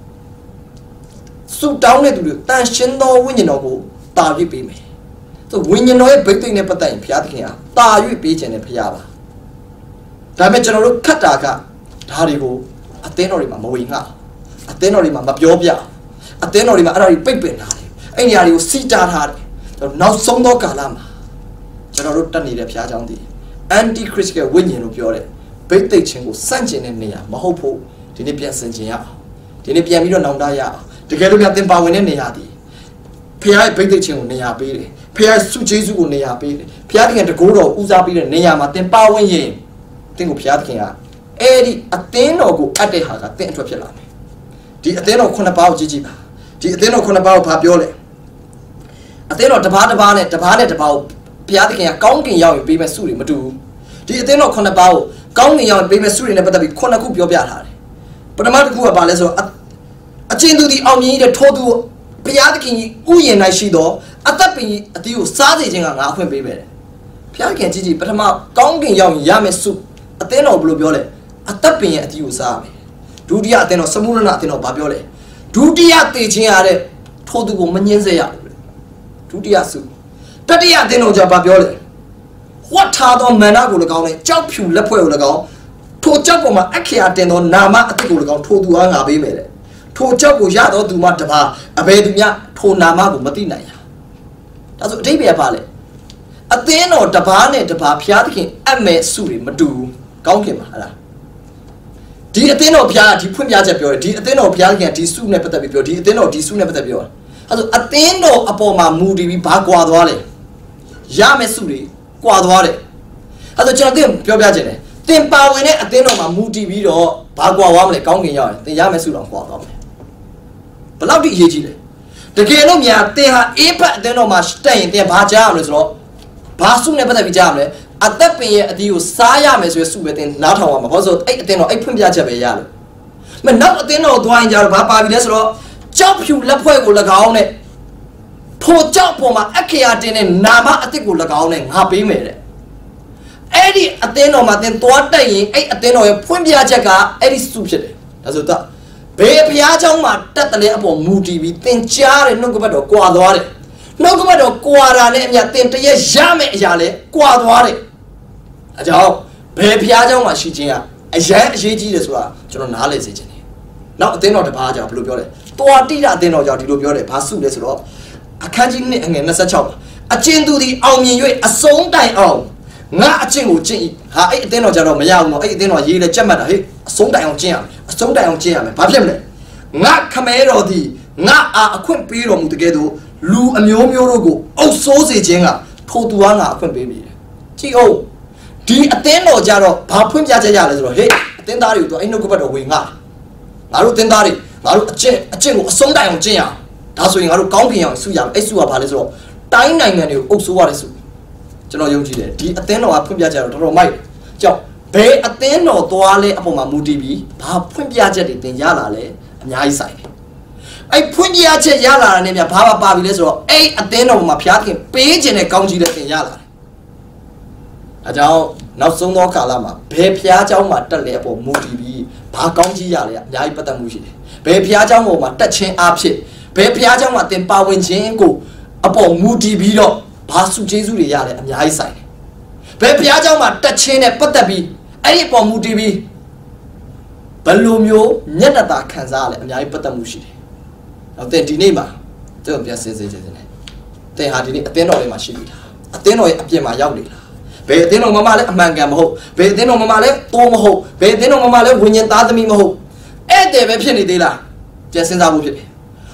စုတောင်းတဲ့သူတွေတန်ရှင်းသောဝိညာဉ်တော်ကိုတာ၍ပေးမယ်ဆိုဝိညာဉ်တော်ရဲ့ဗိတ်သိက်နဲ့ပတ်သက်ရင်ဘုရားသခင်ကတာ၍ပေးခြင်းနဲ့ဘုရားပါဒါပေမဲ့ကျွန်တော်တို့ခတ်တာကဒါတွေကိုအသင်းတော်တွေမှာမဝေငှအသင်းတော်တွေမှာမပြောပြအသင်းတော်တွေမှာအဲ့ဒါတွေပိတ်ပင်ထားတယ်အဲ့ဒီနေရာတွေကိုစီတာထားတယ်နောက်ဆုံးသောကာလမှာကျွန်တော်တို့တက်နေတဲ့ဘုရားကျောင်းဒီ anti christ ရဲ့ဝိညာဉ်လို့ပြောတယ်ဗိတ်သိက်ခြင်းကိုစန့်ကျင်တဲ့နေရာမဟုတ်ဖို့ဒီနေ့ပြန်ဆင်ခြင်ရအောင်ဒီနေ့ပြန်ပြီးတော့နောင်တရအောင်တကယ်လို့များသင်ပါဝင်တဲ့နေရာဒီဖခင်ရဲ့ဗိတ်သိက်ခြင်းကိုနေရာပေးတယ်ဖခင်ရဲ့စုကျေးဇူးကိုနေရာပေးတယ်ဖခင်တကယ်တကိုးတော်ဦးစားပေးတဲ့နေရာမှာသင်ပါဝင်ရင်သင်ကိုဖခင်သခင်ကအဲ့ဒီအသင်းတော်ကိုအပ်တဲ့ဟာကသင်အတွက်ဖြစ်လာမယ်ဒီအသင်းတော်ခုနှစ်ပါးကိုကြည့်ကြည့်ပါဒီအသင်းတော်ခုနှစ်ပါးကိုဘာပြောလဲအသင်းတော်တစ်ပါးတစ်ပါးနဲ့တစ်ပါးနဲ့တစ်ပါးကိုဘုရားသခင်ကကောင်းကင်ရောက်ရင်ပေးမဲ့စုတွေမတူဘူးဒီအသင်းတော်ခုနှစ်ပါးကိုကောင်းကင်ရောက်ရင်ပေးမဲ့စုတွေနဲ့ပတ်သက်ပြီးခုနှစ်ခုပြောပြထားတယ်ပထမတစ်ခုကဘာလဲဆိုတော့အချင်းသူဒီအောင်မြင်တဲ့ထိုးသူဘုရားသခင်ကြီးဥယျာဉ်၌ရှိသောအသက်ပင်အတီးကိုစားစေခြင်းကငါအခွင့်ပေးပဲတယ်ဘုရားခင်ကြည့်ကြည့်ပထမကောင်းကင်ရောက်ရင်ရမယ်စုအသင်းတော်ဘယ်လိုပြောလဲအသက်ပင်ရဲ့အတီးကိုစားရမယ်ဒုတိယအသင်းတော်စမုရဏအသင်းတော်ဘာပြောလဲဒုတိယသေခြင်းရတဲ့ထိုးသူကိုမငြင်းစေရဘူးဒုတိယစုတတိယအသင်းတော်ကြဘာပြောလဲဝတ်ထားသောမန္တကို၎င်းနဲ့ကြောက်ဖြူလက်ဖွဲ့ကို၎င်းထိုကြောက်ပေါ်မှာအခရာတင်သောနာမအသစ်ကို၎င်းထိုသူအားငါပေးမယ်တဲ့ထိုကြောက်ကိုရသောသူမှတပါအဘယ်သူများထိုနာမကိုမသိနိုင်ရဒါဆိုအတိတ်ပဲပါလေအသင်းတော်တပါးနဲ့တပါးဘုရားသခင်အမဲ့စုတွေမတူကောင်းခင်ပါဟလားဒီအသင်းတော်ဘုရားဒီဖွင့်ပြချက်ပြောတယ်ဒီအသင်းတော်ဘုရားသခင်ဒီစုနဲ့ပတ်သက်ပြီးပြောဒီအသင်းတော်ဒီစုနဲ့ပတ်သက်ပြောအဲဆိုအသင်းတော်အပေါ်မှာမူတည်ပြီးဘာကွာသွားလဲရမယ့်စုတွေကွာသွားတယ်အဲဆိုကျွန်တော်သင်ပြောပြခြင်းတယ်သင်ပါဝင်တဲ့အသင်းတော်မှာမူတည်ပြီးတော့ဘာကွာသွားမလဲကောင်းကင်ရောက်ရင်သင်ရမယ့်စုတော်ကွာသွားမယ်ဘယ်လောက်ထိအရေးကြီးလဲတကယ်လို့များသင်ဟာအေးဖတ်အသင်းတော်မှာတက်ရင်သင်ဘာကြားရမလဲဆိုတော့ဘာစုနဲ့ပတ်သက်ပြီးကြားရမလဲအသက်ပင်ရဲ့အတီးကိုစားရမယ်ဆိုရယ်စုပဲသင်နားထောင်ရမှာဘာလို့ဆိုအဲ့အသင်းတော်အဲ့ဖွင့်ပြချက်ပဲရလို့မနောက်အသင်းတော်သွားရင်ကြတော့ဘာပါပြီလဲဆိုတော့ကြောက်ဖြူလက်ဖွဲ့ကို၎င်းနဲ့ထိုကြောက်ပေါ်မှာအခရာတင်တဲ့နာမအသစ်ကို၎င်းနဲ့ငါပေးမယ်တဲ့အဲ့ဒီအသင်းတော်မှာသင်သွားတက်ရင်အဲ့အသင်းတော်ရဲ့ဖွင့်ပြချက်ကအဲ့ဒီစုဖြစ်တယ်ဒါဆိုတော့ဘယ်ဘုရားကျောင်းမှာတက်တယ်လဲအပေါ်မူတည်ပြီးသင်ကြားတဲ့နှုတ်ကပတ်တော်ကွာသွားတယ်နှုတ်ကပတ်တော်ကွာတာနဲ့အမြတ်သင်တရက်ရမယ့်အရာလဲကွာသွားတယ်အကြောင်းဘယ်ဘုရားကျောင်းမှာရှိခြင်းကအရန်အရေးကြီးတယ်ဆိုတာကျွန်တော်နားလည်စေချင်တယ်နောက်အသင်းတော်တစ်ပါးကြောင့်ဘယ်လိုပြောလဲတွာတိရအသင်းတော်ကြောင့်ဒီလိုပြောတယ်ဘာစုလဲဆိုတော့အခန်းကြီးနှစ်အငယ်နှစ်ဆယ့်ခြောက်အကျဉ်သူသည်အောင်မြင်၍အဆုံးတိုင်အောင်ငါအကျင့်ကိုကျင့်၏ဟာအဲ့အသင်းတော်ကြတော့မရဘူးနော်အဲ့အသင်းတော်ရေးလဲကြက်မှတ်တာဟေ့အဆုံးတိုင်အောင်ကျင့်ရမယ်အဆုံးတိုင်အောင်ကျင့်ရမယ်ဘာဖြစ်မလဲငါခမဲတော်သည်ငါအာအခွင့်ပေးတော်မူတကယ်တော့လူအမျိုးမျိုးတို့ကိုအုပ်ဆိုးစေခြင်းကထိုသူအားငါအခွင့်ပေးပြီကြည့်အောင်ဒီအသင်းတော်ကြတော့ဘာဖွင့်ပြချက်ရလဲဆိုတော့ဟေ့အသင်းသားတွေကိုတော့အဲ့နှုတ်ကပတ်တော်ဝင်ငါငါတို့အသင်းသားတွေငါတို့အကျင့်အကျင့်ကိုအဆုံးတိုင်အောင်ကျင့်ရအောင်ဒါဆိုရင်ငါတို့ကောင်းကင်အောင်ဆုရမယ်အဲ့ဆုကဘာလဲဆိုတော့တိုင်းနိုင်ငံတွေကိုအုပ်ဆိုးရတဲ့ဆုကျွန်တော်ယုံကြည်တယ်ဒီအသင်းတော်ကဖွင့်ပြချက်တော့တော်တော်မိုက်ကြောက်ဘယ်အသင်းတော်သွားလဲအပေါ်မှာမူတည်ပြီးဘာဖွင့်ပြချက်တွေသင်ရလာလဲအများကြီးဆိုင်တယ်အဲ့ဖွင့်ပြချက်ရလာတာနဲ့မြဘာပါပါပြီလဲဆိုတော့အဲ့အသင်းတော်မှာဘုရားခင်ပေးခြင်းနဲ့ကောင်းကြီးတဲ့သင်ရလာတယ်အကြောင်းနောက်ဆုံးသောကာလမှာဘယ်ဘုရားเจ้าမှာတက်လဲအပေါ်မူတည်ပြီးဘာကောင်းကြီးရလဲအများကြီးပတ်သက်မှုရှိတယ်ဘယ်ဘုရားเจ้าပေါ်မှာတက်ခြင်းအဖြစ်ဘယ်ဘုရားเจ้าမှာသင်ပါဝင်ခြင်းကိုအပေါ်မူတည်ပြီးတော့ဘာစုကျေးဇူးတွေရလဲအများကြီးဆိုင်တယ်ဘယ်ဘုရားเจ้าမှာတက်ခြင်းနဲ့ပတ်သက်ပြီးအဲ့ဒီအပေါ်မူတည်ပြီးဘယ်လိုမျိုးမျက်နှာသာခံစားရလဲအများကြီးပတ်သက်မှုရှိတယ်နောက်သင်ဒီနေ့မှာသူ့ကိုပြန်စဉ်းစားကြည့်တယ်သင်ဟာဒီနေ့အသင်းတော်ထဲမှာရှိပြီလားအသင်းတော်ရဲ့အပြင်မှာရောက်နေလားဘယ်အသင်းတော်မှာလည်းအမှန်ကန်မဟုတ်ဘယ်အသင်းတော်မှာလည်းတိုးမဟုတ်ဘယ်အသင်းတော်မှာလည်းဝိညာဉ်သားသမီးမဟုတ်အဲ့တဲ့ပဲဖြစ်နေသေးလားပြန်စဉ်းစားဖို့ဖြစ်တယ်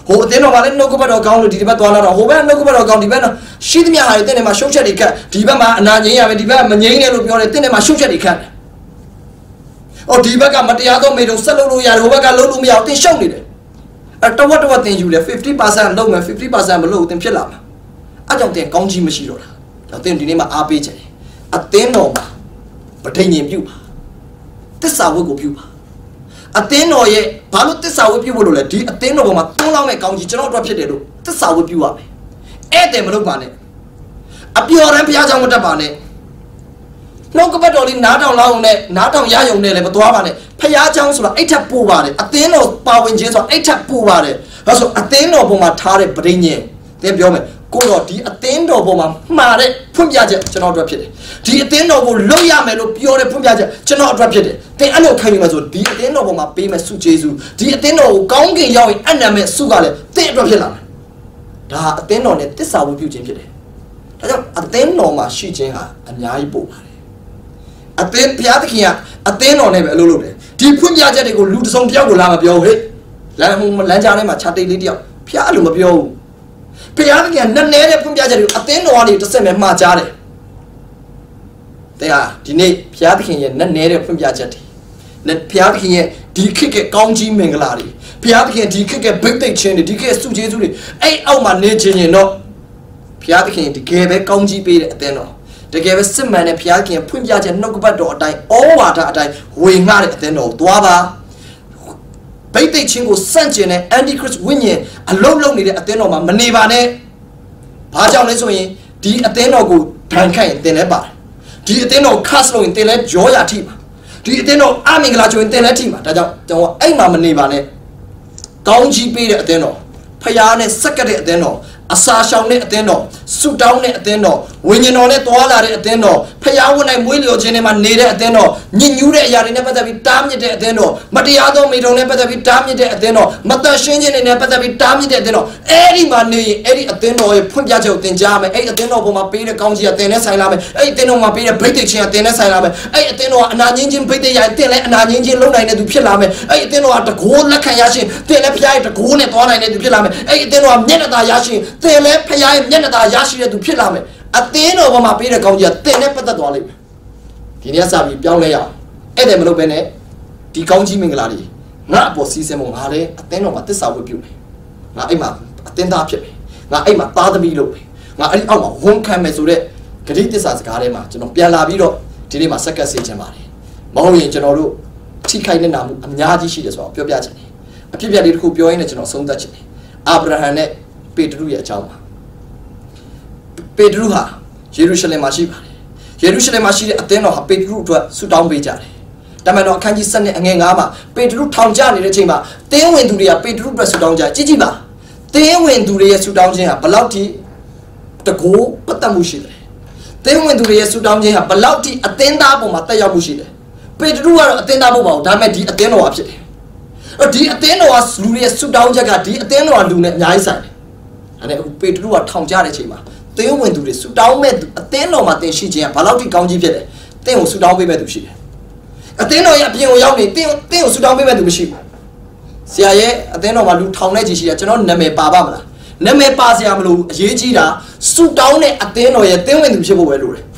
ဟိုအတင်းတော်မှာလည်းနှုတ်ကပတ်တော်ကောင်းလို့ဒီဘက်သွားလာတော့ဟိုဘက်နှုတ်ကပတ်တော်ကောင်းဒီဘက်နော်ရှိသမျှဟာတွေတင်းနေမှာရှုပ်ချက်တွေခတ်ဒီဘက်မှာအနာငြိမ်းရမယ်ဒီဘက်မငြိမ်းနဲ့လို့ပြောတယ်တင်းနေမှာရှုပ်ချက်တွေခတ်တယ်။အော်ဒီဘက်ကမတရားသောမိတုံဆက်လုပ်လို့ရတယ်ဟိုဘက်ကလုပ်လို့မရအောင်တင်းရှုပ်နေတယ်။အဲတဝက်တဝက်တင်းယူတယ် fifty percent လုပ်မယ် fifty percent မလုပ်တင်းဖြစ်လာမှာ။အဲကြောင့်တင်းကောင်းကြီးမရှိတော့တာ။ကြောင့်တင်းဒီနေ့မှာအားပေးချင်တယ်။အတင်းတော်မှာပဋိညာဉ်ပြုပါ။သစ္စာဝတ်ကိုပြုပါ။အတင်းတော်ရဲ့ဘာလို့သစ္စာဝတ်ပြုဖို့လို့လဲဒီအတင်းတော်ပေါ်မှာတွန်းလောင်းမဲ့ကောင်းကြီးကျွန်တော်တို့ဖြစ်တယ်လို့သစ္စာဝတ်ပြုရမယ်။ဧည့်သည်မလုပ်ပါနဲ့။အပျော်ရန်ဘုရားကြောင့်မတက်ပါနဲ့နှုတ်ကပတ်တော်လေးနားထောင်လောက်နဲ့နားထောင်ရယုံနဲ့လည်းမသွားပါနဲ့ဖျားချောင်းဆိုတာအဲ့ထက်ပို့ပါတယ်အသင်းတော်ပါဝင်ခြင်းဆိုတာအဲ့ထက်ပို့ပါတယ်ဒါဆိုအသင်းတော်ပေါ်မှာထားတဲ့ပဋိညာဉ်သင်ပြောမယ်ကိုတော့ဒီအသင်းတော်ပေါ်မှာမှားတဲ့ဖွင့်ပြချက်ကျွန်တော်တို့ဖြစ်တယ်ဒီအသင်းတော်ကိုလွတ်ရမယ်လို့ပြောတဲ့ဖွင့်ပြချက်ကျွန်တော်အတွက်ဖြစ်တယ်သင်အဲ့လိုခံယူမှဆိုဒီအသင်းတော်ပေါ်မှာပေးမယ်စုကျေးဇူးဒီအသင်းတော်ကိုကောင်းကင်ရောက်ရင်အနံမဲ့စုကလည်းသင်အတွက်ဖြစ်လာမယ်ဒါအသင်းတော်နဲ့တစ္ဆာဝတ်ပြုခြင်းဖြစ်တယ်ဒါကြောင့်အသင်းတော်မှာရှိခြင်းဟာအများကြီးပို့ပါတယ်အသင်းဘုရားသခင်ကအသင်းတော်နဲ့ပဲအလုပ်လုပ်တယ်ဒီဖွင့်ပြချက်တွေကိုလူတစ်စုံတစ်ယောက်ကိုလာမပြောဟဲ့လမ်းလမ်းကြားထဲမှာခြာတိတ်လေးတစ်ယောက်ဘုရားအဲ့လိုမပြောဘူးဘုရားသခင်ကနက်နဲတဲ့ဖွင့်ပြချက်တွေကိုအသင်းတော်ကနေတစ်စက်မဲ့မှားကြားတယ်တဲ့ဟာဒီနေ့ဘုရားသခင်ရဲ့နက်နဲတဲ့ဖွင့်ပြချက်တွေနဲ့ဘုရားသခင်ရဲ့ဒီခေတ်ကကောင်းကြီးမင်္ဂလာတွေဘုရားသခင်ဒီခေတ်ကဘိတ်သိက်ခြင်းတွေဒီခေတ်စုကျေးဇူးတွေအဲ့အောက်မှာနေခြင်းရင်တော့ဘုရားသခင်ဒီကယ်ပဲကောင်းကြီးပေးတဲ့အသင်းတော်တကယ်ပဲစစ်မှန်တဲ့ဘုရားခင်ဖွင့်ပြချက်နှုတ်ကပတ်တော်အတိုင်းဩဝါဒအတိုင်းဝေငှတဲ့အသင်းတော်ကိုသွားပါဗိတ်သိက်ချင်းကိုစန့်ကျင်တဲ့ antichrist ဝိညာဉ်အလုံးလုံးနေတဲ့အသင်းတော်မှာမနေပါနဲ့ဘာကြောင့်လဲဆိုရင်ဒီအသင်းတော်ကိုဒဏ်ခတ်ရင်တင်လဲပါတယ်ဒီအသင်းတော် cast လို့ရင်တင်လဲကြောရထိပါဒီအသင်းတော်အမင်္ဂလာချိုရင်တင်လဲထိပါဒါကြောင့်ကျွန်တော်အဲ့မှာမနေပါနဲ့ကောင်းကြီးပေးတဲ့အသင်းတော်ဖျားနဲ့စက်ကတဲ့အသင်းတော်အစာရှောင်တဲ့အသင်းတော်ဆုတောင်းတဲ့အသင်းတော်ဝိညာဉ်တော်နဲ့တွာလာတဲ့အသင်းတော်ဖျားဝတ်နိုင်မွေးလျော်ခြင်းတွေမှာနေတဲ့အသင်းတော်ညဉ့်ညူးတဲ့အရာတွေနဲ့ပတ်သက်ပြီးတားမြစ်တဲ့အသင်းတော်မတရားသောမိတုံနဲ့ပတ်သက်ပြီးတားမြစ်တဲ့အသင်းတော်မတန်ရှင်းခြင်းတွေနဲ့ပတ်သက်ပြီးတားမြစ်တဲ့အသင်းတော်အဲ့ဒီမှာနေရင်အဲ့ဒီအသင်းတော်ရဲ့ဖွင့်ပြချက်ကိုသင်ကြားမယ်အဲ့ဒီအသင်းတော်ပေါ်မှာပေးတဲ့ကောင်းကြီးကသင်နဲ့ဆိုင်လာမယ်အဲ့ဒီအသင်းတော်မှာပေးတဲ့ဗိတ်သိက်ခြင်းကသင်နဲ့ဆိုင်လာမယ်အဲ့ဒီအသင်းတော်ကအနာငင်းခြင်းဗိတ်သိက်ရရင်သင်လည်းအနာငင်းခြင်းလုံနိုင်တဲ့သူဖြစ်လာမယ်အဲ့ဒီအသင်းတော်ကတကိုးလက်ခံရရှင်သင်လည်းဖျားရဲ့တကိုးနဲ့တွားနိုင်တဲ့သူဖြစ်လာမယ်အဲ့ဒီအသင်းတော်ကမျက်နှာသာရရှင်သင်လည်းဖျားမျက်နှာသာရရှိတဲ့သူဖြစ်လာမယ်အသင်းတော်ပေါ်မှာပေးတဲ့ကောင်းကြီးကသင်နဲ့ပတ်သက်သွားလိမ့်မယ်ဒီနေ့စပြီးပြောင်းလဲရအောင်အဲ့ဒါမလုပ်ဘဲနဲ့ဒီကောင်းကြီးမင်္ဂလာတွေငါအပေါ်စီးစင်းဖို့ငါလည်းအသင်းတော်မှာတစ္ဆာဝတ်ပြုမယ်ငါအဲ့မှာအသင်းသားဖြစ်မယ်ငါအဲ့မှာသားသမီးလုပ်မယ်ငါအဲ့ဒီအောက်မှာဝန်ခံမယ်ဆိုတဲ့ဂတိတစ္ဆာစကားထဲမှာကျွန်တော်ပြန်လာပြီးတော့ဒီနေ့မှာစက္ကပ်စေချင်ပါတယ်မဟုတ်ရင်ကျွန်တော်တို့ထိခိုက်နေတာမှုအများကြီးရှိတယ်ဆိုတော့ပြောပြချင်တယ်အဖြစ်အပျက်လေးတစ်ခုပြောရင်းနဲ့ကျွန်တော်ဆုံးသက်ချင်တယ်အာဗြဟံနဲ့ပေတရုရဲ့အကြောင်းပါပေတရုဟာယေရုရှလင်မှာရှိပါတယ်ယေရုရှလင်မှာရှိတဲ့အသင်းတော်ဟာပေတရုအတွက်ဆုတောင်းပေးကြတယ်တမန်တော်အခန်းကြီးsevenအငယ်nineမှာပေတရုထောင်ကျနေတဲ့အချိန်မှာတင်းဝင်သူတွေကပေတရုအတွက်ဆုတောင်းကြကြည့်ကြည့်ပါတင်းဝင်သူတွေရဲ့ဆုတောင်းခြင်းဟာဘယ်လောက်ထိတကိုးပတ်သက်မှုရှိတယ်တင်းဝင်သူတွေရဲ့ဆုတောင်းခြင်းဟာဘယ်လောက်ထိအသင်းသားပုံမှာတက်ရောက်မှုရှိတယ်ပေတရုကတော့အသင်းသားပုံပါဘူးဒါပေမဲ့ဒီအသင်းတော်ဟာဖြစ်တယ်အဲ့ဒီအသင်းတော်ဟာလူတွေရဲ့ဆုတောင်းချက်ကဒီအသင်းတော်ဟာလူနဲ့အများကြီးဆိုင်တယ်အဲ့ဒါအခုပေတရုကထောင်ကျတဲ့အချိန်မှာတင်းဝင်သူတွေဆူတောင်းမဲ့သူအသင်းတော်မှာတင်ရှိခြင်းကဘာလို့ဒီကောင်းကြီးဖြစ်တယ်တင်းကိုဆူတောင်းပေးမဲ့သူရှိတယ်အသင်းတော်ရဲ့အပြင်ကိုရောက်နေတင်းတင်းကိုဆူတောင်းပေးမဲ့သူမရှိဘူးဆရာရဲ့အသင်းတော်မှာလူထောင်နဲ့ကြီးရှိတာကျွန်တော်နာမည်ပါပါမလားနာမည်ပါစရာမလိုဘူးအရေးကြီးတာဆူတောင်းတဲ့အသင်းတော်ရဲ့တင်းဝင်သူဖြစ်ဖို့ပဲလိုတယ်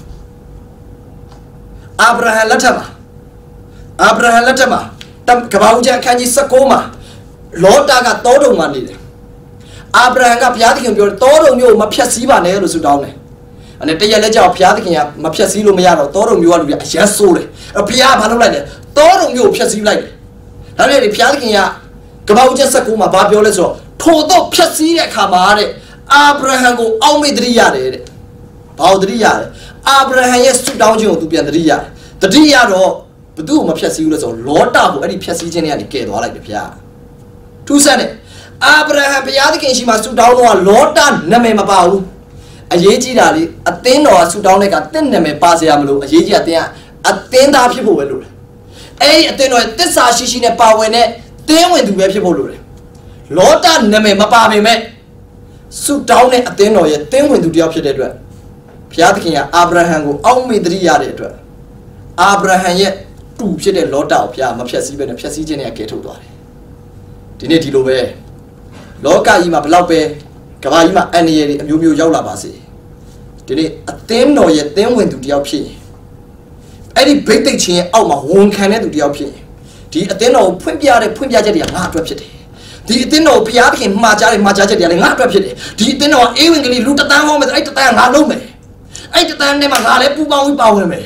အာဗြဟံလက်ထက်မှာအာဗြဟံလက်ထက်မှာကပ္ပဦးကျမ်းအခန်းကြီးnineteenမှာလောတာကတောတုံမှာနေတယ်အာဗြဟံကဘုရားသခင်ပြောတောတုံမျိုးမဖြတ်စည်းပါနဲ့လို့ဆုတောင်းတယ်။အဲ့တရက်လက်ကြောက်ဘုရားသခင်ကမဖြတ်စည်းလို့မရတော့တောတုံမျိုးကလူတွေအယက်ဆိုးတယ်။အဲ့ဘုရားကဘာလုပ်လိုက်လဲတောတုံမျိုးကိုဖြတ်စည်းလိုက်တယ်။ဒါပေမဲ့ဘုရားသခင်ကကပ္ပဦးကျမ်းnineteenမှာဘာပြောလဲဆိုတော့ထိုတော့ဖြတ်စည်းတဲ့အခါမှာတဲ့အာဗြဟံကိုအောက်မေ့တတိရတယ်တဲ့။ဘာလို့တတိရတယ်။အာဗြဟံရဲ့ဆုတောင်းခြင်းကိုသူပြန်တတိရတယ်။တတိရတော့ဘသူ့ကိုမဖြတ်စည်းဘူးလို့ဆိုတော့လောတာကိုအဲ့ဒီဖြတ်စည်းခြင်းတွေကနေကယ်သွားလိုက်တယ်ဘုရား။ထူးဆန်းတယ်အာဗြဟံဘုရားသခင်ရှိမှဆုတောင်းတော့လောတာနာမည်မပါဘူးအရေးကြီးတာလေအသင်းတော်ကဆုတောင်းတဲ့ကတင့်နာမည်ပါစရာမလိုအရေးကြီးတာတင်းကအသင်းသားဖြစ်ဖို့ပဲလိုတယ်အဲ့ဒီအသင်းတော်ရဲ့တစ္ဆာရှိရှိနဲ့ပါဝင်တဲ့တင်းဝင်သူပဲဖြစ်ဖို့လိုတယ်လောတာနာမည်မပါပေမဲ့ဆုတောင်းတဲ့အသင်းတော်ရဲ့တင်းဝင်သူတယောက်ဖြစ်တဲ့အတွက်ဘုရားသခင်ကအာဗြဟံကိုအောက်မေ့တရိရတဲ့အတွက်အာဗြဟံရဲ့တူဖြစ်တဲ့လောတာကိုဘုရားမဖြတ်စည်းပဲနဲ့ဖြတ်စည်းခြင်းနဲ့ကယ်ထုတ်သွားတယ်ဒီနေ့ဒီလိုပဲ Loka ima belope, Kavaima and ye, and you yola basi. Did it a thin no yet then went to the opinion. Any big thing chain out my own canet to the opinion. The Atheno, Pumpia, Pumpia, not rapid. The Atheno, Piakin, Majari, Majari, not rapid. The Atheno, evenly loot at down with eight to ten, Halome. Eight to ten, never had a poop power me.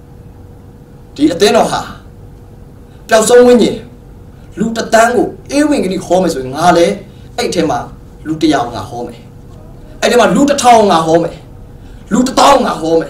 The Atheno ha. Tell some winning. Loot at tango, evenly home is with Hale, eight tema, Lutia home. I never loot a town at home. Loot a town at home.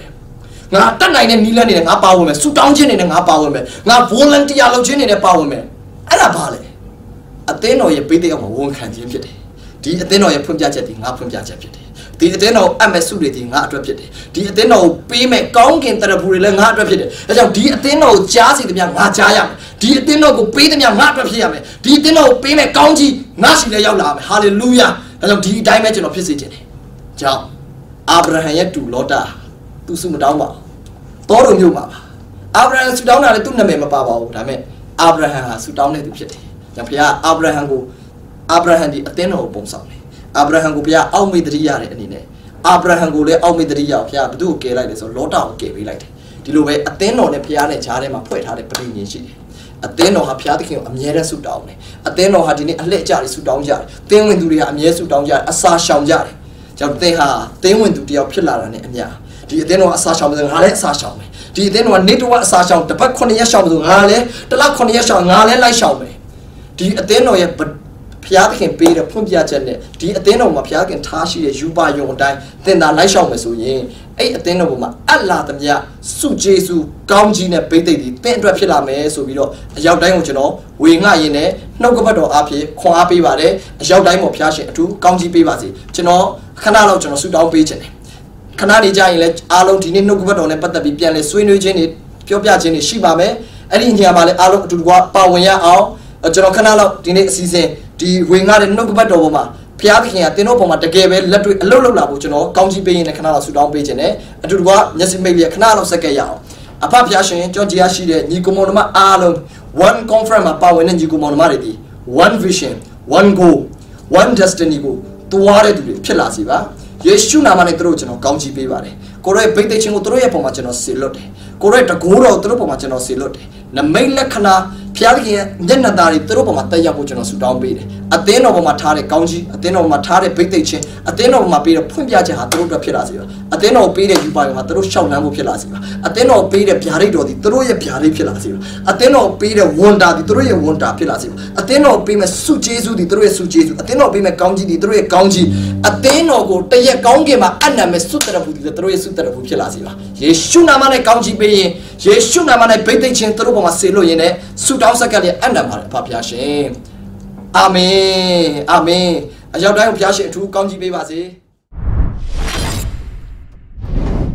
Nga tan nine ni lan ni nga pa wo me su taung chin ni nga pa wo me nga volunteer လုပ်ချင်းနေနဲ့ပါဝင်မယ်အဲ့ဒါပါလေအသင်းတော်ရဲ့ပေးတဲ့အောင်ဝန်ခံခြင်းဖြစ်တယ်ဒီအသင်းတော်ရဲ့ဖွင့်ပြချက်ဒီငါဖွင့်ပြချက်ဖြစ်တယ်ဒီအသင်းတော်အမက်စုတွေဒီငါအတွက်ဖြစ်တယ်ဒီအသင်းတော်ကိုပေးမဲ့ကောင်းကင်တရဖူတွေလည်းငါအတွက်ဖြစ်တယ်အဲကြောင့်ဒီအသင်းတော်ကိုကြားစီသမျှငါကြားရမယ်ဒီအသင်းတော်ကိုပေးသမျှငါအတွက်ဖြစ်ရမယ်ဒီအသင်းတော်ကိုပေးမဲ့ကောင်းကြီးငါရှိလည်းရောက်လာမယ်ဟာလေလုယာအဲကြောင့်ဒီအတိုင်းပဲကျွန်တော်ဖြစ်စေခြင်းတယ်ကြောင့်အာဗြဟံရဲ့တူလောတာသူစုမတောင်းပါတော်တော်မျိုးပါအာဗြဟံဆူတောင်းတာလည်းသူ့နာမည်မပါပါဘူးဒါပေမဲ့အာဗြဟံဟာဆူတောင်းတဲ့သူဖြစ်တယ်ကြောင့်ဘုရားအာဗြဟံကိုအာဗြဟံဒီအသင်းတော်ကိုပုံဆောင်တယ်အာဗြဟံကိုဘုရားအောက်မေ့တရိရတဲ့အနေနဲ့အာဗြဟံကိုလည်းအောက်မေ့တရိရအောင်ဘုရားဘသူ့ကိုကယ်လိုက်တယ်ဆိုလောတာကိုကယ်ပေးလိုက်တယ်ဒီလိုပဲအသင်းတော်နဲ့ဘုရားနဲ့ဂျားထဲမှာဖွဲ့ထားတဲ့ပြည်ငြိမ်ရှိတယ်အသင်းတော်ဟာဘုရားသခင်ကိုအမြဲတမ်းဆူတောင်းတယ်အသင်းတော်ဟာဒီနေ့အလှည့်ကျတွေဆူတောင်းကြတယ်သင်းဝင်သူတွေဟာအမြဲဆူတောင်းကြတယ်အစာရှောင်ကြတယ်ကြောင့်သင်ဟာသင်းဝင်သူတယောက်ဖြစ်လာတာနဲ့အများဒီအသင်းတော်အစာရှောင်တယ်ငါလည်းအစာရှောင်မယ်ဒီအသင်းတော်ကနေတော့အစာရှောင်တစ်ပတ်9ရက်ရှောင်ဆိုငါလည်းတစ်လ9ရက်ရှောင်ငါလည်းလိုက်ရှောင်မယ်ဒီအသင်းတော်ရဲ့ဘုရားသခင်ပေးတဲ့ဖွင့်ပြချက်နဲ့ဒီအသင်းတော်မှာဘုရားသခင်ထားရှိတဲ့ယူပါယုံအတိုင်းသင်သာလိုက်ရှောင်မယ်ဆိုရင်အဲ့အသင်းတော်ပေါ်မှာအလာသမျှစုကျေးဇူးကောင်းကြီးနဲ့ပိတ်သိမ့်ဒီသင်အတွက်ဖြစ်လာမယ်ဆိုပြီးတော့အရောက်တိုင်းကိုကျွန်တော်ဝေငှရင်းနဲ့နှုတ်ကပတ်တော်အဖြစ်ခွန်အားပေးပါတယ်အရောက်တိုင်းမှာဘုရားရှင်အထူးကောင်းကြီးပေးပါစေကျွန်တော်ခဏလောက်ကျွန်တော်ဆုတောင်းပေးခြင်းတယ်ခဏနေကြရင်လည်းအားလုံးဒီနေ့နှုတ်ကပတ်တော်နဲ့ပတ်သက်ပြီးပြန်လဲဆွေးနွေးခြင်းတွေပြောပြခြင်းတွေရှိပါမယ်အဲ့ဒီညမှာလည်းအားလုံးအတူတကွပါဝင်ရအောင်ကျွန်တော်ခဏလောက်ဒီနေ့အစီအစဉ်ဒီဝေငှတဲ့နှုတ်ကပတ်တော်ပေါ်မှာဘုရားသခင်ကတင်းတို့ပေါ်မှာတကယ်ပဲလက်တွေ့အလုပ်လုပ်လာဖို့ကျွန်တော်ကောင်းချီးပေးရင်းနဲ့ခဏလောက်ဆုတောင်းပေးခြင်းနဲ့အတူတကွမျက်စိမိတ်လေးခဏလောက်စက္ကဲရအောင်အဖဘုရားရှင်ကြောကြည်ရရှိတဲ့ညီကိုမောင်နှမအားလုံး one conference မှာပါဝင်တဲ့ညီကိုမောင်နှမတွေဒီ one vision one goal one destiny ကိုတွားတဲ့သူတွေဖြစ်လာစီပါယေရှုနာမနဲ့သူတို့ကျွန်တော်ကောင်းချီးပေးပါတယ်ကိုရောရဲ့ဗိတ်သိက်ချင်းကိုသူတို့ရဲ့ပုံမှာကျွန်တော်ဆေလွတ်တယ်ကိုရောရဲ့တကိုးတော်သူတို့ပုံမှာကျွန်တော်ဆေလွတ်တယ်နမိတ်လက္ခဏာဘုရားသခင်ရဲ့မျက်နှာသားတွေသူတို့ပုံမှာတက်ရောက်ဖို့ကျွန်တော်ဆုတောင်းပေးတယ်အသင်းတော်ပုံမှာထားတဲ့ကောင်းကြီးအသင်းတော်ပုံမှာထားတဲ့ဗိတ်သိက်ချင်းအသင်းတော်ပုံမှာပေးတဲ့ဖွင့်ပြချက်ဟာသူတို့အတွက်ဖြစ်လာစေပါအသင်းတော်ပေးတဲ့ယူပါယုံဟာသူတို့ရှောက်နှမ်းဖို့ဖြစ်လာစေပါအသင်းတော်ပေးတဲ့ဗျာဒိတ်တော်ဒီသူတို့ရဲ့ဗျာဒိတ်ဖြစ်လာစေပါအသင်းတော်ပေးတဲ့ဝန်တာဒီသူတို့ရဲ့ဝန်တာဖြစ်လာစေပါအသင်းတော်ပေးမဲ့စုကျေးဇူးဒီသူတို့ရဲ့စုကျေးဇူးအသင်းတော်ပေးမဲ့ကောင်းကြီးဒီသူတို့ရဲ့ကောင်းကြီးအသင်းတော်ကိုတရက်ကောင်းကင်မှာအနံမဲ့စုတရဖူဒီသူတို့ရဲ့စုတရဖူဖြစ်လာစေပါယေရှုနာမနဲ့ကောင်းကြီးပေးရင်ယေရှုနာမနဲ့ဗိတ်သိက်ချင်းသူတို့ပုံမှာဆေလို့ရင်လည်းဆုတောင်းဆက်ကလေးအနံပါတယ်အဖဘုရားရှင်အာမင်အာမင်အရောက်တိုင်းကိုဘုရားရှင်အထူးကောင်းကြီးပေးပါစေ